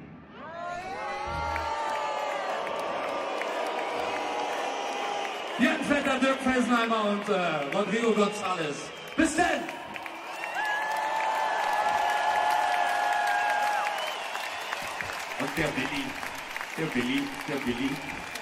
Jan Vetter, Dirk Fessenheimer und äh, Rodrigo González. Bis denn! Und der Billy, der Billy, der Billy.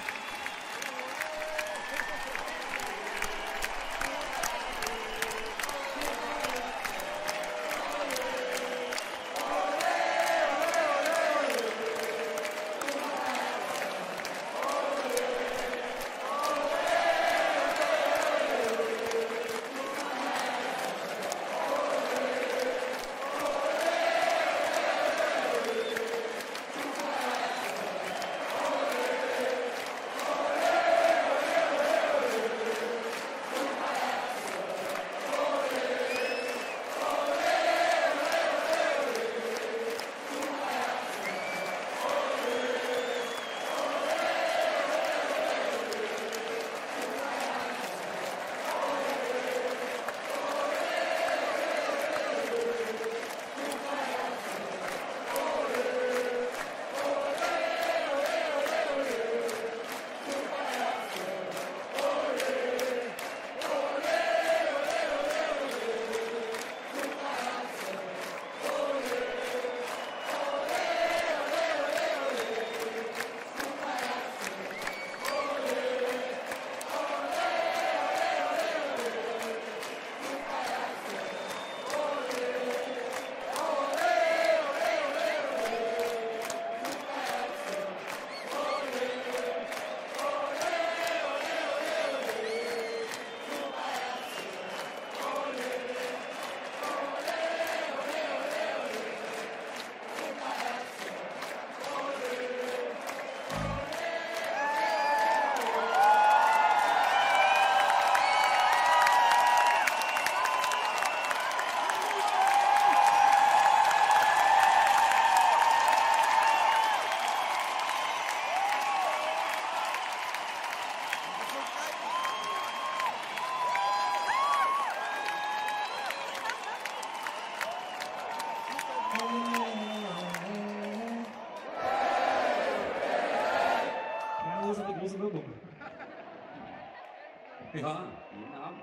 Ja, jeden Abend.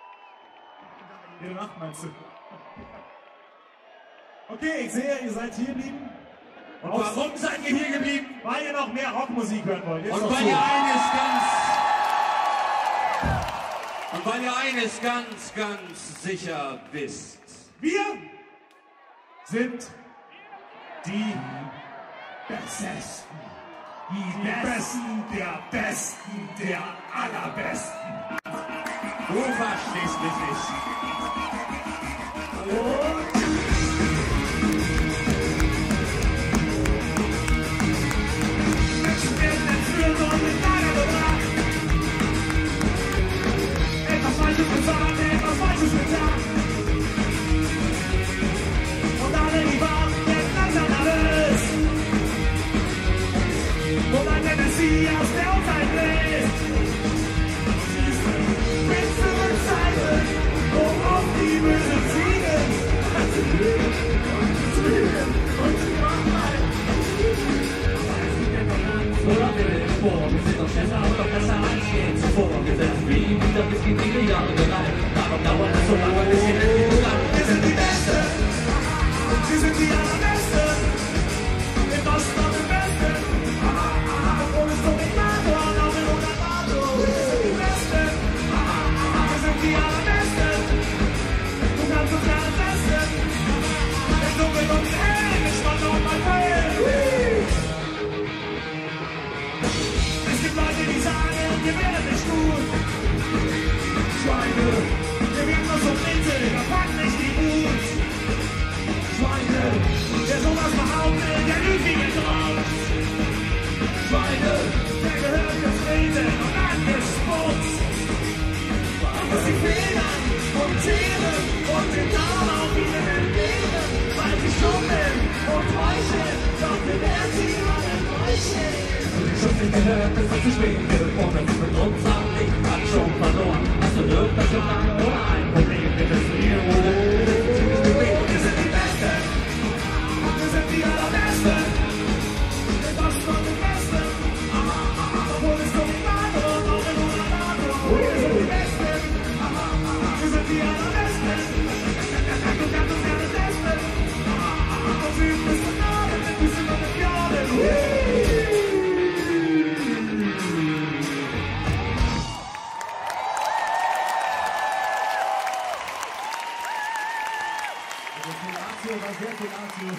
Jede Nacht meinst du? Okay, ich sehe, ihr seid hier geblieben. Und warum seid ihr hier geblieben? Weil ihr noch mehr Rockmusik hören wollt. Jetzt Und noch weil so. ihr eines ganz... Und weil ihr eines ganz, ganz sicher wisst. Wir sind die Besten. Die, die Besten der Besten der Allerbesten. Du verstehst mich nicht. Und Menschen werden entführt und in Lager gebracht. Etwas Falsches gesagt, etwas Falsches getan. Und alle, die warten, werden langsam nervös. Und ein der Messias, der uns einbläst. Diese Zeiten, um auf die bösen Ziegen zu leben und zu leben und zu machen. Oder wir sind vor, wir sind noch schneller, aber doch besser als je zuvor. Wir sind wie wieder bis in viele Jahre gereift. Darum dauert es so lange, bis wir endlich gelangt. Wir sind die Besten, wir sind die Allerbesten. Im Osten und im Westen. Und es kommt nicht mehr vor, auch in hundert Jahren. Wir sind die Besten, wir sind die Allerbesten. Du kannst uns gar nicht testen. Im Dunkeln und im Hellen, ich stand auf mein Feld. Es gibt Leute, die sagen, wir werden nicht gut. Schweine, wir werden uns so friedlich. wird es zu spät. Und das mit uns am Licht hat schon verloren. Hast du irgendwas schon lange oder ein Problem mit dem Spiel? Wir sind die Besten. Wir sind die Allerbesten. Wir passen von den Besten. Obwohl es so gerade und auch in unserer Lage. Wir sind die Besten. Wir sind die Allerbesten. Du kannst uns gerne testen. Von Süden bis zum Norden, mit Füßen und mit Fjorden. War sehr viel Arzt.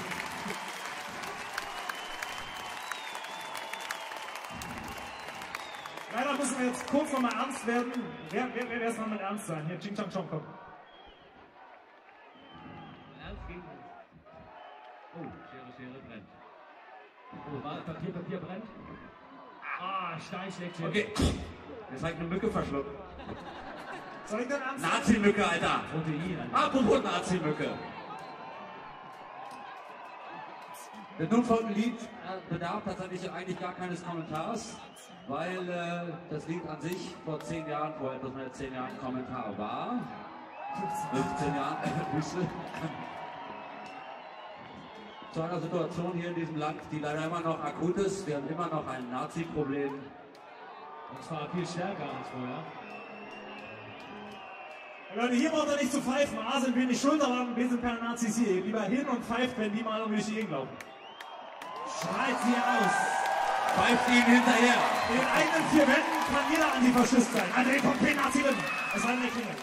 Leider müssen wir jetzt kurz nochmal ernst werden. Wer, wer, wer ist noch mit ernst sein? Hier, Ching Chang Chong, komm. Ernst gegen uns. Oh, Schere, Schere brennt. Oh, war Papier, Papier brennt? Ah, Stein schlägt Schere. Okay, jetzt habe ich eine Mücke verschluckt. Soll ich denn ernst sein? Nazi-Mücke, Alter. Protein. Apropos Nazi-Mücke. Der nun folgende Lied bedarf tatsächlich eigentlich gar keines Kommentars, weil äh, das Lied an sich vor zehn Jahren, vor etwas mehr als zehn Jahren ein Kommentar war. fünfzehn Jahren, äh, zu einer Situation hier in diesem Land, die leider immer noch akut ist. Wir haben immer noch ein Nazi-Problem. Und zwar viel stärker als vorher. Leute, hier braucht ihr nicht zu pfeifen. A, sind wir nicht schuld daran, wir sind keine Nazis hier. Lieber hin und pfeift, wenn die mal irgendwie durch die Gegend laufen. Schreit sie aus. Pfeift ihnen hinterher. In den eigenen vier Wänden kann jeder Antifaschist sein. Also den kommt kein Nazi drin. Es sei denn, der klingelt.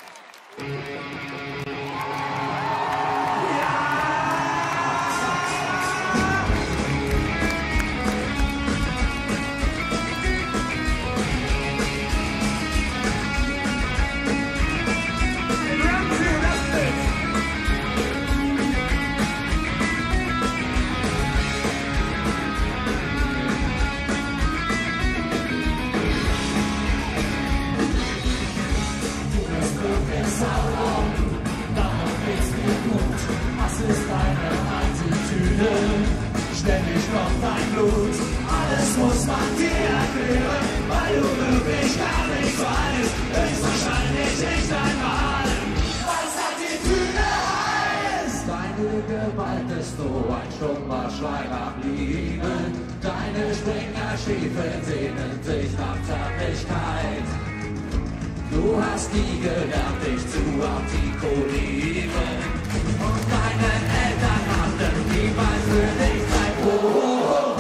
Ständig noch dein Blut, alles muss man dir erklären, weil du wirklich gar nichts weißt, höchstwahrscheinlich nicht einmal, was Attitüde heißt. Deine Gewalt ist so ein stummer Schrei nach Liebe, deine Springerstiefel sehnen sich nach Zärtlichkeit. Du hast nie gelernt, dich zu artikulieren, und deine Eltern hatten niemals für dich Zeit. Oh, oh, oh.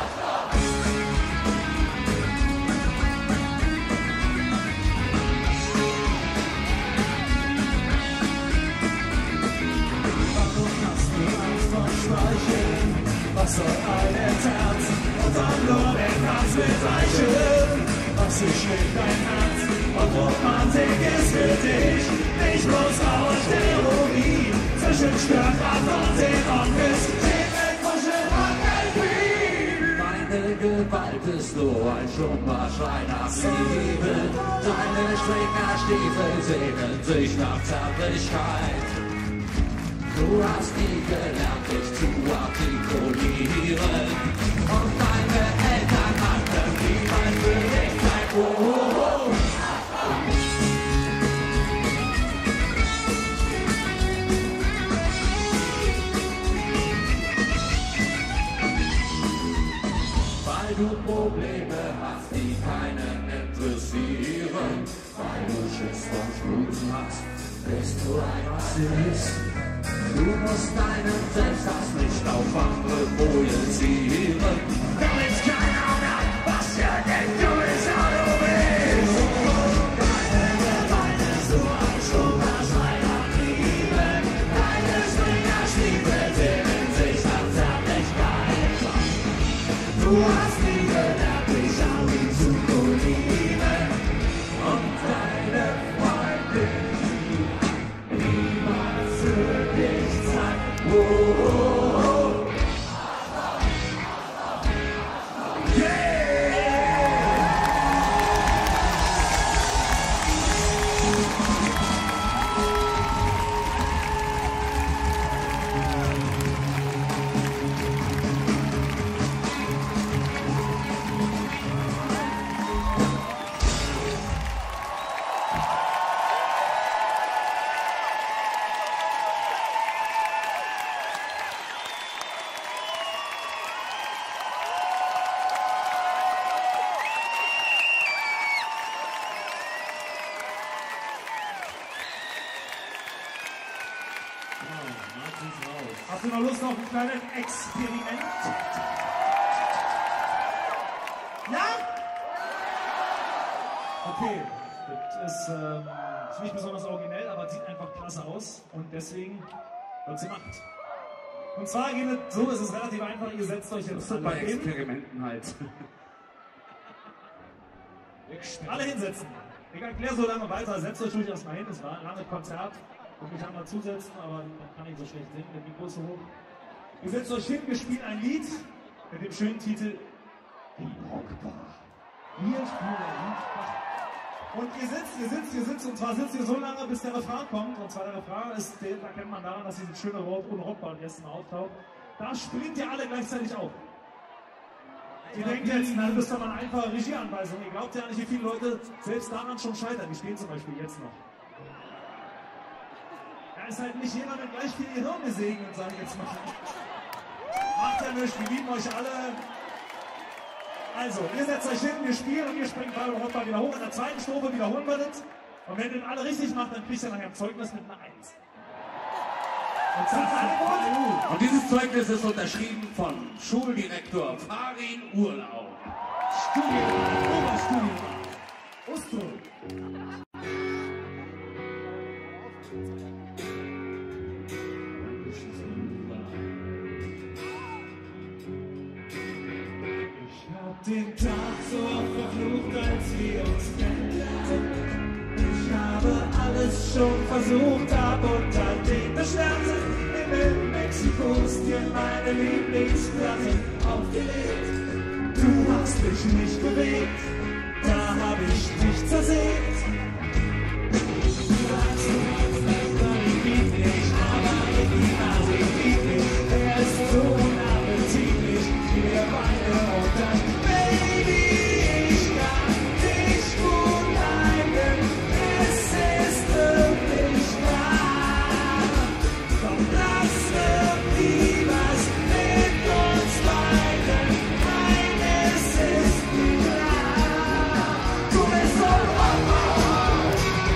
Warum hast du Angst vor Streicheln? Was soll ein Herz und dann nur den Herz mit Eicheln? Was ist schlägt dein Herz und Romantik ist für dich nicht bloß raues Theorie. Zwischen Störkraft und den Onkels steht mit Kuschel und Elfie. Deine Gewalt ist nur ein stummer Schrei nach Liebe, deine Springerstiefel sehnen sich nach Zärtlichkeit. Du hast nie gelernt, dich zu artikulieren, und deine Eltern hatten niemals für dich Zeit. Oh, oh, oh. Weil du Probleme hast, die keinen interessieren, weil du Schiss vom Schmutzen hast, bist du ein Rassist. Du musst deinen Selbsthass nicht auf andere projizieren, damit keiner merkt, was er denkt, du bist, ja, du bist. Deine Gewalt ist so ein stummer Schrei nach Liebe, deine Springerstiefel sehnen sich nach Zärtlichkeit. Du hast nie gelernt, dich artikulieren, und deine Freundin niemals für dich Zeit. Oh, oh, oh. Habt ihr noch Lust auf ein kleines Experiment? Ja? Okay, das ist, ähm, ist nicht besonders originell, aber sieht einfach klasse aus und deswegen wird sie gemacht. Und zwar geht es so, es ist relativ einfach, ihr setzt euch jetzt Bei alle hin. Experimenten halt. Alle hinsetzen. Ich erkläre so lange weiter, setzt euch ruhig erstmal hin, es war ein langes Konzert. Und mich einmal zusetzen, aber man kann nicht so schlecht singen, der Mikro ist so hoch. Ihr setzt euch hin, wir spielen ein Lied mit dem schönen Titel Die Rockbar. Wir spielen ein Lied. Und ihr sitzt, ihr sitzt, ihr sitzt, und zwar sitzt ihr so lange, bis der Refrain kommt. Und zwar der Refrain ist, da kennt man daran, dass dieses schöne Wort ohne Rockbar am ersten Mal auftaucht. Da springt ihr alle gleichzeitig auf. Ihr denkt jetzt, na, das ist doch mal eine einfache Regieanweisung. Ihr glaubt ja nicht, wie viele Leute selbst daran schon scheitern. Die stehen zum Beispiel jetzt noch. Da ist halt nicht jeder mit gleich viel Gehirn gesegnet, sage ich jetzt mal. Macht ja nichts, wir lieben euch alle. Also, ihr setzt euch hin, wir spielen und ihr springt beide Rockbar wieder hoch. In der zweiten Strophe wiederholen wir das. Und wenn ihr das alle richtig macht, dann kriegt ihr nachher ein Zeugnis mit einer Eins. Und, und dieses Zeugnis ist unterschrieben von Schuldirektor Farin Urlaub. Studienrat, Oberstudienrat, Ostro. Ich hab den Tag so oft verflucht, als wir uns kennenlernten. Ich habe alles schon versucht, hab unter den Beschwerden in Mexikos dir meine Lieblingsplatte aufgelegt. Du hast mich nicht bewegt, da hab ich dich zersägt. Du sagst, du magst das Dolly Beat nicht, aber in die Nase liegt nicht. Er ist so unappetitlich, wir beide und dann Baby, ich kann dich gut leiden. Es ist wirklich wahr. Doch lass irgendwie was mit uns beiden. Eines ist klar. Du bist so rock'n'roll.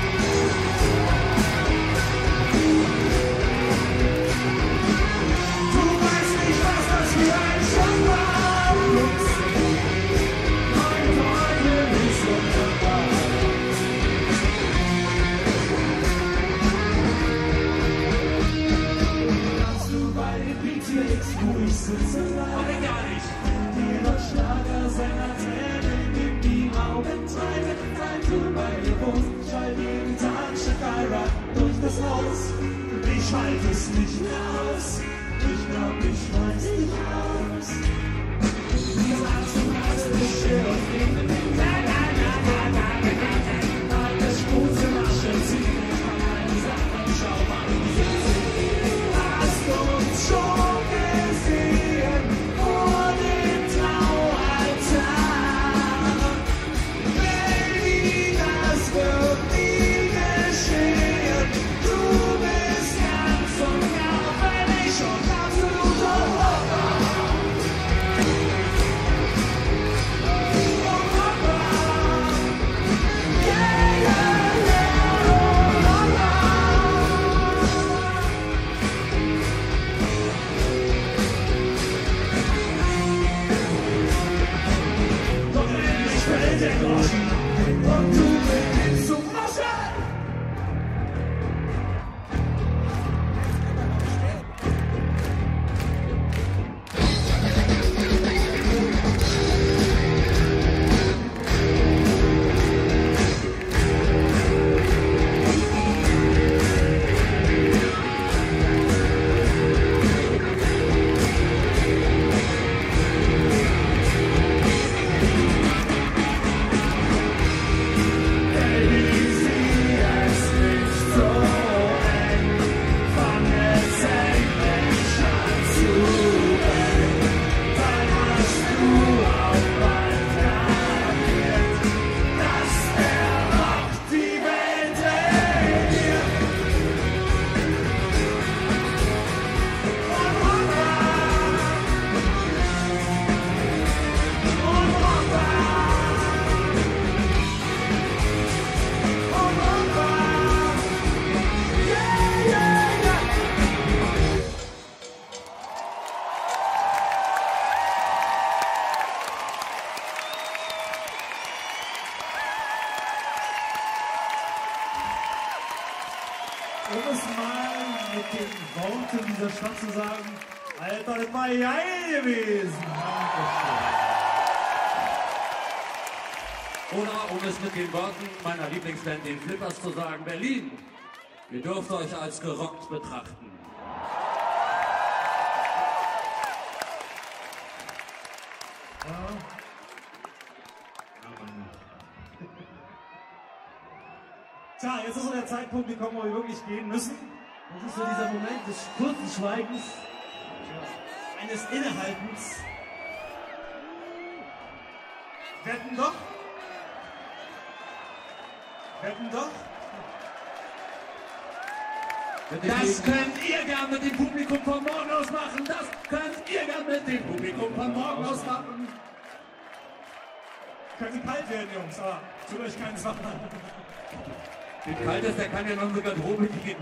Du weißt nicht, was das für ein Schock war. Mein Freund ist wunderbar. Kannst du bei den Beatniks, wo ich sitze, bleiben? Gar nicht. Jeder Schlagersänger Tränen in die Augen treiben. Weil du bei mir wohnst, schallt jeden Tag Shakira durch das Haus. Und ich halte es nicht mehr aus. Ich glaub, ich weiß dich aus. Du sagst, du hast mich hier und neben mir. Na, na, na, na, na, na, na, na. Alte Spuse, Masche, zieh mich an meine Sachen, schau mal, wie sie sind. Hast du uns schon gesehen vor dem Traualtar? Baby, das wird nie geschehen. Du bist ganz und gar, wenn ich schon absoluter Rocker. Rocker. Yeah, yeah, yeah, Rocker. Doch endlich fällt der Groschen und du beginnst zu moschen. Baby, see Um es mal mit den Worten dieser Stadt zu sagen, Alter, das war geil gewesen. Oder um es mit den Worten meiner Lieblingsband, den Flippers, zu sagen, Berlin, ihr dürft euch als gerockt betrachten. Tja, jetzt ist so der Zeitpunkt gekommen, wo wir wirklich gehen müssen. Das ist so dieser Moment des kurzen Schweigens, Eines Innehaltens. Wetten doch? Wetten doch? Das könnt ihr gern mit dem Publikum von morgen aus machen. Das könnt ihr gern mit dem Publikum von morgen aus machen. Könnte kalt werden, Jungs, aber tut euch keinen Zwang an. Wie kalt ist, der kann ja noch in die Garderobe gehen.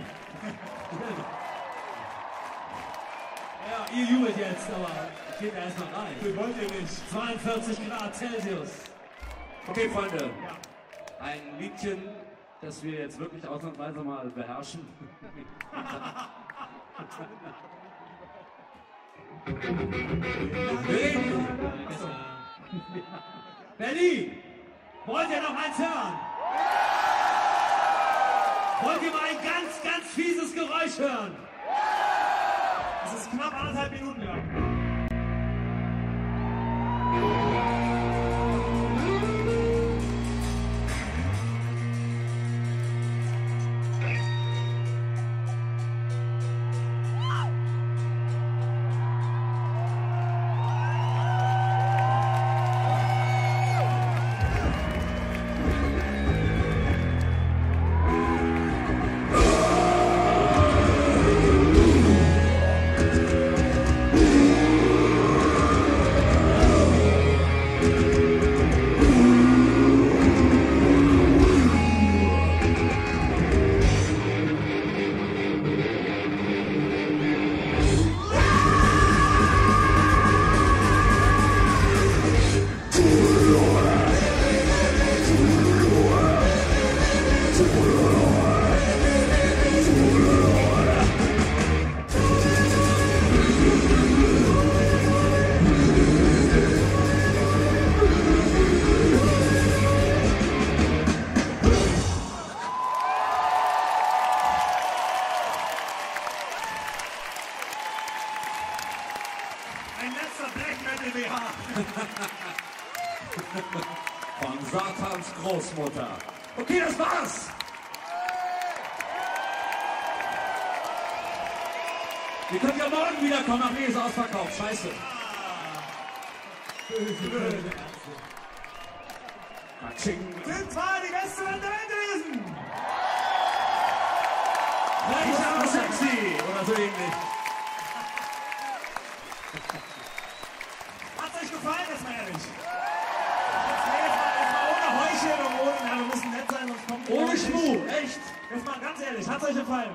ja, ihr jubelt jetzt, aber geht erst mal rein. Das wollt ihr nicht. zweiundvierzig Grad Celsius. Okay, Freunde. Ja. Ein Liedchen, das wir jetzt wirklich ausnahmsweise mal beherrschen. Berlin! Berlin! Wollt ihr noch eins hören? Wollt ihr mal ein ganz, ganz fieses Geräusch hören? Es ist knapp anderthalb Minuten lang. Ein letzter Black Metal B H. Von Satans Großmutter. Okay, das war's. Ihr könnt ja morgen wiederkommen. Ach nee, ist ausverkauft. Scheiße. Katsching. Sind zwar die beste Band der Welt gewesen. Reich, aber sexy. Oder so ähnlich. Hat's euch gefallen, jetzt mal ehrlich? Jetzt, nee, jetzt, mal, jetzt mal ohne Heucheln und ohne, ja, wir müssen nett sein, sonst kommt ihr Ohne auch nicht. Schmuh. Echt. Jetzt mal ganz ehrlich, hat's euch gefallen?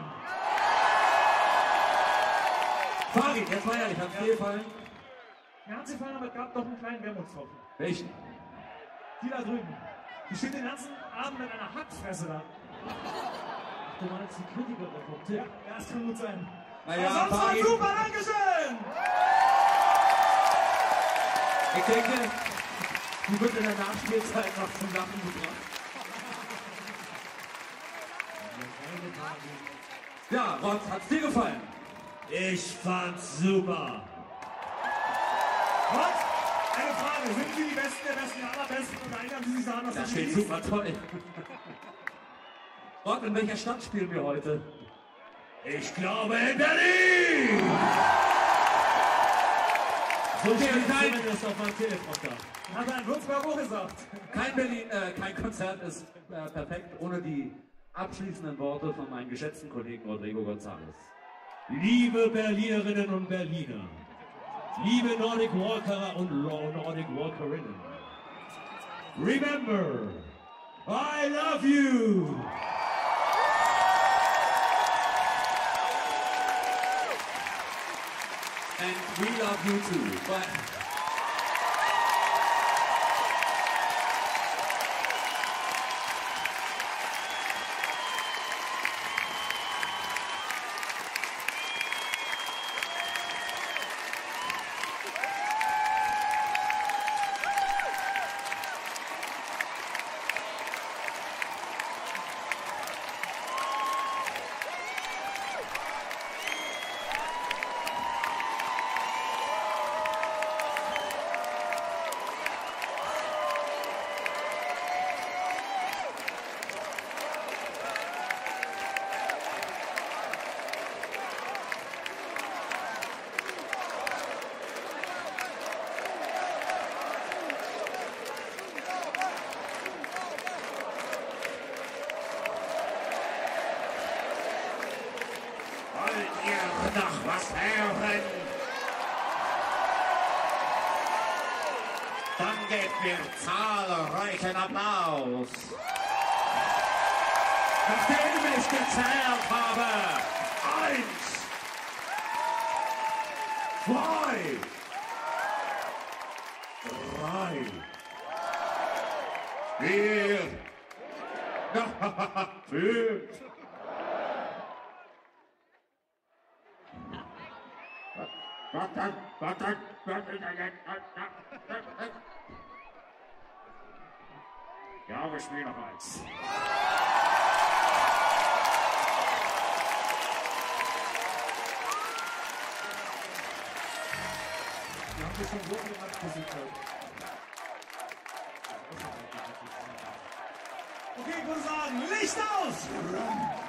Farid, jetzt mal ehrlich. Hat's dir gefallen? Mir hat's gefallen, aber es gab doch einen kleinen Wermutstropfen. Welchen? Die da drüben. Die steht den ganzen Abend mit einer Hackfresse da. Du meinst die Kritiker vom Tipp? Ja, das kann gut sein. Naja, Aber sonst war Farid. super, Dankeschön! Ich denke, die wird in der Nachspielzeit noch zum Lachen gebracht. Ja, Rod, hat's dir gefallen? Ich fand's super. Und? Eine Frage, sind Sie die Besten der Besten, der Allerbesten und erinnern Sie sich daran, dass Das das steht hieß? super toll. Rod, in welcher Stadt spielen wir heute? Ich glaube in Berlin! So steht kein- zumindest auf meinem Teleprompter. Hat er in Würzburg auch gesagt. Kein Berlin, äh, kein Konzert ist äh, perfekt ohne die abschließenden Worte von meinem geschätzten Kollegen Rodrigo González. Liebe Berlinerinnen und Berliner, liebe Nordic Walkerer und Nordic Walkerinnen, remember, I love you! And we love you too. But das hören, dann gebt mir zahlreichen Applaus. Nachdem ich gezählt habe, eins, zwei, drei, vier, fünf. Ja, wir spielen noch eins. Wir haben hier schon so viel Nachtmusik gehört. Okay, ich würde sagen, Licht aus!